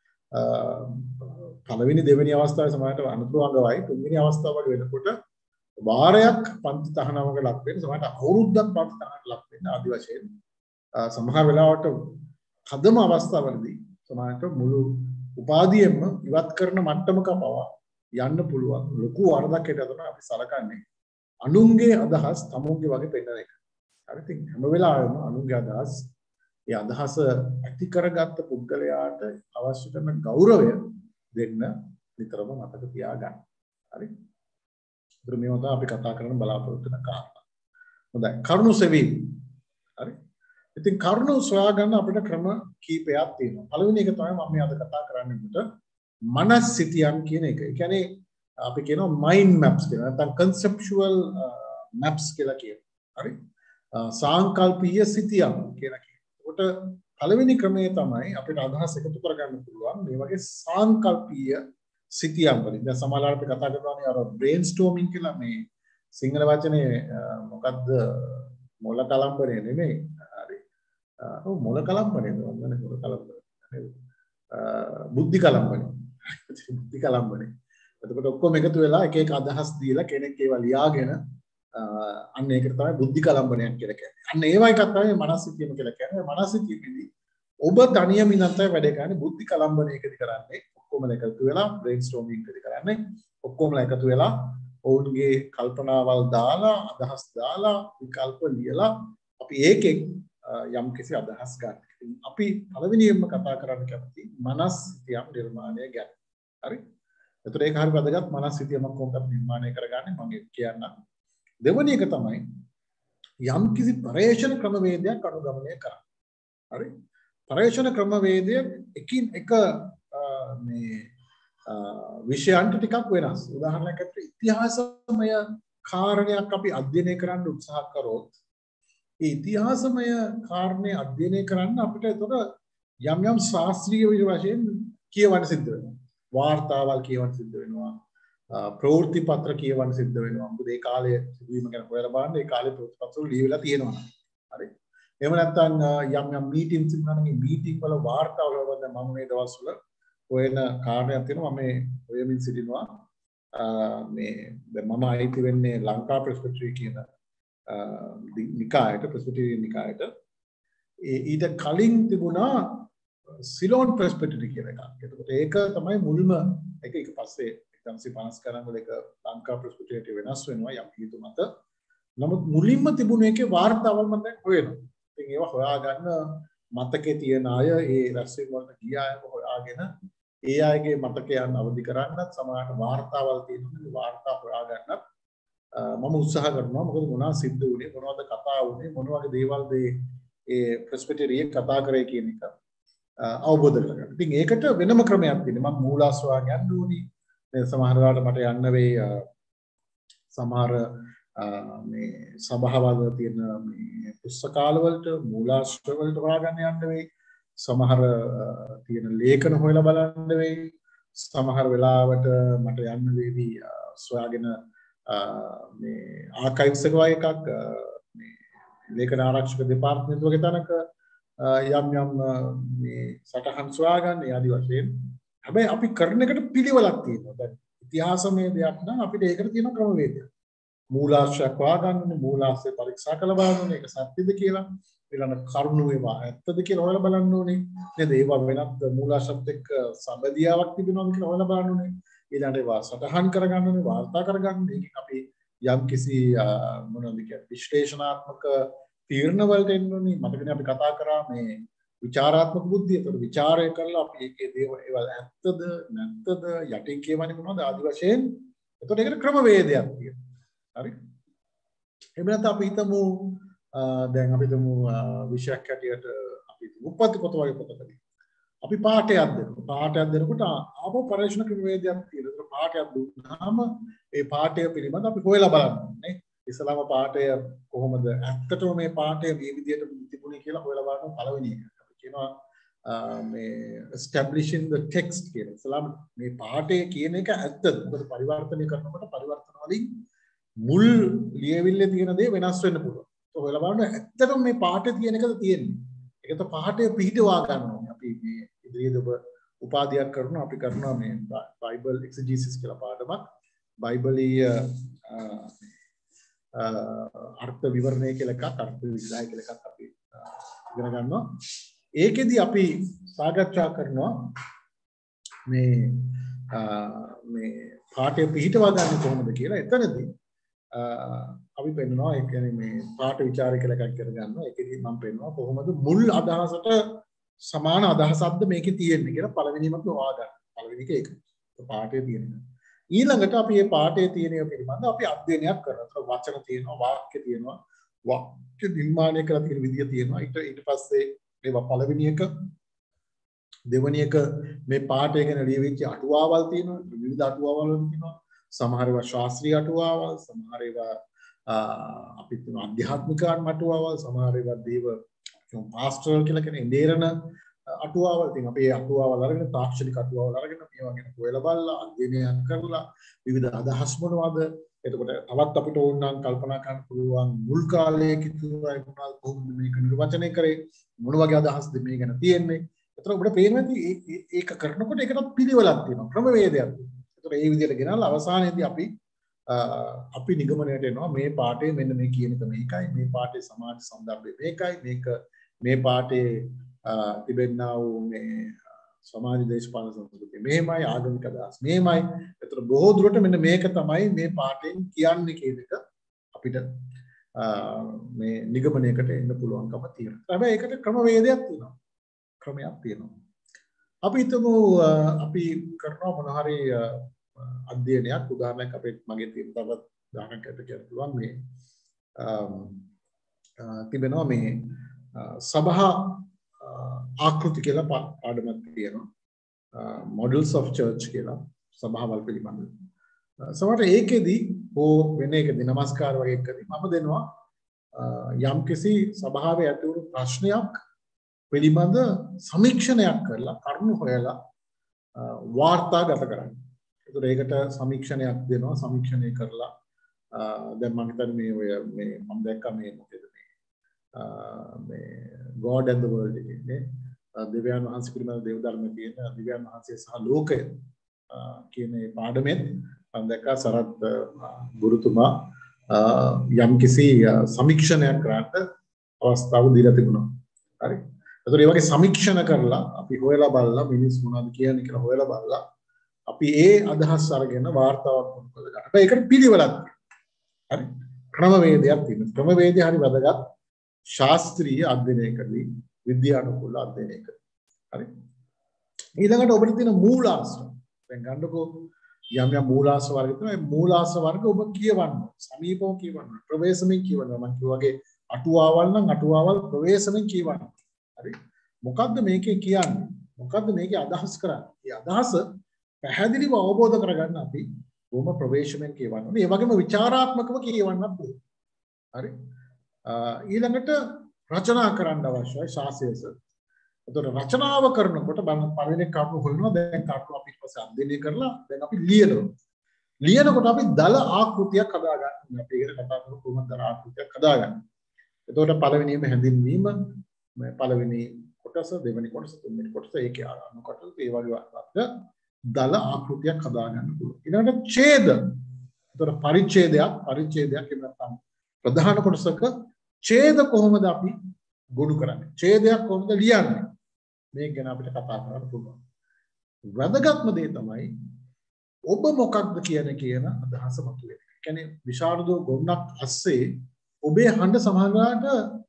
පළවෙනි දෙවෙනි අවස්ථාවේ සමහරට අනුතුරු අංගවයි තුන්වෙනි අවස්ථාව වගේ වෙනකොට වාරයක් පන්ති තහනමක ලක් වෙන්න සමහරට අවුරුද්දක් පන්ති තහනමක ලක් වෙන්න ආදි වශයෙන් සමහර වෙලාවට කදම අවස්ථාවලදී සමහරට මුළු උපාධියෙම ඉවත් කරන මට්ටමක පවා යන්න පුළුවන් ලොකු වරදක් හිට තමයි අපි සලකන්නේ අනුන්ගේ අදහස් තමුන්ගේ වගේ පෙන්නන එක. හරි ඉතින් හැම වෙලාවෙම අනුන්ගේ අදහස් ඒ අදහස ඇති කරගත්ත පුද්ගලයාට අවශ්‍ය කරන ගෞරවය දෙන්න නිතරම මතක තියාගන්න. හරි. ඒතර මේවා තමයි අපි කතා කරන්න බලාපොරොත්තු වෙන කාරණා. හොඳයි. කරුණු සෙවීම. හරි. ඉතින් කරුණු සොයා ගන්න අපිට ක්‍රම කීපයක් තියෙනවා. පළවෙනි එක තමයි මම මේ අද කතා කරන්නේ උට මනස් සිතියම් කියන එක. ඒ කියන්නේ අපි කියනවා මයින්ඩ් මැප්ස් කියලා. නැත්නම් කන්සෙප්චුවල් මැප්ස් කියලා කියනවා. හරි. සාංකල්පීය සිතියම් කියලා කියනවා. ඒකට පළවෙනි ක්‍රමය තමයි අපිට අදහස් එකතු කරගන්න පුළුවන් මේ වගේ සාංකල්පීය සිතියම් වලින්. දැන් සමහරවිට අපි කතා කරනවානේ අර බ්‍රේන්ස්ටෝමින් කියලා මේ සිංහල වචනේ මොකද්ද මොළ කලම්බරේ නෙමෙයි. හරි. ඔව් මොළ කලම්බරේ නේද? මොළ කලම්බරේ. බුද්ධි කලම්බරේ. බුද්ධි කලම්බරේ. එතකොට ඔක්කොම එකතු වෙලා එක එක අදහස් දීලා කෙනෙක් ඒවා ලියාගෙන අන්න ඒකට තමයි බුද්ධි කලම්බනයක් කියලා කියන්නේ. අන්න ඒවා එකක් තමයි මනසිතීම කියලා කියන්නේ. මනසිතීමේදී ඔබ තනියම ඉන්නත් වැඩ කරන්නේ බුද්ධි කලම්බනයකදී කරන්නේ. ඔක්කොම එකතු වෙලා බ්‍රේන්ස්ටෝමින් එකදී කරන්නේ. ඔක්කොම එකතු වෙලා ඔවුන්ගේ කල්පනාවල් දාලා අදහස් දාලා විකල්ප ලියලා අපි ඒකෙන් යම් කිසි අදහස් ගන්න. අපි පළවෙනියෙන්ම කතා කරන්න කැමති මනසිතීම නිර්මාණය ගැන. හරි? එතකොට ඒක හරි වැදගත් මනසිතීමක් කොහොමද නිර්මාණය කරගන්නේ මම කියන්නම්. දෙවැනි එක තමයි යම් කිසි පරේක්ෂණ ක්‍රමවේදයක් අනුගමනය කරන්න. හරි? පරේක්ෂණ ක්‍රමවේදය එකින් එක මේ විෂයන්ට ටිකක් වෙනස්. උදාහරණයක් ඇතුළේ ඉතිහාසමය කාරණයක් අපි අධ්‍යයනය කරන්න උත්සාහ කරොත් ඒ ඉතිහාසමය කාරණේ අධ්‍යයනය කරන්න අපිට එතකොට යම් ශාස්ත්‍රීය වශයෙන් කියවන්න සිද්ධ වෙනවා. වාර්තාවල් කියවන්න සිද්ධ වෙනවා. ප්‍රවෘත්ති පත්‍ර කියවන්න සිද්ධ වෙනවා. මොකද ඒ කාලේ සිදුවීම ගැන හොයලා බලන්න ඒ කාලේ ප්‍රවෘත්ති පත්‍ර වල ලියවිලා තියෙනවා. හරි. එහෙම නැත්නම් යම් මීටින්ග්ස් තිබුණා නම් ඒ මීටින්ග් වල වාර්තාවල දැන් මම මේ දවස්වල හොයන කාරණයක් තියෙනවා. මම හොයමින් සිටිනවා. මේ දැන් මම අයිති වෙන්නේ ලංකා ප්‍රෙස්බිටරි කියන නිකායට ප්‍රෙස්බිටරි නිකායට. ඊට කලින් තිබුණා සිලෝන් ප්‍රෙස්බිටරි කියන එකක්. එතකොට ඒක තමයි මුල්ම එක පස්සේ 1950 කරනකොට ඒක ලංකා ප්‍රෙස්බිටරියට වෙනස් වෙනවා යම් හේතු මත. නමුත් මුලින්ම තිබුණ එකේ වාර්තාවල් මම දැන් හොයනවා. ඉතින් ඒවා හොයාගන්න මතකේ තියෙන අය ඒ රැස්වීම වලට ගිය අය හොයාගෙන ඒ අයගේ මතකයන් අවදි කරන්නත් සමහරට වාර්තාවල් තියෙනවා. වාර්තා හොයාගන්නත් මම උත්සාහ කරනවා. මොකද මොනවා සිද්ධ වුණේ මොනවද කතා වුණේ මොන වගේ දේවල්ද ඒ ප්‍රෙස්බිටරියේ කතා කරේ කියන එක අවබෝධ කරගන්න. ඉතින් ඒකට වෙනම ක්‍රමයක් තියෙනවා. මම මූලාශ්‍රය යන්න ඕනේ. සමහර වෙලාවට මට යන්න වෙයි සමහර මේ සභාවල් තියෙන මේ පුස්තකාල වලට මූලාශ්‍ර වලට හොයාගන්න යන්න වෙයි. සමහර තියෙන ලේඛන හොයලා බලන්න වෙයි. සමහර වෙලාවට මට යන්න වෙවි සොයාගෙන මේ ආකයිව්ස් එක වගේ එකක් මේ ලේඛන ආරක්ෂක දෙපාර්තමේන්තුව වගේ තැනක යම් මේ සටහන් සොයාගන්න ආදි වශයෙන්. හැබැයි අපි කරන එකට පිළිවෙලක් තියෙනවා. දැන් ඉතිහාසමය දෙයක් නම් අපිට ඒකට තියෙන ක්‍රමවේදයක්. මූලාශ්‍රයක් හොයාගන්න ඕනේ, මූලාශ්‍රය පරීක්ෂා කරලා බලන්න ඕනේ. ඒක සත්‍යද කියලා. ඊළඟ කරුණු ඒවා ඇත්තද කියලා හොයලා බලන්න ඕනේ. නේද? ඒවා වෙනත් මූලාශ්‍රත් එක්ක සම්බන්ධියාවක් තිබෙනවද කියලා හොයලා බලන්න ඕනේ. ඊළඟට ඒවා සටහන් කරගන්න ඕනේ, වාර්තා කරගන්න. ඒකෙන් අපි යම් කිසි මොනවද කියන්නේ විශ්ලේෂණාත්මක තීරණ වලට එන්න ඕනේ. මතකනේ අපි කතා කරා මේ විචාරාත්මක බුද්ධිය. ඒතකොට විචාරය කරලා අපි ඒකේ දේවල් ඇත්තද නැත්තද යටින් කියවන්නේ මොනවද ආදි වශයෙන්. ඒතකොට ඒකට ක්‍රමවේදයක් තියෙනවා. හරි. එහෙම නැත්නම් අපි හිතමු දැන් අපි හිතමු විෂයක් හැටියට අපි උපත් පොත වගේ පොතකදී අපි පාඩයක් දෙනවා. පාඩයක් දෙනකොට ආපහු පරිශන ක්‍රමවේදයක් තියෙනවා. ඒක පාඩයක් දුන්නාම ඒ පාඩය පිළිබඳව අපි හොයලා බලන්න නේ. ඉස්ලාම පාඩය කොහොමද ඇත්තටම මේ පාඩය මේ විදිහට තිබුණේ කියලා හොයලා බලන පළවෙනි එක. අපි කියනවා මේ establishing the text කියලා. ඉස්ලාම මේ පාඩය කියන එක ඇත්තද? මොකද පරිවර්තනය කරනකොට පරිවර්තන වලින් මුල් ලියවිල්ලේ තියෙන දේ වෙනස් වෙන්න පුළුවන්. ඒක හොයලා බලන්න ඇත්තටම මේ පාඩේ තියෙන එකද තියෙන්නේ. ඒකත් පාඩේ පිළිටවා ගන්නවා. අපි මේ ඉදිරියේදී ඔබ උපාධියක් කරනවා අපි කරනවා මේ බයිබල් එක්සෙජිසිස් කියලා පාඩමක්. බයිබලීය අර්ථ විවරණය කියලා එකක් අර්ථ විග්‍රහය කියලා එකක් අපි ඉගෙන ගන්නවා. ඒකෙදි අපි සාකච්ඡා කරනවා මේ පාඩේ පිළිටවා ගන්න කොහොමද කියලා. එතනදී අපි පෙන්නනවා ඒ කියන්නේ මේ පාඩ විචාරය කියලා එකක් කරගන්නවා. ඒකෙදි මම පෙන්නනවා කොහොමද මුල් අදහසට සමාන අදහසක්ද මේකේ තියෙන්නේ කියලා පළවෙනිම හොයාගන්න. පළවෙනි එක ඒක. පාඩේ තියෙනවා. ඊළඟට අපි මේ පාඩේ තියෙන ඒවා පිළිබඳව අපි අධ්‍යයනයක් කරනවා. වචන තියෙනවා, වාක්‍ය තියෙනවා, වාක්‍ය නිර්මාණය කරලා තියෙන විදිය තියෙනවා. ඊට පස්සේ ඒවා පළවෙනි එක දෙවෙනි එක මේ පාඩේ ගැන ලියවිච්ච අටුවාවල් තියෙනවා. විවිධ අටුවාවල් තියෙනවා. සමහර ඒවා ශාස්ත්‍රීය අටුවාවල්, සමහර ඒවා අපි කියන ආධ්‍යාත්මික අටුවාවල්, සමහර ඒවා දේව පාස්ටරල් කියලා කියන ඉන්දේරණ අටුවාවල් තියෙනවා. අපි මේ අටුවාවල් අරගෙන තාක්ෂණික අටුවාවල් අරගෙන මේවා ගැන හොයලා බලලා අධ්‍යයනයක් කරලා විවිධ අදහස් මොනවද? එතකොට තවත් අපිට ඕන නම් කල්පනා කරන්න පුළුවන් මුල් කාලයේ කිතුරයි මොනවද කොහොමද මේක නිර්වචනය කරේ? මොන වගේ අදහස්ද මේ ගැන තියෙන්නේ? එතකොට ඔබට පේනවා ඒක කරනකොට ඒකට පිළිවෙලක් තියෙනවා, ක්‍රමවේදයක් තියෙනවා. ඒතර ඒ විදිහට ගෙනල්ලා අවසානයේදී අපි නිගමනයට එනවා මේ පාඩේ මෙන්න මේ කියන එක මේකයි, මේ පාඩේ සමාජ සන්දර්භය මේකයි, මේ පාඩේ තිබෙනා වූ මේ සමාජ දේශපාලන සංස්කෘතිය මෙහෙමයි, ආගමික අදහස් මෙහෙමයි. ඒතර බොහෝ දුරට මෙන්න මේක තමයි මේ පාඩයෙන් කියන්නේ කියන එක අපිට මේ නිගමනයකට එන්න පුළුවන්කම තියෙනවා. හැබැයි ඒකට ක්‍රමවේදයක් තියෙනවා. ක්‍රමයක් තියෙනවා. අපි හිතමු අපි කරනවා මොන හරි අධ්‍යයනයක් උදාහරණයක් අපේ මගේ තියෙන තවත් උදාහරණයක් අපිට කියන්න පුළුවන් මේ තිබෙනවා මේ සභා ආකෘති කියලා පාඩමක් තියෙනවා models of church කියලා සභාවල් පිළිබඳව සමහරට ඒකෙදි වෙන එකදී නමස්කාර වගේ එකදී මම දෙනවා යම්කිසි සභාවේ ඇති වුණු ප්‍රශ්නයක් පිළිබඳ සමීක්ෂණයක් කරලා කරුණු හොයලා වාර්තාගත කරන්න. ඒතර ඒකට සමීක්ෂණයක් දෙනවා. සමීක්ෂණය කරලා දැන් මම හිතන්නේ මේ මම දැක්කා මේ මොකද මේ God and the world එකේ දෙවියන් වහන්සේ පිළිබඳ දේව ධර්මයේ තියෙන දෙවියන් වහන්සේ සහ ලෝකය කියන මේ පාඩමෙන් මම දැක්කා සරත් ගුරුතුමා යම්කිසි සමීක්ෂණයක් කරන්න අවස්ථාව දීලා තිබුණා. හරි. ඒතර ඒ වගේ සමීක්ෂණ කරලා අපි හොයලා බලලා මිනිස් මොනවද කියන්නේ කියලා හොයලා බලලා අපි ඒ අදහස් අරගෙන වාර්තාවක් මොකද ගන්න. හැබැයි ඒකට පිළිවෙලක් තියෙනවා. හරි. ක්‍රමවේදයක් තියෙනවා. ක්‍රමවේදය හරි වැදගත් ශාස්ත්‍රීය අධ්‍යයනයකදී විද්‍යානුකූල අධ්‍යයනයකදී. හරි. ඊළඟට ඔබට තියෙන මූලාශ්‍ර. දැන් ගන්නකෝ යම් යම් මූලාශ්‍ර වර්ග තියෙනවා. මේ මූලාශ්‍ර වර්ග ඔබ කියවන්න. සමීපව කියවන්න. ප්‍රවේශමෙන් කියවන්න. මම කිව්වාගේ අටුවාවල් නම් අටුවාවල් ප්‍රවේශමෙන් කියවන්න. හරි. මොකද්ද මේකේ කියන්නේ? මොකද්ද මේකේ අදහස් කරන්නේ? මේ අදහස පැහැදිලිව අවබෝධ කරගන්න අපි බොහොම ප්‍රවේශමෙන් කියවන්න. මේ වගේම විචාරාත්මකව කියවන්නත් ඕනේ. හරි. ඊළඟට රචනා කරන්න අවශ්‍යයි ශාස්ත්‍රයස. එතකොට රචනාව කරනකොට පළවෙනි කරුණු හොයනවා. දැන් කරුණු අපි ඊට පස්සේ අධ්‍යයනය කරලා දැන් අපි ලියනවා. ලියනකොට අපි දල ආකෘතියක් හදාගන්න. අපි ඒකට කතා කරමු කොහොමද දල ආකෘතියක් හදාගන්නේ. එතකොට පළවෙනිම හැඳින්වීම මේ පළවෙනි කොටස, දෙවෙනි කොටස, තුන්වෙනි කොටස ඒකේ අනුකොටස ඒ වගේ වගේ දල ආකෘතියක් හදාගන්න පුළුවන්. ඊළඟට ඡේද. එතකොට පරිච්ඡේදයක් එහෙම නැත්නම් ප්‍රධාන කොටසක ඡේද කොහොමද අපි ගොනු කරන්නේ? ඡේදයක් කොහොමද ලියන්නේ? මේක ගැන අපිට කතා කරන්න පුළුවන්. වැදගත්ම දේ තමයි ඔබ මොකක්ද කියන අදහස මතුවෙන්නේ. ඒ කියන්නේ විශාරදෝ ගොන්නක් අස්සේ ඔබේ හඬ සමහරවිට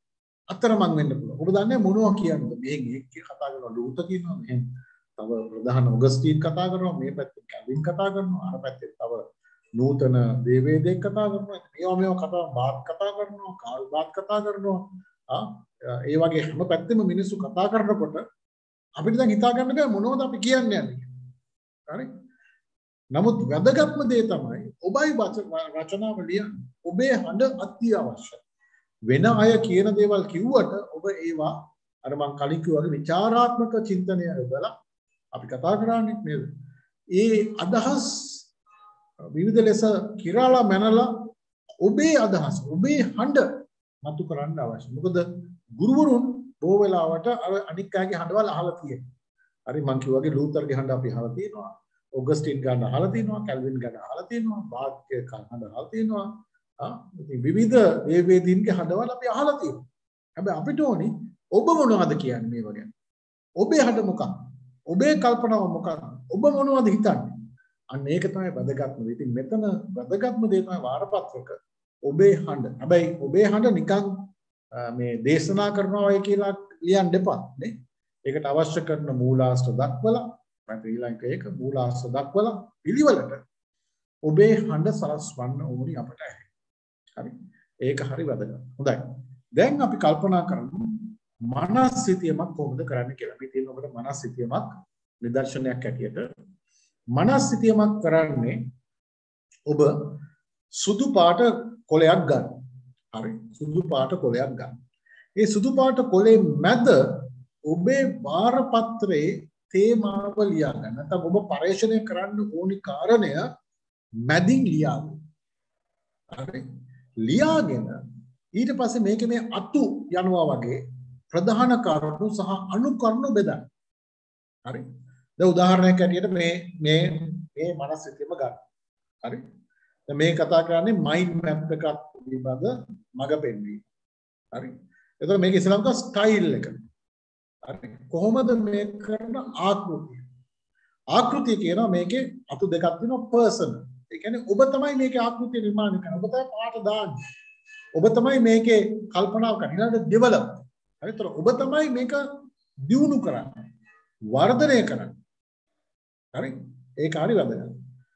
අතරමං වෙන්න පුළුවන්. ඔබ දන්නේ මොනවා කියන්නද? මෙහෙන් එක කතා කරනවා ලූත කියනවා මෙහෙන් තව ප්‍රධාන ඔගස්ටින් කතා කරනවා මේ පැත්තේ කැවින් කතා කරනවා අර පැත්තේ තව නූතන දේවේදෙක් කතා කරනවා මේවා කතා බාත් කතා කරනවා කාල් බාත් කතා කරනවා ඒ වගේ හැම පැත්තෙම මිනිස්සු කතා කරනකොට අපිට දැන් හිතා ගන්න බෑ මොනවද අපි කියන්නේ යන්නේ. හරි? නමුත් වැදගත්ම දේ තමයි ඔබයි රචනාව ලියන්නේ. ඔබේ හඬ අත්‍යවශ්‍යයි. වෙන අය කියන දේවල් කිව්වට ඔබ ඒවා අර මං කලින් කිව්වා වගේ විචාරාත්මක චින්තනය යොදලා අපි කතා කරන්නේ නේද? ඒ අදහස් විවිධ ලෙස කිරාලා මැනලා ඔබේ අදහස් ඔබේ හඬ මතු කරන්න අවශ්‍යයි. මොකද ගුරුවරුන් බොහෝ වෙලාවට අනික් අයගේ හඬවල් අහලා තියෙනවා. හරි මං කිව්වාගේ ලූතරගේ හඬ අපි අහලා තියෙනවා. ඔගස්ටින් ගන්න අහලා තියෙනවා. කැල්වින් ගන්න අහලා තියෙනවා. බාත්ගේ හඬ අහලා තියෙනවා. ඉතින් විවිධ දේවේදීන්ගේ හඬවල් අපි අහලා තියෙනවා. හැබැයි අපිට ඕනි ඔබ මොනවද කියන්නේ මේව ගැන? ඔබේ හඬ මොකක්ද? ඔබේ කල්පනාව මොකක්ද? ඔබ මොනවද හිතන්නේ? අන්න ඒක තමයි වැදගත්ම දේ. ඉතින් මෙතන වැදගත්ම දේ තමයි වාරපත්‍රක ඔබේ හඬ. හැබැයි ඔබේ හඬ නිකන් මේ දේශනා කරනවා කියලා ලියන්න එපා නේ. ඒකට අවශ්‍ය කරන මූලාශ්‍ර දක්වලා මම ඊළඟ එක මූලාශ්‍ර දක්වලා පිළිවෙලට ඔබේ හඬ සලස්වන්න ඕනි අපට. හරි. ඒක හරි වැදගත්. හොඳයි. දැන් අපි කල්පනා කරමු මනස් සිතියමක් කොහොමද කරන්න කියලා. අපි තියෙන ඔබට මනස් සිතියමක් නිදර්ශනයක් ඇටියට මනස් සිතියමක් කරන්නේ ඔබ සුදු පාට කොලයක් ගන්න. හරි. සුදු පාට කොලයක් ගන්න. ඒ සුදු පාට කොලේ මැද ඔබේ වාරපත්‍රයේ තේමාව ලියා ගන්න. නැත්නම් ඔබ පරිශ්‍රණය කරන්න ඕනි කාරණය මැදින් ලියා ගන්න. හරි. ලියාගෙන ඊට පස්සේ මේකේ මේ අතු යනවා වගේ ප්‍රධාන කරුණු සහ අනු කරුණු බෙදන්න. හරි. දැන් උදාහරණයක් ඇටියට මේ මනස් සිතියම ගන්න. හරි. දැන් මේ කතා කරන්නේ මයින්ඩ් මැප් එකක් පිළිබඳ මඟ පෙන්වීම. හරි. එතකොට මේක ඉස්සෙල්ලාම ස්ටයිල් එක. හරි. කොහොමද මේ කරන ආකෘතිය? ආකෘතිය කියනවා මේකේ අතු දෙකක් තියෙනවා පර්සන්. ඒ කියන්නේ ඔබ තමයි මේකේ ආකෘතිය නිර්මාණය කරන්නේ. ඔබ තමයි පාට දාන්නේ. ඔබ තමයි මේකේ කල්පනාව කරන්නේ. ඊළඟට ඩෙවලොප්. හරිතර ඔබ තමයි මේක දියුණු කරන්නේ. වර්ධනය කරන්නේ. හරි? ඒක හරි වැදගත්.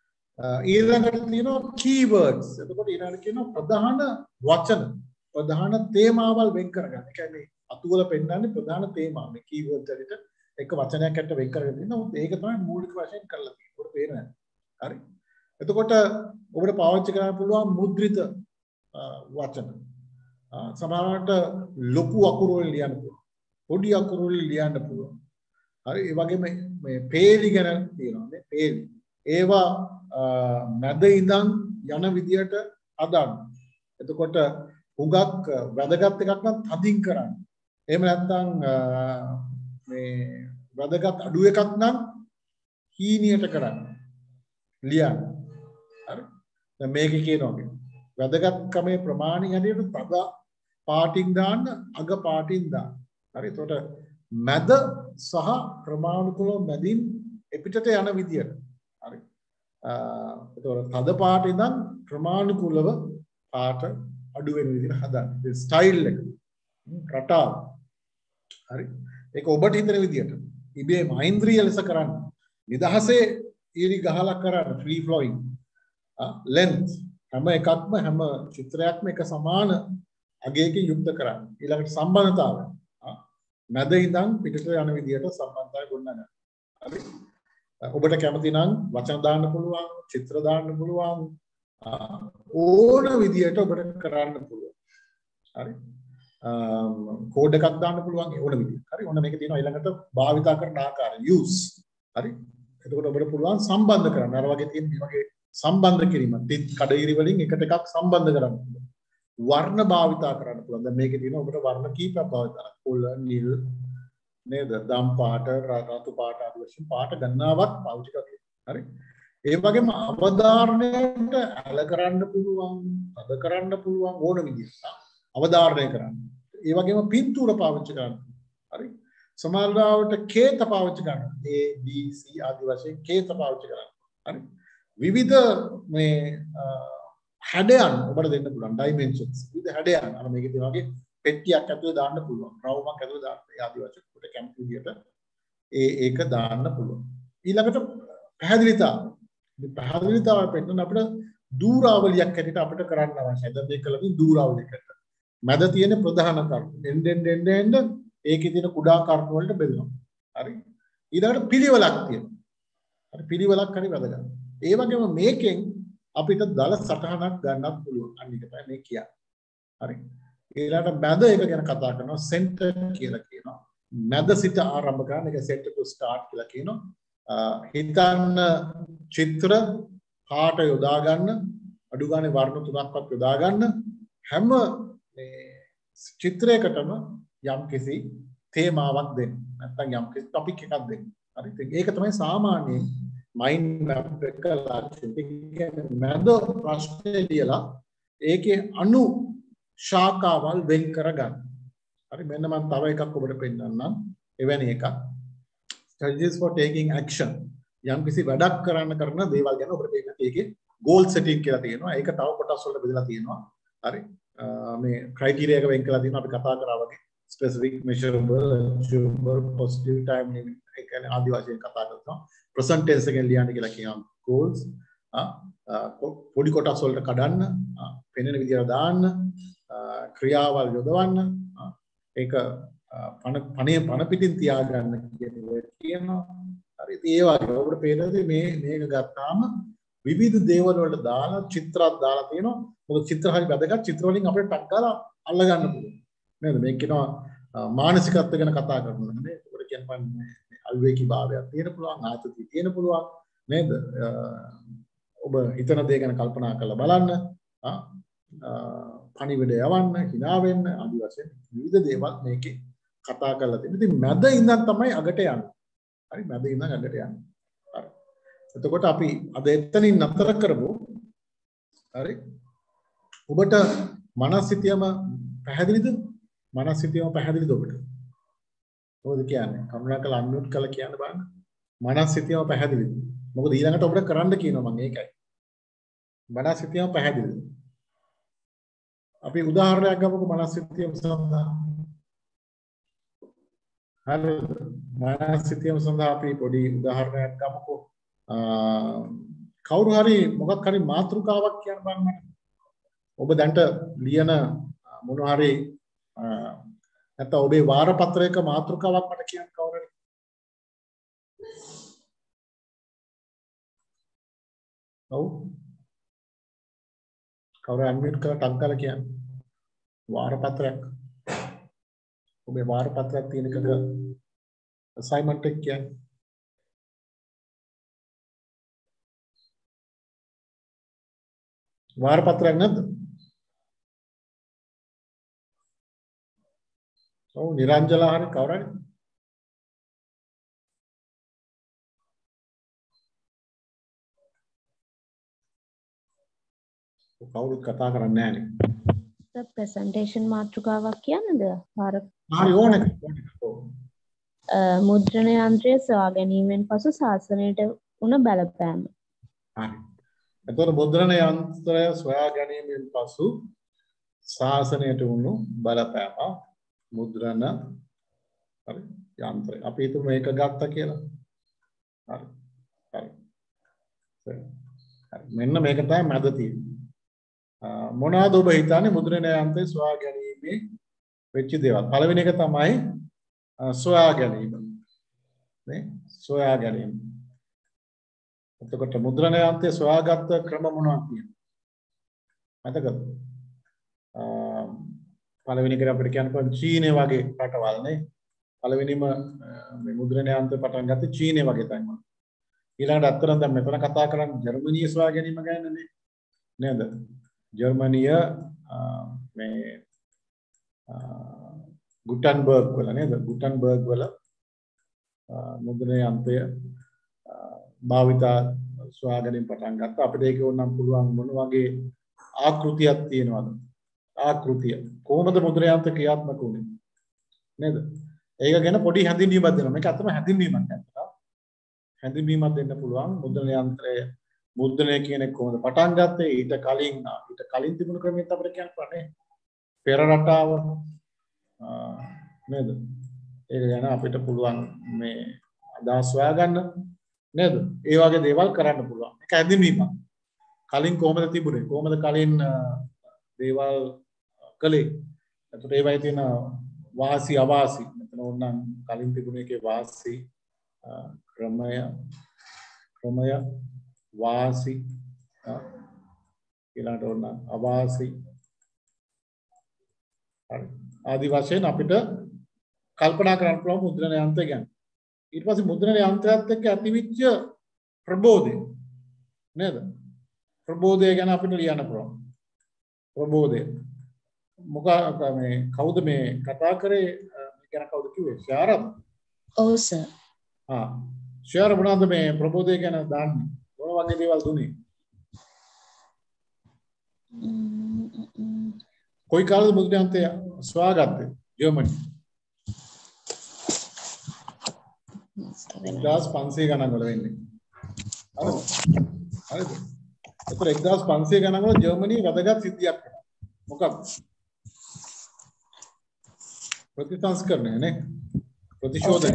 ඊළඟට තියෙනවා කීවර්ඩ්ස්. එතකොට ඊළඟට කියනවා ප්‍රධාන වචන. ප්‍රධාන තේමාවල් වෙන් කරගන්න. ඒ කියන්නේ අතුවල පෙන්නන්නේ ප්‍රධාන තේමාව. මේ කීවර්ඩ්ස් වලට එක වචනයක් අට වෙන් කරගෙන තියෙනවා. ඒක තමයි මූලික වශයෙන් කරලා තියෙන්නේ. ඔබට පේනවා. හරි? එතකොට ඔබට පාවිච්චි කරන්න පුළුවන් මුද්‍රිත වචන. සමහරවිට ලොකු අකුරු වලින් ලියන්න පුළුවන්. පොඩි අකුරු වලින් ලියන්න පුළුවන්. හරි ඒ වගේම මේ පේලි ගැන තියෙනවා නේ පේලි. ඒවා මැද ඉඳන් යන විදියට හදන්න. එතකොට හුඟක් වැදගත් එකක් නම් තදින් කරන්න. එහෙම නැත්නම් මේ වැදගත් අඩු එකක් නම් හීනියට කරන්න. ලියන්න. හරි. දැන් මේකේ කියනවා වැදගත්කමේ ප්‍රමාණය හැටියට තද පාටින් දාන්න අග පාටින් දාන්න. හරි. එතකොට මැද සහ ප්‍රමාණිකව මැදින් එපිටට යන විදියට. හරි. එතකොට තද පාටින් ඉඳන් ප්‍රමාණිකව පාට අඩු වෙන විදිහට හදන්න. ඒ ස්ටයිල් එක. රටාව. හරි. ඒක ඔබට හිතන විදියට. ඉබේම ඓන්ද්‍රිය ලෙස කරන්න. නිදහසේ ඊරි ගහලා කරන්න ෆ්‍රී ෆ්ලෝයින්. length හැම එකක්ම හැම චිත්‍රයක්ම එක සමාන අගයකින් යුක්ත කරන්න. ඊළඟට සම්බන්ධතාවය. මැද ඉඳන් පිටට යන විදියට සම්බන්ධතාවය ගොඩනගන්න. හරි. ඔබට කැමති නම් වචන දාන්න පුළුවන්, චිත්‍ර දාන්න පුළුවන්. ඕන විදියට ඔබට කරන්න පුළුවන්. හරි. කෝඩ් එකක් දාන්න පුළුවන් ඕන විදියට. හරි. ඔන්න මේක තියෙනවා ඊළඟට භාවිතා කරන ආකාරය use. හරි. එතකොට ඔබට පුළුවන් සම්බන්ධ කරන්න. අර වගේ තියෙන මේ වගේ සම්බන්ධ කිරීම. තිත් කඩිරි වලින් එකට එකක් සම්බන්ධ කරන්න පුළුවන්. වර්ණ භාවිතා කරන්න පුළුවන්. දැන් මේකේ තියෙනවා ඔබට වර්ණ කීපයක් භාවිතා කරන්න. කොළ, නිල් නේද? දම් පාට, රතු පාට ආදී වශයෙන් පාට ගණනාවක් පාවිච්චි කරන්න. හරි. ඒ වගේම අවධාරණයට ඇල කරන්න පුළුවන්, අද කරන්න පුළුවන් ඕන විදිහට අවධාරණය කරන්න. ඒ වගේම පින්තූර පාවිච්චි කරන්න. හරි. සමහරවිට කේත පාවිච්චි කරන්න. A B C ආදී වශයෙන් කේත පාවිච්චි කරන්න. හරි. විවිධ මේ හැඩයන් ඔබට දෙන්න පුළුවන් ඩයිමෙන්ෂන්ස්. විවිධ හැඩයන්. අර මේකේ තියෙන වගේ පෙට්ටියක් ඇතුලේ දාන්න පුළුවන්. රවුමක් ඇතුලේ දාන්න. ඒ ආදි වශයෙන් ඔබට කැමති විදිහට ඒක දාන්න පුළුවන්. ඊළඟට පැහැදිලිතාව. මේ පැහැදිලිතාව පෙන්නන අපිට දූරාවලියක් හැටියට අපිට කරන්න අවශ්‍යයි. දැන් මේක කලින් දූරාවලියකට. මැද තියෙන ප්‍රධාන කරුණු. එන්න ඒකේ තියෙන කුඩා කරුණු වලට බෙදෙනවා. හරි. ඊළඟට පිළිවෙලක් තියෙනවා. හරි පිළිවෙලක් හරි වැදගත්. ඒ වගේම මේකෙන් අපිට දල සටහනක් ගන්නත් පුළුවන්. අනිත් එක තමයි මේ කියන්නේ. හරි. ඊළඟට මැද එක ගැන කතා කරනවා සෙන්ටර් කියලා කියනවා. මැද සිට ආරම්භ කරන එක සෙන්ටර් ටු ස්ටාර්ට් කියලා කියනවා. හිතන්න චිත්‍ර පාට යොදා ගන්න අඩු ගානේ වර්ණ තුනක්වත් යොදා ගන්න හැම මේ චිත්‍රයකටම යම්කිසි තේමාවක් දෙන්න. නැත්නම් යම්කිසි ටොපික් එකක් දෙන්න. හරි. ඒක තමයි සාමාන්‍යයෙන් මයින්ඩ් මැප් එක ලක්ෂණ. මැද ප්‍රශ්නේ ලියලා ඒකේ අනු ශාඛාවල් වෙන් කරගන්න. හරි මෙන්න මම තව එකක් ඔබට පෙන්නන්නම්. එවැනි එකක්. strategies for taking action. යම්කිසි වැඩක් කරන දේවල් ගැන ඔබට පේන්න ඒකේ goal setting කියලා තියෙනවා. ඒක තව කොටස් වලට බෙදලා තියෙනවා. හරි. මේ criteria එක වෙන් කරලා තියෙනවා අපි කතා කරා වගේ. specific, measurable, achievable, positive, timely ඒ කියන්නේ ආදි වශයෙන් කතා කරනවා. present tense එකෙන් ලියන්න කියලා කියනවා goals. පොඩි කොටස් වලට කඩන්න, පෙනෙන විදිහට දාන්න, ක්‍රියාවල් යොදවන්න. ඒක පණ පිටින් තියාගන්න කියනවා. හරි ඉතින් ඒ වගේ ඔබට පේනදී මේක ගත්තාම විවිධ දේවල් වලට දාලා චිත්‍රයක් දාලා තියෙනවා. මොකද චිත්‍ර හරි වැදගත්. චිත්‍ර වලින් අපිට ටක් ගාලා අල්ල ගන්න පුළුවන්. නේද? මේක කියනවා මානසිකත්ව ගැන කතා කරනවා නේද? ඔබට කියන්නේ අවිවේකී භාවයක් තියෙන පුළුවන්, ආතතිය තියෙන පුළුවන් නේද? ඔබ හිතන දේ ගැන කල්පනා කරලා බලන්න. පණිවිඩ යවන්න, hina වෙන්න, ආදි වශයෙන් විවිධ දේවල් මේකේ කතා කරලා තියෙනවා. ඉතින් මැද ඉඳන් තමයි අගට යන්නේ. හරි මැද ඉඳන් අගට යන්නේ. හරි. එතකොට අපි අද එතනින් නතර කරමු. හරි. ඔබට මනසිතියම පැහැදිලිද? මනසිතියම පැහැදිලිද ඔබට? මොකද කියන්නේ? කරුණාකරලා අන්මියුට් කරලා කියන්න බලන්න. මනසිතියම පැහැදිලිද? මොකද ඊළඟට ඔබට කරන්න කියනවා මම ඒකයි. මනසිතියම පැහැදිලිද? අපි උදාහරණයක් ගමුකෝ මනසිතියම සඳහා. හරි මනසිතියම සඳහා අපි පොඩි උදාහරණයක් ගමුකෝ. කවුරු හරි මොකක් හරි මාතෘකාවක් කියන්න බලන්න. ඔබ දැන්ට ලියන මොන හරි නැත්නම් ඔබේ වාරපත්‍රයක මාතෘකාවක් මට කියන්න කවුරු හරි. ඔව් කවුරු අන්මියුට් කරලා ටක් කරලා කියන්න. වාරපත්‍රයක්. ඔබේ වාරපත්‍රයක් තියෙන එකක අසයින්මන්ට් එක කියන්නේ. වාරපත්‍රයක් නැද්ද? ඔව් නිරංජලා හරි කවුරු හරි. කවුරුත් කතා කරන්නේ නැහැ නේ.
ප්‍රසන්ටේෂන් මාතෘකාවක් කියන්නද?
හරි ඕනේ.
මුද්‍රණ යන්ත්‍රය සොයා ගැනීමෙන් පසු ශාසනයට වුණ බලපෑම.
හරි. එතකොට මුද්‍රණ යන්ත්‍රය සොයා ගැනීමෙන් පසු ශාසනයට වුණු බලපෑම මුද්‍රණ හරි යන්ත්‍රය. අපි හිතමු මේක ගත්තා කියලා. හරි. හරි. හරි. මෙන්න මේක තමයි මැද තියෙන්නේ. මොනවාද ඔබ හිතන්නේ මුද්‍රණ යන්ත්‍රය සොයා ගැනීමේ වෙච්ච දේවල්? පළවෙනි එක තමයි සොයා ගැනීම. නේ? සොයා ගැනීම. එතකොට මුද්‍රණ යන්ත්‍රය සොයාගත් ක්‍රම මොනවද කියන්නේ? මතකද? පළවෙනි එක අපිට කියන්න පුළුවන් චීනය වගේ රටවල් නේ. පළවෙනිම මේ මුද්‍රණ යන්ත්‍රය පටන් ගත්තේ චීනය වගේ තමයි. ඊළඟට අත්තරන් දැන් මෙතන කතා කරන්නේ ජර්මනිය සොයා ගැනීම ගැන නේ. නේද? ජර්මනිය මේ ගුටන්බර්ග් වල නේද? ගුටන්බර්ග් වල මුද්‍රණ යන්ත්‍රය භාවිතා සොයා ගැනීම පටන් ගත්තා. අපිට ඒක ඕනම් පුළුවන් මොන වගේ ආකෘතියක් තියෙනවද? ආකෘතිය කොහොමද මුද්‍රණ යන්ත්‍ර ක්‍රියාත්මක වුනේ? නේද? ඒක ගැන පොඩි හැඳින්වීමක් දෙනවා. මේක අතම හැඳින්වීමක් නැත්නම් හැඳින්වීමක් දෙන්න පුළුවන් මුද්‍රණ යන්ත්‍රය මුද්‍රණය කියන්නේ කොහොමද පටන් ගත්තේ? ඊට කලින් තිබුණු ක්‍රමයක් අපිට කියන්න පුළුවන් නේ. පෙර රටාව නේද? ඒක ගැන අපිට පුළුවන් මේ අදහස් හොයාගන්න නේද? ඒ වගේ දේවල් කරන්න පුළුවන්. ඒක හැඳින්වීමක්. කලින් කොහොමද තිබුණේ? කොහොමද කලින් දේවල් කළේ? එතකොට ඒවයි තියෙන වාසි අවාසි. මෙතන ඕනනම් කලින් තිබුණ එකේ වාසි ක්‍රමය වාසි ඊළඟට ඕන අවාසි හරි ආදි වශයෙන් අපිට කල්පනා කරන්න පුළුවන් මුද්‍රණ යන්ත්‍රය ගැන. ඊට පස්සේ මුද්‍රණ යන්ත්‍රයත් එක්ක ඇතිවෙච්ච ප්‍රබෝධය නේද? ප්‍රබෝධය ගැන අපිට ලියන්න පුළුවන්. ප්‍රබෝධය මොකක්ද මේ කවුද මේ කතා කරේ මේ ගැන කවුද කිව්වේ? ශාරද?
ඔව් සර්.
ශාර මොනවද මේ ප්‍රබෝධය ගැන දාන්නේ? මොන වගේ දේවල් දුන්නේ? කොයි කාලෙද මුද්‍රණ යන්ත්‍රය සොයාගත්තේ? ජර්මනි. 1500 ගණන් වල වෙන්නේ. හරිද? ඒතර 1500 ගණන් වල ජර්මනියේ වැදගත් සිද්ධියක් වෙනවා. මොකක්ද? ප්‍රතිසංස්කරණය නේ? ප්‍රතිශෝධනය.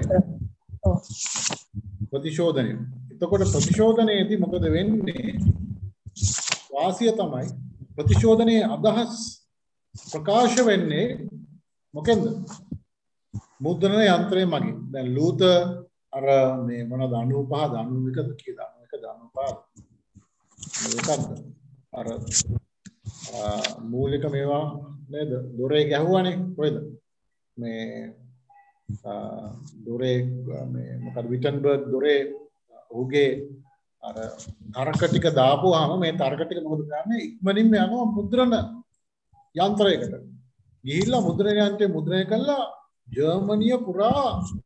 ප්‍රතිශෝධනය. එතකොට ප්‍රතිශෝධනයේදී මොකද වෙන්නේ? වාසිය තමයි ප්‍රතිශෝධනයේ අදහස් ප්‍රකාශ වෙන්නේ මොකෙන්ද? මුද්‍රණ යන්ත්‍රය මගින්. දැන් ලූත අර මේ මොනවද 95 91ද කියලා 95 ඒකක්ද අර මූලික මේවා නේද දොරේ ගැහුවානේ කොහෙද මේ දොරේ මේ මොකද විටන්බර්ග් දොරේ ඔහුගේ අර තර්ක ටික දාපුවාම මේ තර්ක ටික මොකද කරන්නේ ඉක්මනින්ම යනවා මුද්‍රණ යන්ත්‍රයකට ගිහිල්ලා මුද්‍රණ යන්ත්‍රය මුද්‍රණය කළා ජර්මනිය පුරා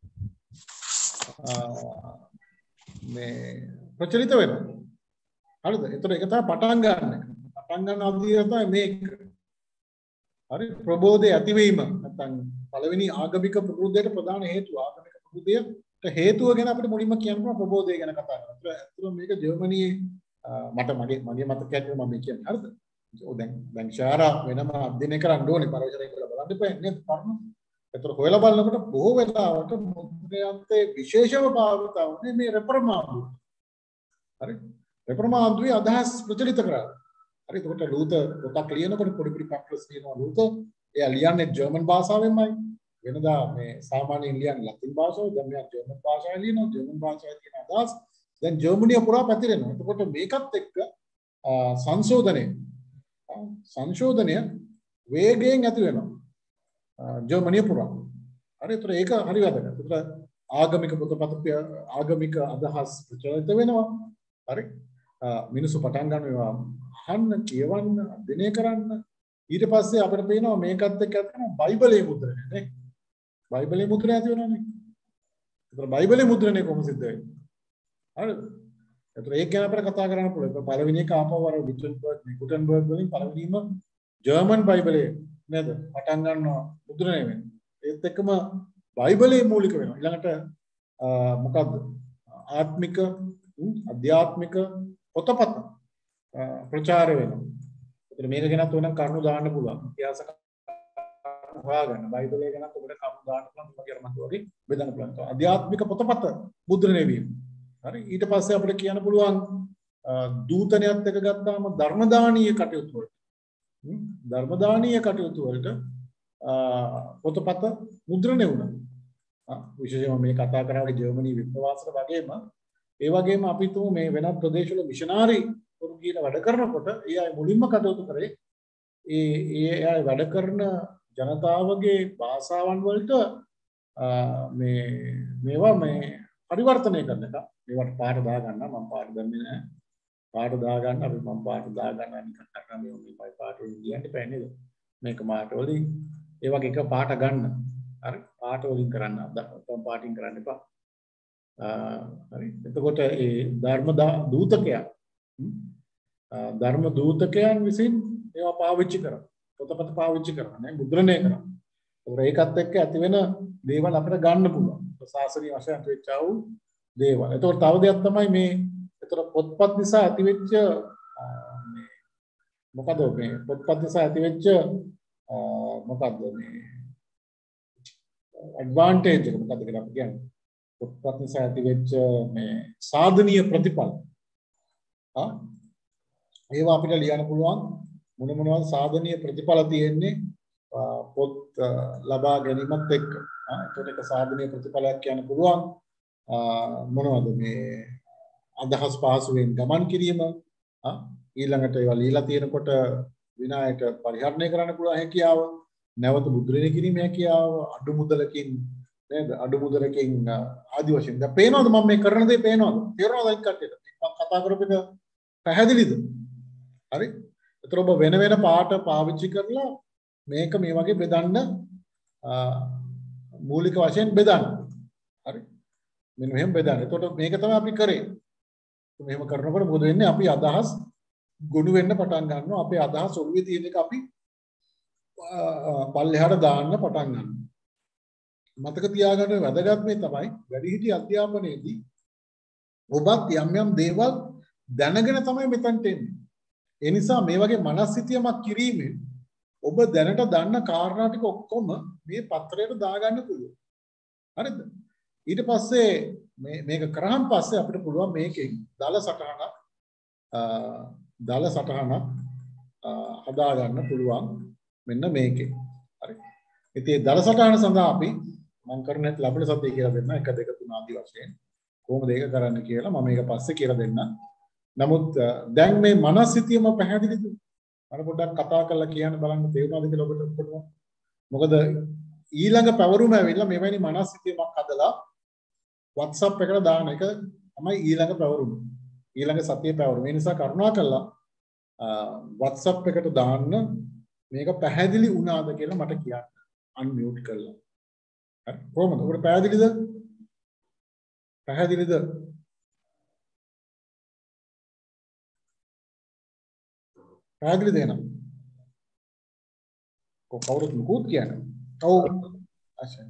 මේ ප්‍රචලිත වෙනවා. හරිද? ඒතර ඒක තමයි පටන් ගන්න එක. පටන් ගන්න අවධිය තමයි මේක. හරි ප්‍රබෝධය ඇතිවීම නැත්නම් පළවෙනි ආගමික ප්‍රබෝධයට ප්‍රධාන හේතුව ආගමික ප්‍රබෝධයට හේතුව ගැන අපිට මුලින්ම කියන්න පුළුවන් ප්‍රබෝධය ගැන කතා කරලා. ඒතර මේක ජර්මනියේ මට මගේ මතකයක් මම මේ කියන්නේ. හරිද? දැන් ශාරා වෙනම අධ්‍යයනය කරන්න ඕනේ පරිසරය කියලා බලන්න එපා නේද? ඒතර හොයලා බලනකොට බොහෝ වෙලාවට මුද්‍රණයන්තේ විශේෂම භාවිත වුනේ මේ රෙපර්මාන්දුව. හරි? රෙපර්මාන්දුවේ අදහස් ප්‍රචලිත කරා. හරි එතකොට ලූත පොතක් ලියනකොට පොඩි පැම්ප්ලට්ස් ලියනවා ලූත. එයා ලියන්නේ ජර්මන් භාෂාවෙන්මයි. වෙනදා මේ සාමාන්‍යයෙන් ලියන්නේ ලතින් භාෂාවෙන්. දැන් මෙයා ජර්මන් භාෂාවෙන් ලියනවා. ජර්මන් භාෂාවේ තියෙන අදහස් දැන් ජර්මනිය පුරා පැතිරෙනවා. එතකොට මේකත් එක්ක සංශෝධනය වේගයෙන් ඇති වෙනවා. ජර්මනිය පුරා. හරි ඒතර ඒක හරි වැදගත්. ඒතර ආගමික පොතපත ආගමික අදහස් ප්‍රචලිත වෙනවා. හරි. මිනිස්සු පටන් ගන්න ඒවා අහන්න, කියවන්න, අධ්‍යයනය කරන්න. ඊට පස්සේ අපිට පේනවා මේකත් එක්ක ඇත්තම බයිබලයේ මුද්‍රණය නේ. බයිබලයේ මුද්‍රණය ඇති වෙනවානේ. ඒතර බයිබලයේ මුද්‍රණය කොහොමද සිද්ධ වෙන්නේ? හරිද? ඒතර ඒක ගැන අපිට කතා කරන්න පුළුවන්. පළවෙනි එක ආපහු අර ගුටන්බර්ග් වලින් පළවෙනිම ජර්මන් බයිබලයේ නේද පටන් ගන්නවා මුද්‍රණය වෙන්නේ. ඒත් එක්කම බයිබලයේ මූලික වෙනවා. ඊළඟට මොකද්ද? ආත්මික අධ්‍යාත්මික පොතපත ප්‍රචාර වෙනවා. ඒතර මේක ගැනත් ඕනනම් කරුණු දාන්න පුළුවන්. ඉතිහාස හොයාගන්න. බයිබලයේ ගැනත් ඔබට කරුණු දාන්න පුළුවන්. මම කියනවා වගේ බෙදන්න පුළුවන්. අධ්‍යාත්මික පොතපත මුද්‍රණය වීම. හරි ඊට පස්සේ අපිට කියන්න පුළුවන් දූතනයත් එක්ක ගත්තාම ධර්මදානීය කටයුතු වලට ධර්මදානීය කටයුතු වලට පොතපත මුද්‍රණය වුණා. විශේෂයෙන්ම මේ කතා කරාගේ ජර්මනි විප්ලවාසල වගේම ඒ වගේම අපි තුමු මේ වෙනත් ප්‍රදේශවල මිෂනාරි වරු කියලා වැඩ කරනකොට ඒ අය මුලින්ම කටයුතු කරේ ඒ අය වැඩ කරන ජනතාවගේ භාෂාවන් වලට මේවා මේ පරිවර්තනය කරන එක. මේවට පාට දාගන්න මම පාට දන්නේ නැහැ. පාට දාගන්න අපි මම පාට දාගන්න නිකන් කරා මේ පාට වලින් කියන්න බෑ නේද? මේක මාට වලින් ඒ වගේ එක පාට ගන්න. හරි පාට වලින් කරන්න අපතම් පාටින් කරන්න එපා. හරි එතකොට ඒ ධර්ම දූතකයන් විසින් ඒවා පාවිච්චි කරනවා. පොතපත පාවිච්චි කරනවා නේ මුද්‍රණය කරනවා. ඒකත් එක්ක ඇති වෙන දේවල් අපිට ගන්න පුළුවන්. ශාසනීය වශයෙන් වෙච්ච ආ වූ දේවල්. ඒතකොට තව දෙයක් තමයි මේ ඒතකොට පොත්පත් නිසා ඇතිවෙච්ච මේ මොකද මේ පොත්පත් නිසා ඇතිවෙච්ච මොකද්ද මේ ඇඩ්වාන්ටේජ් එක මොකක්ද කියලා අපි කියන්නේ. පොත්පත් නිසා ඇති වෙච්ච මේ සාධනීය ප්‍රතිඵල. ඒවා අපිට ලියන්න පුළුවන් මොනවද සාධනීය ප්‍රතිඵල තියෙන්නේ පොත් ලබා ගැනීමත් එක්ක. ඒකට එක සාධනීය ප්‍රතිඵලයක් කියන්න පුළුවන් මොනවද මේ අදහස් පහසුවෙන් ගමන් කිරීම ඊළඟට ඒවා লীලා තියෙනකොට විනායට පරිහරණය කරන්න පුළුවන් හැකියාව නැවත මුද්‍රණය කිරීමේ හැකියාව අඩු මුදලකින් නේද අඩු මුදලකින් ආදි වශයෙන් දැන් පේනවද මම මේ කරන දේ පේනවද තේරෙනවද අනිත් කට්ටියට මම කතා කරපු එක පැහැදිලිද හරි ඒතර ඔබ වෙන වෙන පාට පාවිච්චි කරලා මේක මේ වගේ බෙදන්න මූලික වශයෙන් බෙදන්න හරි මෙන්න මෙහෙම බෙදන්න එතකොට මේක තමයි අපි කරේ මෙහෙම කරනකොට මොකද වෙන්නේ අපි අදහස් ගොනු වෙන්න පටන් ගන්නවා අපේ අදහස් ඔළුවේ තියෙන එක අපි පල්ලෙහාට දාන්න පටන් ගන්නවා මතක තියාගන්න වැදගත් මේ තමයි වැඩිහිටි අධ්‍යාපනයේදී ඔබත් යම් යම් දේවල් දැනගෙන තමයි මෙතනට එන්නේ ඒ නිසා මේ වගේ මනස්සිතියමක් කිරීමෙන් ඔබ දැනට දන්න කාරණා ටික ඔක්කොම මේ පත්‍රයට දාගන්න පුළුවන් හරිද ඊට පස්සේ මේක කරාන් පස්සේ අපිට පුළුවන් මේකෙන් දල සටහනක් හදා ගන්න පුළුවන් මෙන්න මේකේ හරි ඉතින් දල සටහන සඳහා අපි මම කරන්නේ ලබන සතිය කියලා දෙන්න 1 2 3 ආදී වශයෙන් කොහොමද ඒක කරන්න කියලා මම මේක පස්සේ කියලා දෙන්න නමුත් දැන් මේ මනස්සිතියම පැහැදිලිද මම පොඩ්ඩක් කතා කරලා කියන්න බලන්න තේරුණාද කියලා ඔබට මොකද ඊළඟ පැවරුම ඇවිල්ලා මෙවැනි මනස්සිතියමක් හදලා WhatsApp එකට දාන එක තමයි ඊළඟ පැවරුම. ඊළඟ සතියේ පැවරුම. ඒ නිසා කරුණාකරලා WhatsApp එකට දාන්න මේක පැහැදිලි වුණාද කියලා මට කියන්න. අන්මියුට් කරලා. හරි. කොහොමද? ඔබට පැහැදිලිද? පැහැදිලිද? පැහැදිලිද එහෙනම්? කවුරුත් මුකුත් කියන්නේ. ඔව්. අශා.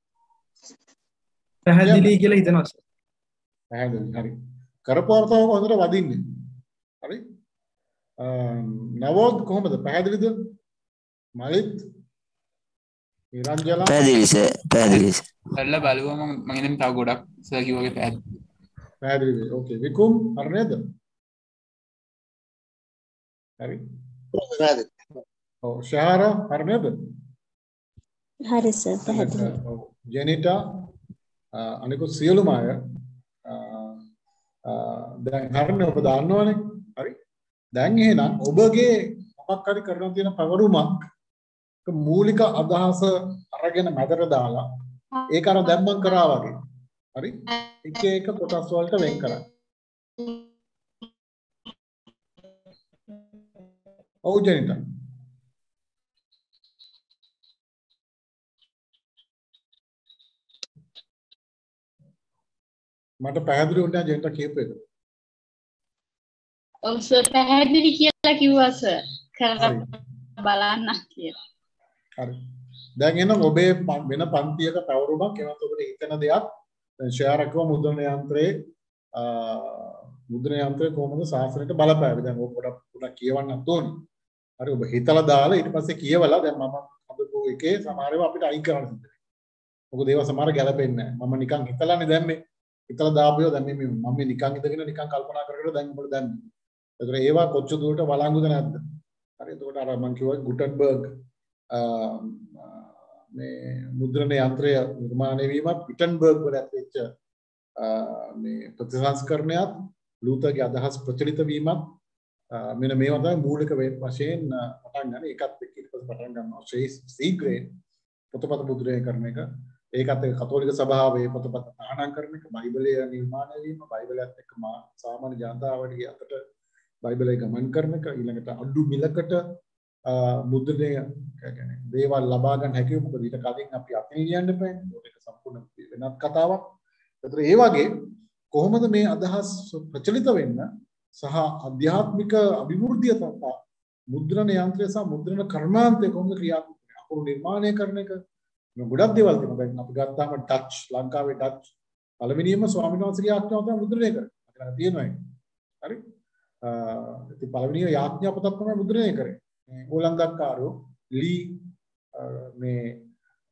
පැහැදිලි කියලා හිතනවා සර්.
පැහැදිලි. හරි. කරපුවාම හොඳට වදින්නේ. හරි. නවෝද් කොහොමද? පැහැදිලිද? මලිත් නිරංජලා
පැහැදිලි සර්. පැහැදිලි සර්.
කරලා බලුවම මම ඉතින් තව ගොඩක් සර් කිව්වාගේ පැහැදිලි.
පැහැදිලි. ඕකේ. විකුම් හරි නේද? හරි.
පැහැදිලි.
ඔව් ශාරා හරි නේද?
හරි සර් පැහැදිලි.
ඔව් ජෙනිටා අනිකුත් සියලුම අය දැන් හරිනේ ඔබ දන්නවනේ හරි දැන් එහෙනම් ඔබගේ මොකක් හරි කරන තියෙන පැවරුමක් මූලික අදහස අරගෙන මැදට දාලා ඒක අර දැන් මම කරා වගේ හරි එක එක කොටස් වලට වෙන් කරන්න ඔව් ජෙනිටා මට පැහැදිලි වුණා ජෙන්ට කියපු එක.
ඔව් සර් පැහැදිලි කියලා කිව්වා සර්. කරලා බලන්න කියලා.
හරි. දැන් එනම් ඔබේ වෙන පන්තියක පැවරුමක් එනත් ඔබට හිතන දෙයක් දැන් ෂෙයාර් එකව මුද්‍රණ යන්ත්‍රයේ කොහොමද සාසනයට බලපෑවේ. දැන් ඔබ පොඩක් කියවන්නත් ඕනේ. හරි ඔබ හිතලා දාලා ඊට පස්සේ කියවලා දැන් මම හදපු එකේ සමහර ඒවා අපිට අයින් කරන්න සිද්ධ වෙනවා. මොකද ඒවා සමහර ගැලපෙන්නේ නැහැ. මම නිකන් හිතලානේ දැම්මේ. හිතලා දාපියෝ දැන් මේ මම නිකන් ඉඳගෙන නිකන් කල්පනා කරගෙන දැන් උඹට දැන් ඒතර ඒවා කොච්චර දුරට වළංගුද නැද්ද හරි එතකොට අර මම කිව්වා ගුටන්බර්ග් මේ මුද්‍රණ යන්ත්‍රය නිර්මාණය වීමත් ගුටන්බර්ග් වල ඇතිවෙච්ච මේ ප්‍රතිසංස්කරණයත් ලූතරගේ අදහස් ප්‍රචලිත වීමත් මෙන්න මේවා තමයි මූලික වශයෙන් පටන් ගන්න ඒකත් එක්ක ඊට පස්සේ පටන් ගන්නවා C grade පොතපත මුද්‍රණය කරන එක ඒකත් එක්ක කතෝලික සභාවේ පොතපත තහනම් කරන එක බයිබලය නිර්මාණය වීම බයිබලයත් එක්ක සාමාන්‍ය ජනතාවගේ අතට බයිබලය ගමන් කරන එක ඊළඟට අඩු මිලකට මුද්‍රණය කියන්නේ දේවල් ලබා ගන්න හැකියි මොකද ඊට කලින් අපි අතින් ලියන්න බෑ ඒක සම්පූර්ණ වෙනත් කතාවක්. ඒතර ඒ වගේ කොහොමද මේ අදහස් ප්‍රචලිත වෙන්න සහ ආධ්‍යාත්මික අභිවෘද්ධිය තත්තා මුද්‍රණ යන්ත්‍රය සහ මුද්‍රණ කර්මාන්තය කොහොමද ක්‍රියාත්මක වෙන්නේ අකුරු නිර්මාණය කරන එක ගොඩක් දේවල් තියෙනවා. දැන් අපි ගත්තාම ඩච් ලංකාවේ ඩච් පළවෙනියම ස්වාමීන් වහන්සේගේ ආඥාව තමයි මුද්‍රණය කරන්නේ. අපිට තියෙනවා ඒක. හරි? ඉතින් පළවෙනිය යාඥා පොතක් තමයි මුද්‍රණය කරේ. මේ ඕලන්දක්කාරෝ ලී මේ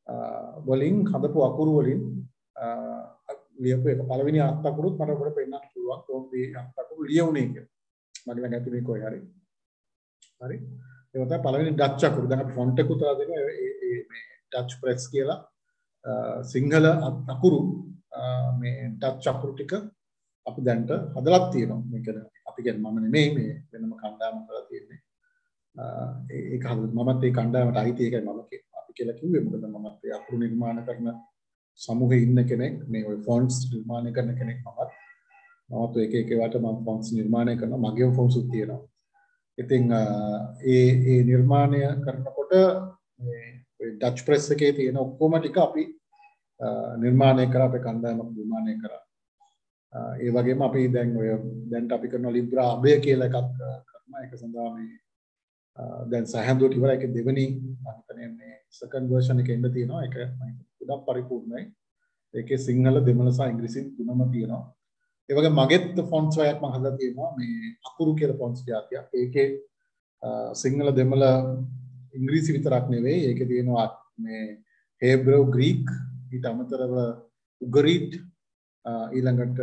වලින් හදපු අකුරු වලින් ලියපු එක පළවෙනි අත් අකුරුත් මට ඔබට පෙන්නන්න පුළුවන් කොහොමද මේ අත් අකුරු ලියුනේ කියලා. මගේ මම ඇතුලේ කොහේ හරි. හරි. ඒක තමයි පළවෙනි ඩච් අකුරු. දැන් අපි ෆොන්ට් එක උතලා දෙනවා මේ ඩච් ප්‍රෙස් කියලා සිංහල අකුරු මේ ඩච් අකුරු ටික අපි දැන්ට හදලා තියෙනවා. මේක අපි කියන්නේ මම නෙමෙයි මේ වෙනම කණ්ඩායමක් කරලා තියෙන්නේ. ඒක හදලා මමත් ඒ කණ්ඩායමට අයිති ඒකයි මම අපි කියලා කිව්වේ. මොකද මමත් ඒ අකුරු නිර්මාණ කරන සමූහයේ ඉන්න කෙනෙක්. මේ ඔය ෆොන්ට්ස් නිර්මාණය කරන කෙනෙක් මමත් එක එක ඒවාට මම ෆොන්ට්ස් නිර්මාණය කරනවා. මගේම ෆොන්ට්ස් උත් තියෙනවා. ඉතින් ඒ නිර්මාණය කරනකොට මේ ඩච් ප්‍රෙස් එකේ තියෙන ඔක්කොම ටික අපි නිර්මාණය කරා අපේ කණ්ඩායමක් නිර්මාණය කරා. ඒ වගේම අපි දැන් අපි කරන ලිබ්‍රා අබය කියලා එකක් කරනවා. ඒක සඳහා මේ දැන් සහඳුවට ඉවරයි. ඒක දෙවෙනි මම හිතන්නේ මේ සෙකන්ඩ් වර්ෂන් එකේ ඉන්න තියෙනවා. ඒක ගොඩක් පරිපූර්ණයි. ඒකේ සිංහල දෙමළ සහ ඉංග්‍රීසි තුනම තියෙනවා. ඒ වගේ මගෙත් ෆොන්ට්ස් වයක් මම හදලා තියෙනවා මේ අකුරු කියලා ෆොන්ට්ස් જાතියක්. ඒකේ සිංහල දෙමළ ඉංග්‍රීසි විතරක් නෙවෙයි. ඒකේ තියෙනවා මේ හේබ්‍රව් ග්‍රීක් ඊට අමතරව උගරිට් ඊළඟට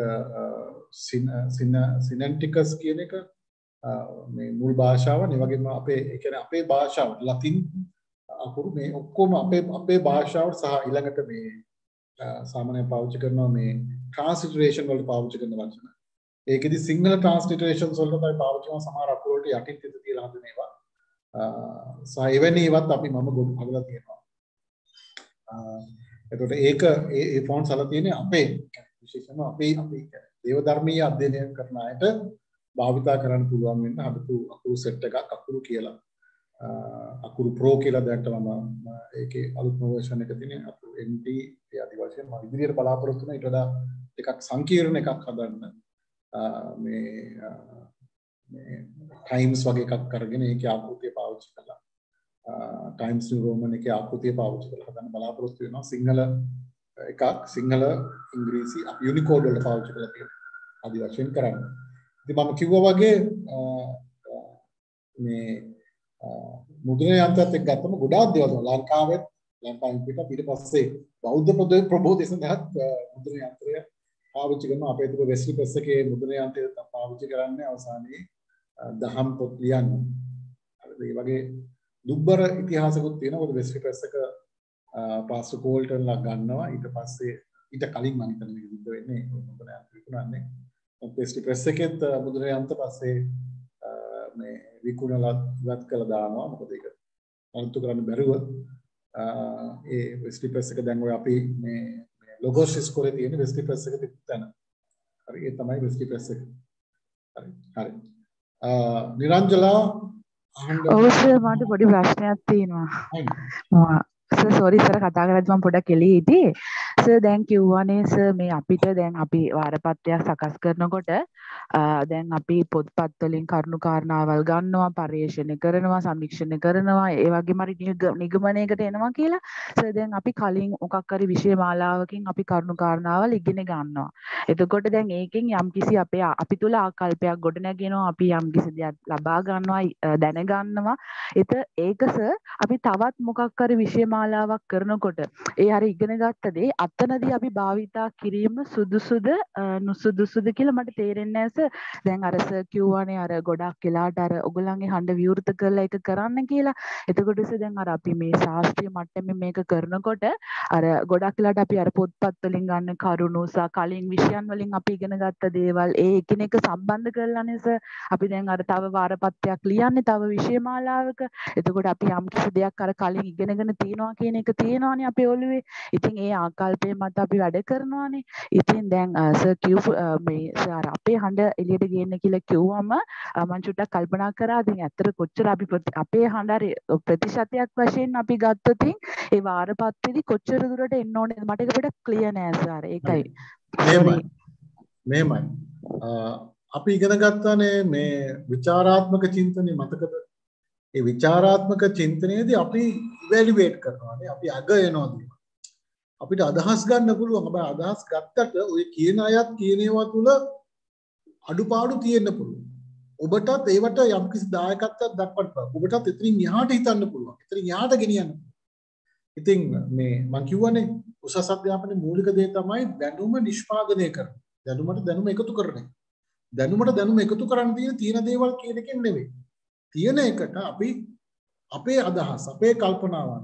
සිනැන්ටිකස් කියන එක මේ මුල් භාෂාව. ඒ වගේම අපේ ඒ කියන්නේ අපේ භාෂාව ලතින් අකුරු මේ ඔක්කොම අපේ භාෂාවට සහ ඊළඟට මේ සාමාන්‍යයෙන් පාවිච්චි කරනවා මේ ට්‍රාන්ස්ලිටරේෂන් වලට පාවිච්චි කරන වචන. ඒකෙදි සිංහල ට්‍රාන්ස්ලිටරේෂන්ස් වලට තමයි පාවිච්චි කරන සමහර අකුරු වලට යටින් තිත තියලා හදන ඒවා. සහ එවැනි ඒවත් අපි මම හදලා තියෙනවා. එතකොට ඒක ඒ ෆොන්ට්ස් වල තියෙන්නේ අපේ විශේෂයෙන්ම අපේ දේව ධර්මීය අධ්‍යයනය කරන අයට භාවිතා කරන්න පුළුවන් වෙන හදපු අකුරු සෙට් එකක් අකුරු කියලා. අකුරු ප්‍රෝ කියලා දැක්ට මම ඒකේ අලුත්ම වර්ෂන් එක තියෙන අකුරු NT ඒ ආදි වශයෙන් මම ඉදිරියට බලාපොරොත්තු වෙන ඊට වඩා ටිකක් සංකීර්ණ එකක් හදන්න මේ ටයිම්ස් වගේ එකක් අරගෙන ඒකේ ආකෘතිය පාවිච්චි කරලා ටයිම්ස් නිව් රෝමන් එකේ ආකෘතිය පාවිච්චි කරලා හදන්න බලාපොරොත්තු වෙනවා. සිංහල එකක් සිංහල ඉංග්‍රීසි යුනිකෝඩ් වල පාවිච්චි කරලා තියෙනවා ආදි වශයෙන් කරන්න. ඉතින් මම කිව්වා වගේ මේ මුද්‍රණ යන්ත්‍රات එක්ක ගත්තම ගොඩාක් දේවල් ලංකාවෙත් ලංකාවෙන් පිට ඊට පස්සේ බෞද්ධ ප්‍රබෝධය සඳහා මුද්‍රණ යන්ත්‍රය පාවිච්චි කරනවා. අපේ තිබු වෙස්ලි ප්‍රෙස් එකේ මුද්‍රණ යන්ත්‍රය පාවිච්චි කරන්නේ අවසානයේ දහම් පොත් ලියන්න. ඒ වගේ දුබ්බර ඉතිහාසකුත් තියෙනවා. මොකද වෙස්ලි ප්‍රෙස් එක පාස්ටර් කෝල්ටන්ලා ගන්නවා. ඊට පස්සේ ඊට කලින් මම හිතන්නේ මේක සිද්ධ වෙන්නේ මුද්‍රණ යන්ත්‍රය විකුණන්නේ. වෙස්ලි ප්‍රෙස් එකෙත් මුද්‍රණ යන්ත්‍ර පස්සේ මේ විකුණලා ඉවත් කළා දානවා. මොකද ඒක අලුත් කරන්න බැරුව ඒ වෙස්ලි ප්‍රෙස් එක දැන් ඔය අපි මේ ලොගෝස් ස්කෝරේ තියෙන වෙස්ලි ප්‍රෙස් එක තිබ්බතන. හරි ඒ තමයි වෙස්ලි ප්‍රෙස් එක. හරි. නිරංජලා අහන්න.
ඔව් සර් මට පොඩි ප්‍රශ්නයක් තියෙනවා. සර් සෝරි සර් කතා කරද්දි මම පොඩ්ඩක් එළියේ හිටියේ. සර් දැන් කිව්වනේ සර් මේ අපිට දැන් අපි වාරපත්‍රයක් සකස් කරනකොට දැන් අපි පොත්පත් වලින් කරුණු කාරණාවල් ගන්නවා පරිශීලනය කරනවා සමීක්ෂණය කරනවා ඒ වගේම හරි නිගමනයකට එනවා කියලා. සර් දැන් අපි කලින් මොකක් හරි විෂය මාලාවකින් අපි කරුණු කාරණාවල් ඉගෙන ගන්නවා. එතකොට දැන් ඒකෙන් යම්කිසි අපි තුල ආකල්පයක් ගොඩ නැගෙනවා. අපි යම්කිසි දෙයක් ලබා ගන්නවා දැන ගන්නවා. ඒක සර් අපි තවත් මොකක් හරි විෂය මාලාවක් කරනකොට ඒ හරි ඉගෙන ගත්ත දේ අතනදී අපි භාවිතා කිරීම සුදුසුද නුසුදුසුද කියලා මට තේරෙන්නේ නැහැ සර්. දැන් අර සර් කිව්වානේ අර ගොඩක් වෙලාට අර ඔයගොල්ලන්ගේ හඬ විවෘත කරලා ඒක කරන්න කියලා. එතකොට සර් දැන් අර අපි මේ ශාස්ත්‍රීය මට්ටමේ මේක කරනකොට අර ගොඩක් වෙලාට අපි අර පොත්පත් වලින් ගන්න කරුණු සහ කලින් විෂයන් වලින් අපි ඉගෙන ගත්ත දේවල් ඒ එකිනෙක සම්බන්ධ කරලානේ සර් අපි දැන් අර තව වාරපත්‍රයක් ලියන්නේ තව විෂය මාලාවක. එතකොට අපි යම් කිසි දෙයක් අර කලින් ඉගෙනගෙන තියෙනවා කියන එක තියෙනවානේ අපේ ඔළුවේ. ඉතින් ඒ ආකල්පය මත අපි වැඩ කරනවානේ. ඉතින් දැන් සර් මේ සර් අපේ හඬ එළියට ගේන්න කියලා කිව්වම මම චුට්ටක් කල්පනා කරා. ඉතින් ඇත්තට කොච්චර අපි අපේ හඬ ප්‍රතිශතයක් වශයෙන් අපි ගත්තොත් ඒ වාරපත්‍රෙදි කොච්චර දුරට එන්න ඕනේද මට ඒක පොඩ්ඩක් ක්ලියර් නෑ සර්. ඒකයි.
මෙහෙමයි. අපි ඉගෙන ගත්තානේ මේ විචාරාත්මක චින්තනය මතකද? ඒ විචාරාත්මක චින්තනයේදී අපි ඉවැලුවේට් කරනවානේ. අපි අග එනවාද? අපිට අදහස් ගන්න පුළුවන්. හැබැයි අදහස් ගත්තට ඔය කියන අයත් කියන ඒවා තුල අඩුපාඩු තියෙන්න පුළුවන්. ඔබටත් ඒවට යම්කිසි දායකත්වයක් දක්වන්න පුළුවන්. ඔබටත් එතනින් එහාට හිතන්න පුළුවන්. එතනින් එහාට ගෙනියන්න පුළුවන්. ඉතින් මේ මම කියවනේ උසස් අධ්‍යාපනයේ මූලික දේ තමයි දැනුම නිෂ්පාදනය කරන. දැනුමට දැනුම එකතු කරන එක. දැනුමට දැනුම එකතු කරන්න තියෙන දේවල් කියන එකෙන් නෙවෙයි. තියෙන එකට අපි අපේ අදහස්, අපේ කල්පනාවන්,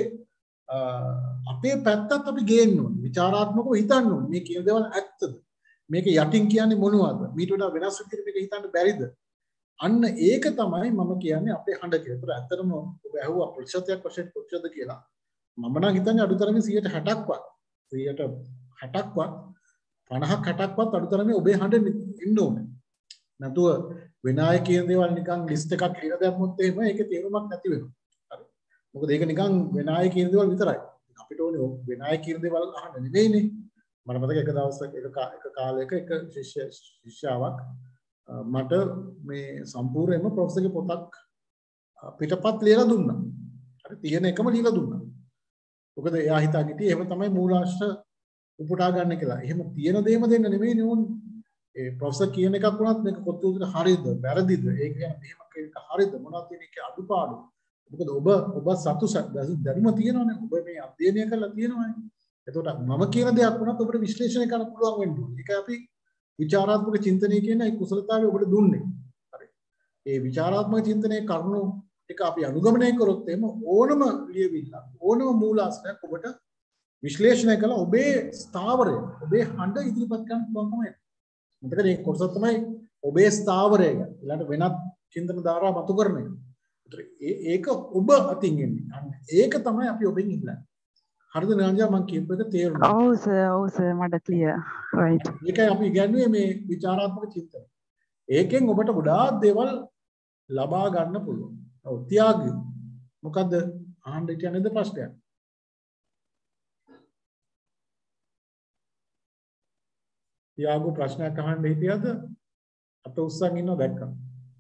අපේ පැත්තත් අපි ගේන්න ඕනේ. විචාරාත්මකව හිතන්න ඕනේ. මේ කියන දේවල් ඇත්තද? මේක යටින් කියන්නේ මොනවද? මීට වඩා වෙනස් විදිහට මේක හිතන්න බැරිද? අන්න ඒක තමයි මම කියන්නේ අපේ හඬ කියලා. ඒතර ඇත්තටම ඔබ ඇහුවා ප්‍රතිශතයක් වශයෙන් කොච්චරද කියලා. මම නම් හිතන්නේ අඩුතරමින් 60%ක්වත් 60%ක්වත් 50%ක්වත් අඩුතරමින් ඔබේ හඬ ඉන්න ඕනේ. නැතුව වෙන අය කියන දේවල් නිකන් ලිස්ට් එකක් ලියලා දැම්මොත් එහෙම ඒකේ තේරුමක් නැති වෙනවා. හරි. මොකද ඒක නිකන් වෙන අය කියන දේවල් විතරයි. අපිට ඕනේ වෙන අය කියන දේවල් අහන්න නෙවෙයිනේ. මම මතක එක දවසක එක කාලයක එක ශිෂ්‍යාවක් මට මේ සම්පූර්ණයෙන්ම ප්‍රොෆෙසර්ගේ පොතක් පිටපත් ලියලා දුන්නා. හරි තියෙන එකම ලියලා දුන්නා. මොකද එයා හිතාගෙන හිටියේ එහෙම තමයි මූලාශ්‍ර උපුටා ගන්න කියලා. එහෙම තියෙන දේම දෙන්න නෙමෙයි නෝන්. ඒ ප්‍රොෆෙසර් කියන එකක් වුණත් මේක කොත් උදේට හරියද වැරදිද? ඒක කියන්නේ මෙහෙම කියන එක හරියද? මොනවද කියන එකේ අඩුපාඩු. මොකද ඔබ සතු දැනුම තියෙනවනේ. ඔබ මේ අධ්‍යයනය කරලා තියෙනවනේ. එතකොට මම කියන දෙයක් වුණත් ඔබට විශ්ලේෂණය කරන්න පුළුවන් වෙන්න ඕනේ. ඒක අපි විචාරාත්මක චින්තනය කියන ඒ කුසලතාවය ඔබට දුන්නේ. හරි. ඒ විචාරාත්මක චින්තනයේ කරුණු ටික අපි අනුගමනය කරොත් එම ඕනම ලියවිල්ල ඕනම මූලාශ්‍රයක් ඔබට විශ්ලේෂණය කළ ඔබේ ස්ථාවරය ඔබේ හඬ ඉදිරිපත් කරන්න පුළුවන්කම එනවා. මොකද මේ කොටස තමයි ඔබේ ස්ථාවරය ඊළඟ වෙනත් චින්තන ධාරා මතු කරන එක. ඒක ඔබ අතින් එන්නේ. අන්න ඒක තමයි අපි ඔබෙන් ඉල්ලන්නේ. හරිද නංජා මම කියපු එක තේරුණා?
ඔව් සර් මට ක්ලියර්. රයිට්.
ඒකයි අපි ඉගෙනුවේ මේ විචාරාත්මක චින්තනය. ඒකෙන් ඔබට ගොඩාක් දේවල් ලබා ගන්න පුළුවන්. ඔව් ත්‍යාගය. මොකද්ද අහන්න හිටියනේද ප්‍රශ්නයක්? ත්‍යාගු ප්‍රශ්නයක් අහන්න හිටියද? අත උස්සන් ඉන්නව දැක්කා.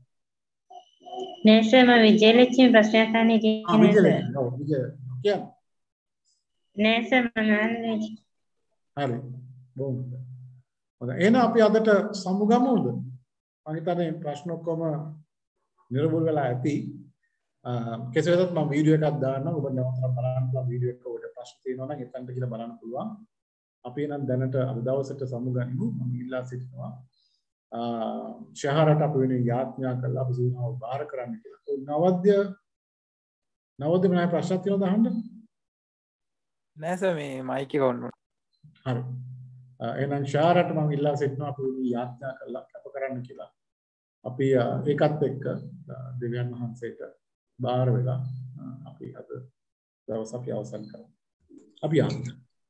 නෑ සර් මම විජයලක්ෂ්මී ප්‍රශ්නයක් අහන්න හිටියේ.
ඔව් විජය. කියන්න.
නෑ සර් මම අහන්නේ.
හරි. බොහොම හොඳයි. එහෙනම් අපි අදට සමුගමුද? මම හිතන්නේ ප්‍රශ්න ඔක්කොම නිරවුල් වෙලා ඇති. කෙසේ වෙතත් මම වීඩියෝ එකක් දාන්නම්. ඔබ නැවතත් බලන්න පුළුවන් වීඩියෝ එක ඔබට ප්‍රශ්න තියෙනවා නම් එතනට ගිහලා බලන්න පුළුවන්. අපි නම් දැනට අද දවසට සමුගනිමු. මම ඉල්ලා සිටිනවා. ශහරට අපි වෙන යාඥා කළා අපි සූනාව බාර කරන්න කියලා. නවද්‍ය මම ප්‍රශ්න තියෙනවද අහන්න?
නෑ සර් මේ මයික් එක ඔන් වුණා.
හරි. එහෙනම් ශහරට මම ඉල්ලා සිටිනවා අපි වෙන යාඥා කළා කැප කරන්න කියලා. අපි ඒකත් එක්ක දෙවියන් වහන්සේට බාර වෙලා අපි අද දවස් අපි අවසන් කරමු. අපි යන්න.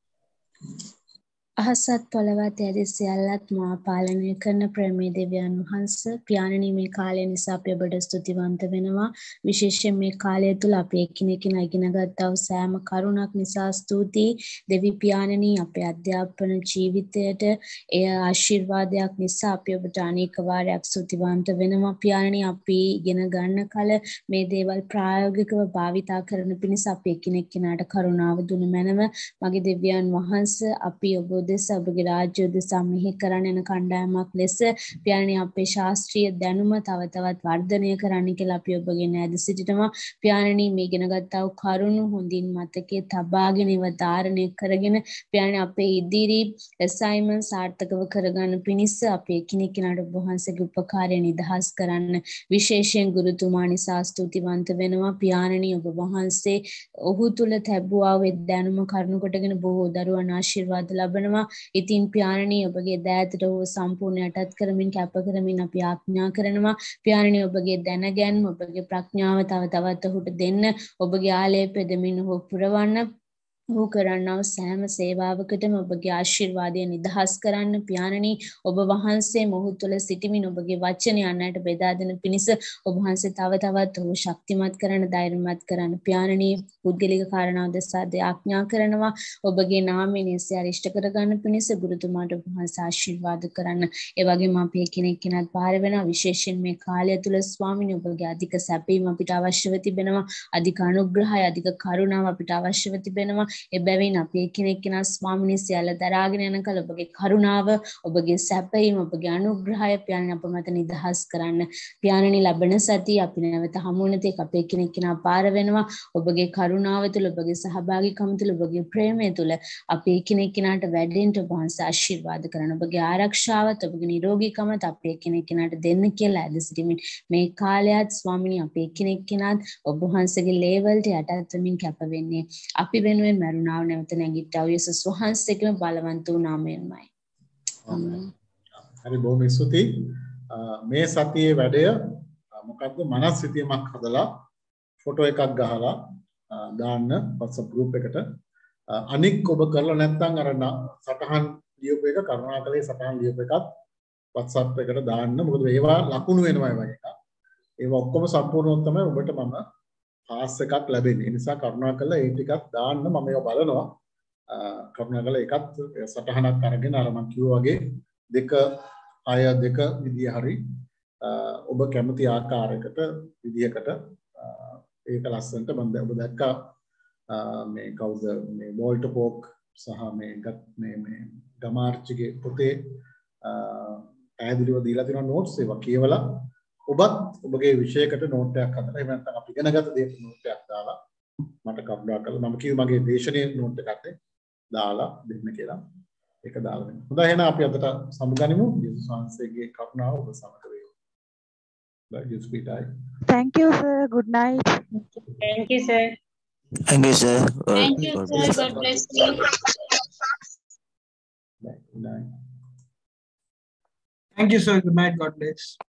අහසත් පොළවත් යටි සියල්ලත් මා පාලනය කරන ප්‍රේමී දෙවියන් වහන්සේ පියාණනි මේ කාලය නිසා අපි ඔබට ස්තුතිවන්ත වෙනවා. විශේෂයෙන් මේ කාලය තුල අපි එකිනෙකින් ඉගෙන ගත්තා වූ සෑම කරුණක් නිසා ස්තුතියි. දෙවි පියාණනි අපේ අධ්‍යාපන ජීවිතයට එය ආශිර්වාදයක් නිසා අපි ඔබට අනේක වාරයක් ස්තුතිවන්ත වෙනවා. පියාණනි අපි ඉගෙන ගන්න කල මේ දේවල් ප්‍රායෝගිකව භාවිතා කරන පිණිස අපි එකිනෙකිනාට කරුණාව දුන මැනව. මගේ දෙවියන් වහන්සේ අපි ඔබ ඔබගේ රාජ්‍ය උදෙසා මෙහි කරන්න යන කණ්ඩායමක් ලෙස පියාණනි අපේ ශාස්ත්‍රීය දැනුම තව තවත් වර්ධනය කරන්න කියලා අපි ඔබගෙන් ඈද සිටිනවා. පියාණනි මේ ඉගෙන ගත්තා වූ කරුණු හොඳින් මතකයේ තබාගෙන ඒව ධාරණය කරගෙන පියාණනි අපේ ඉදිරි ඇසයින්මන්ට් සාර්ථකව කරගන්න පිණිස අපි එකිනෙකිනාට ඔබ වහන්සේගේ උපකාරය නිදහස් කරන්න විශේෂයෙන් ගුරුතුමා නිසා ස්තුතිවන්ත වෙනවා. පියාණනි ඔබ වහන්සේ ඔහු තුල තැබුවා වූ දැනුම කරුණු කොටගෙන බොහෝ දරුවන් ආශිර්වාද ලබනවා. ඉතින් පියාණනි ඔබගේ දෑතට ඔබ සම්පූර්ණ යටත් කරමින් කැප කරමින් අපි ආඥා කරනවා. පියාණනි ඔබගේ දැනගැන්ම ඔබගේ ප්‍රඥාව තව තවත් ඔහුට දෙන්න. ඔබගේ ආලේපය දෙමින් ඔහු පුරවන්න. ඔහු කරන්නා වූ සෑම සේවාවකටම ඔබගේ ආශිර්වාදය නිදහස් කරන්න. පියාණනි ඔබ වහන්සේ මොහු තුළ සිටමින් ඔබගේ වචනය අන්නට බෙදා දෙන පිණිස ඔබ වහන්සේ තව තවත් ඔහු ශක්තිමත් කරන්න, ධෛර්යමත් කරන්න. පියාණනි පුද්ගලික කාරණා උදෙසා ආඥා කරනවා. ඔබගේ නාමයෙන් එසේ අරිෂ්ඨ කරගන්න පිණිස ගුරුතුමාට ඔබ වහන්සේ ආශිර්වාද කරන්න. ඒ වගේම අපි එකිනෙකින්වත් පාර වෙනවා. විශේෂයෙන් මේ කාලය තුළ ස්වාමීනි ඔබගේ අධික සැපීම අපිට අවශ්‍යව තිබෙනවා. අධික අනුග්‍රහය, අධික කරුණාව අපිට අවශ්‍යව තිබෙනවා. එබැවින් අපි එකිනෙකා ස්වාමිනී සියල්ල දරාගෙන යන කල ඔබගේ කරුණාව, ඔබගේ සැපයීම, ඔබගේ අනුග්‍රහය පියාණනි අප මත නිදහස් කරන්න. පියාණනි ලබන සතිය අපි නැවත හමු වෙන තෙක් අපි එකිනෙකා පාර වෙනවා. ඔබගේ කරුණාව තුළ, ඔබගේ සහභාගීකම තුළ, ඔබගේ ප්‍රේමය තුළ අපි එකිනෙකාට වැඩෙන්න ඔබ වහන්සේ ආශිර්වාද කරන්න. ඔබගේ ආරක්ෂාවත්, ඔබගේ නිරෝගීකමත් අපි එකිනෙකාට දෙන්න කියලා ඇද සිටිමින් මේ කාලයත් ස්වාමිනී අපි එකිනෙකාත් ඔබ වහන්සේගේ ලේවල්ට යටත් වෙමින් කැප වෙන්නේ. අපි වෙනුවෙන් මරුණාව නැවත නැගිට්ටා වූ යේසුස් වහන්සේගේම බලවන්ත වූ නාමයෙන්මයි. ආමේන්.
හරි බොහොම ස්තුතියි. මේ සතියේ වැඩය මොකද්ද? මනස් සිතියමක් හදලා ෆොටෝ එකක් ගහලා දාන්න WhatsApp group එකට. අනික් ඔබ කරලා නැත්නම් අර සටහන් ලියපු එක කරුණාකරේ සටහන් ලියපු එකත් WhatsApp එකට දාන්න. මොකද ඒවා ලකුණු වෙනවා ඒ වගේ එකක්. ඒවා ඔක්කොම සම්පූර්ණව තමයි ඔබට මම පාස් එකක් ලැබෙන්නේ. ඒ නිසා කරුණාකරලා ඒ ටිකක් දාන්න. මම ඒවා බලනවා. කරුණාකරලා එකත් සටහනක් අරගෙන අර මම කිව්වා වගේ 2 විදිය හරි ඔබ කැමති ආකාරයකට විදියකට ඒක ලස්සනට මම ඔබ දැක්කා මේ කවුද මේ වෝල්ටර් පෝක් සහ මේ ගමාර්ච්ගේ පොතේ පැහැදිලිව දීලා තියෙන නෝට්ස් ඒවා කියවලා ඔබත් ඔබගේ විෂයකට නෝට් එකක් හදලා එහෙම නැත්නම් අපි ඉගෙනගත දේට නෝට් එකක් දාලා මට කරුණා කරලා මම කිව්ව මගේ දේශනීය නෝට් එකක් දාලා දෙන්න කියලා ඒක දාලා දෙන්න. හොඳයි එහෙනම් අපි අදට සමුගනිමු. යේසුස් වහන්සේගේ කරුණාව ඔබ සමග වේවා. Bye you sweet eye.
Thank you sir. Good night.
Thank you, sir.
Thank you, sir.
Thank you, sir. God bless you.
Bye. Good night.
Thank you, sir. Good night. God bless.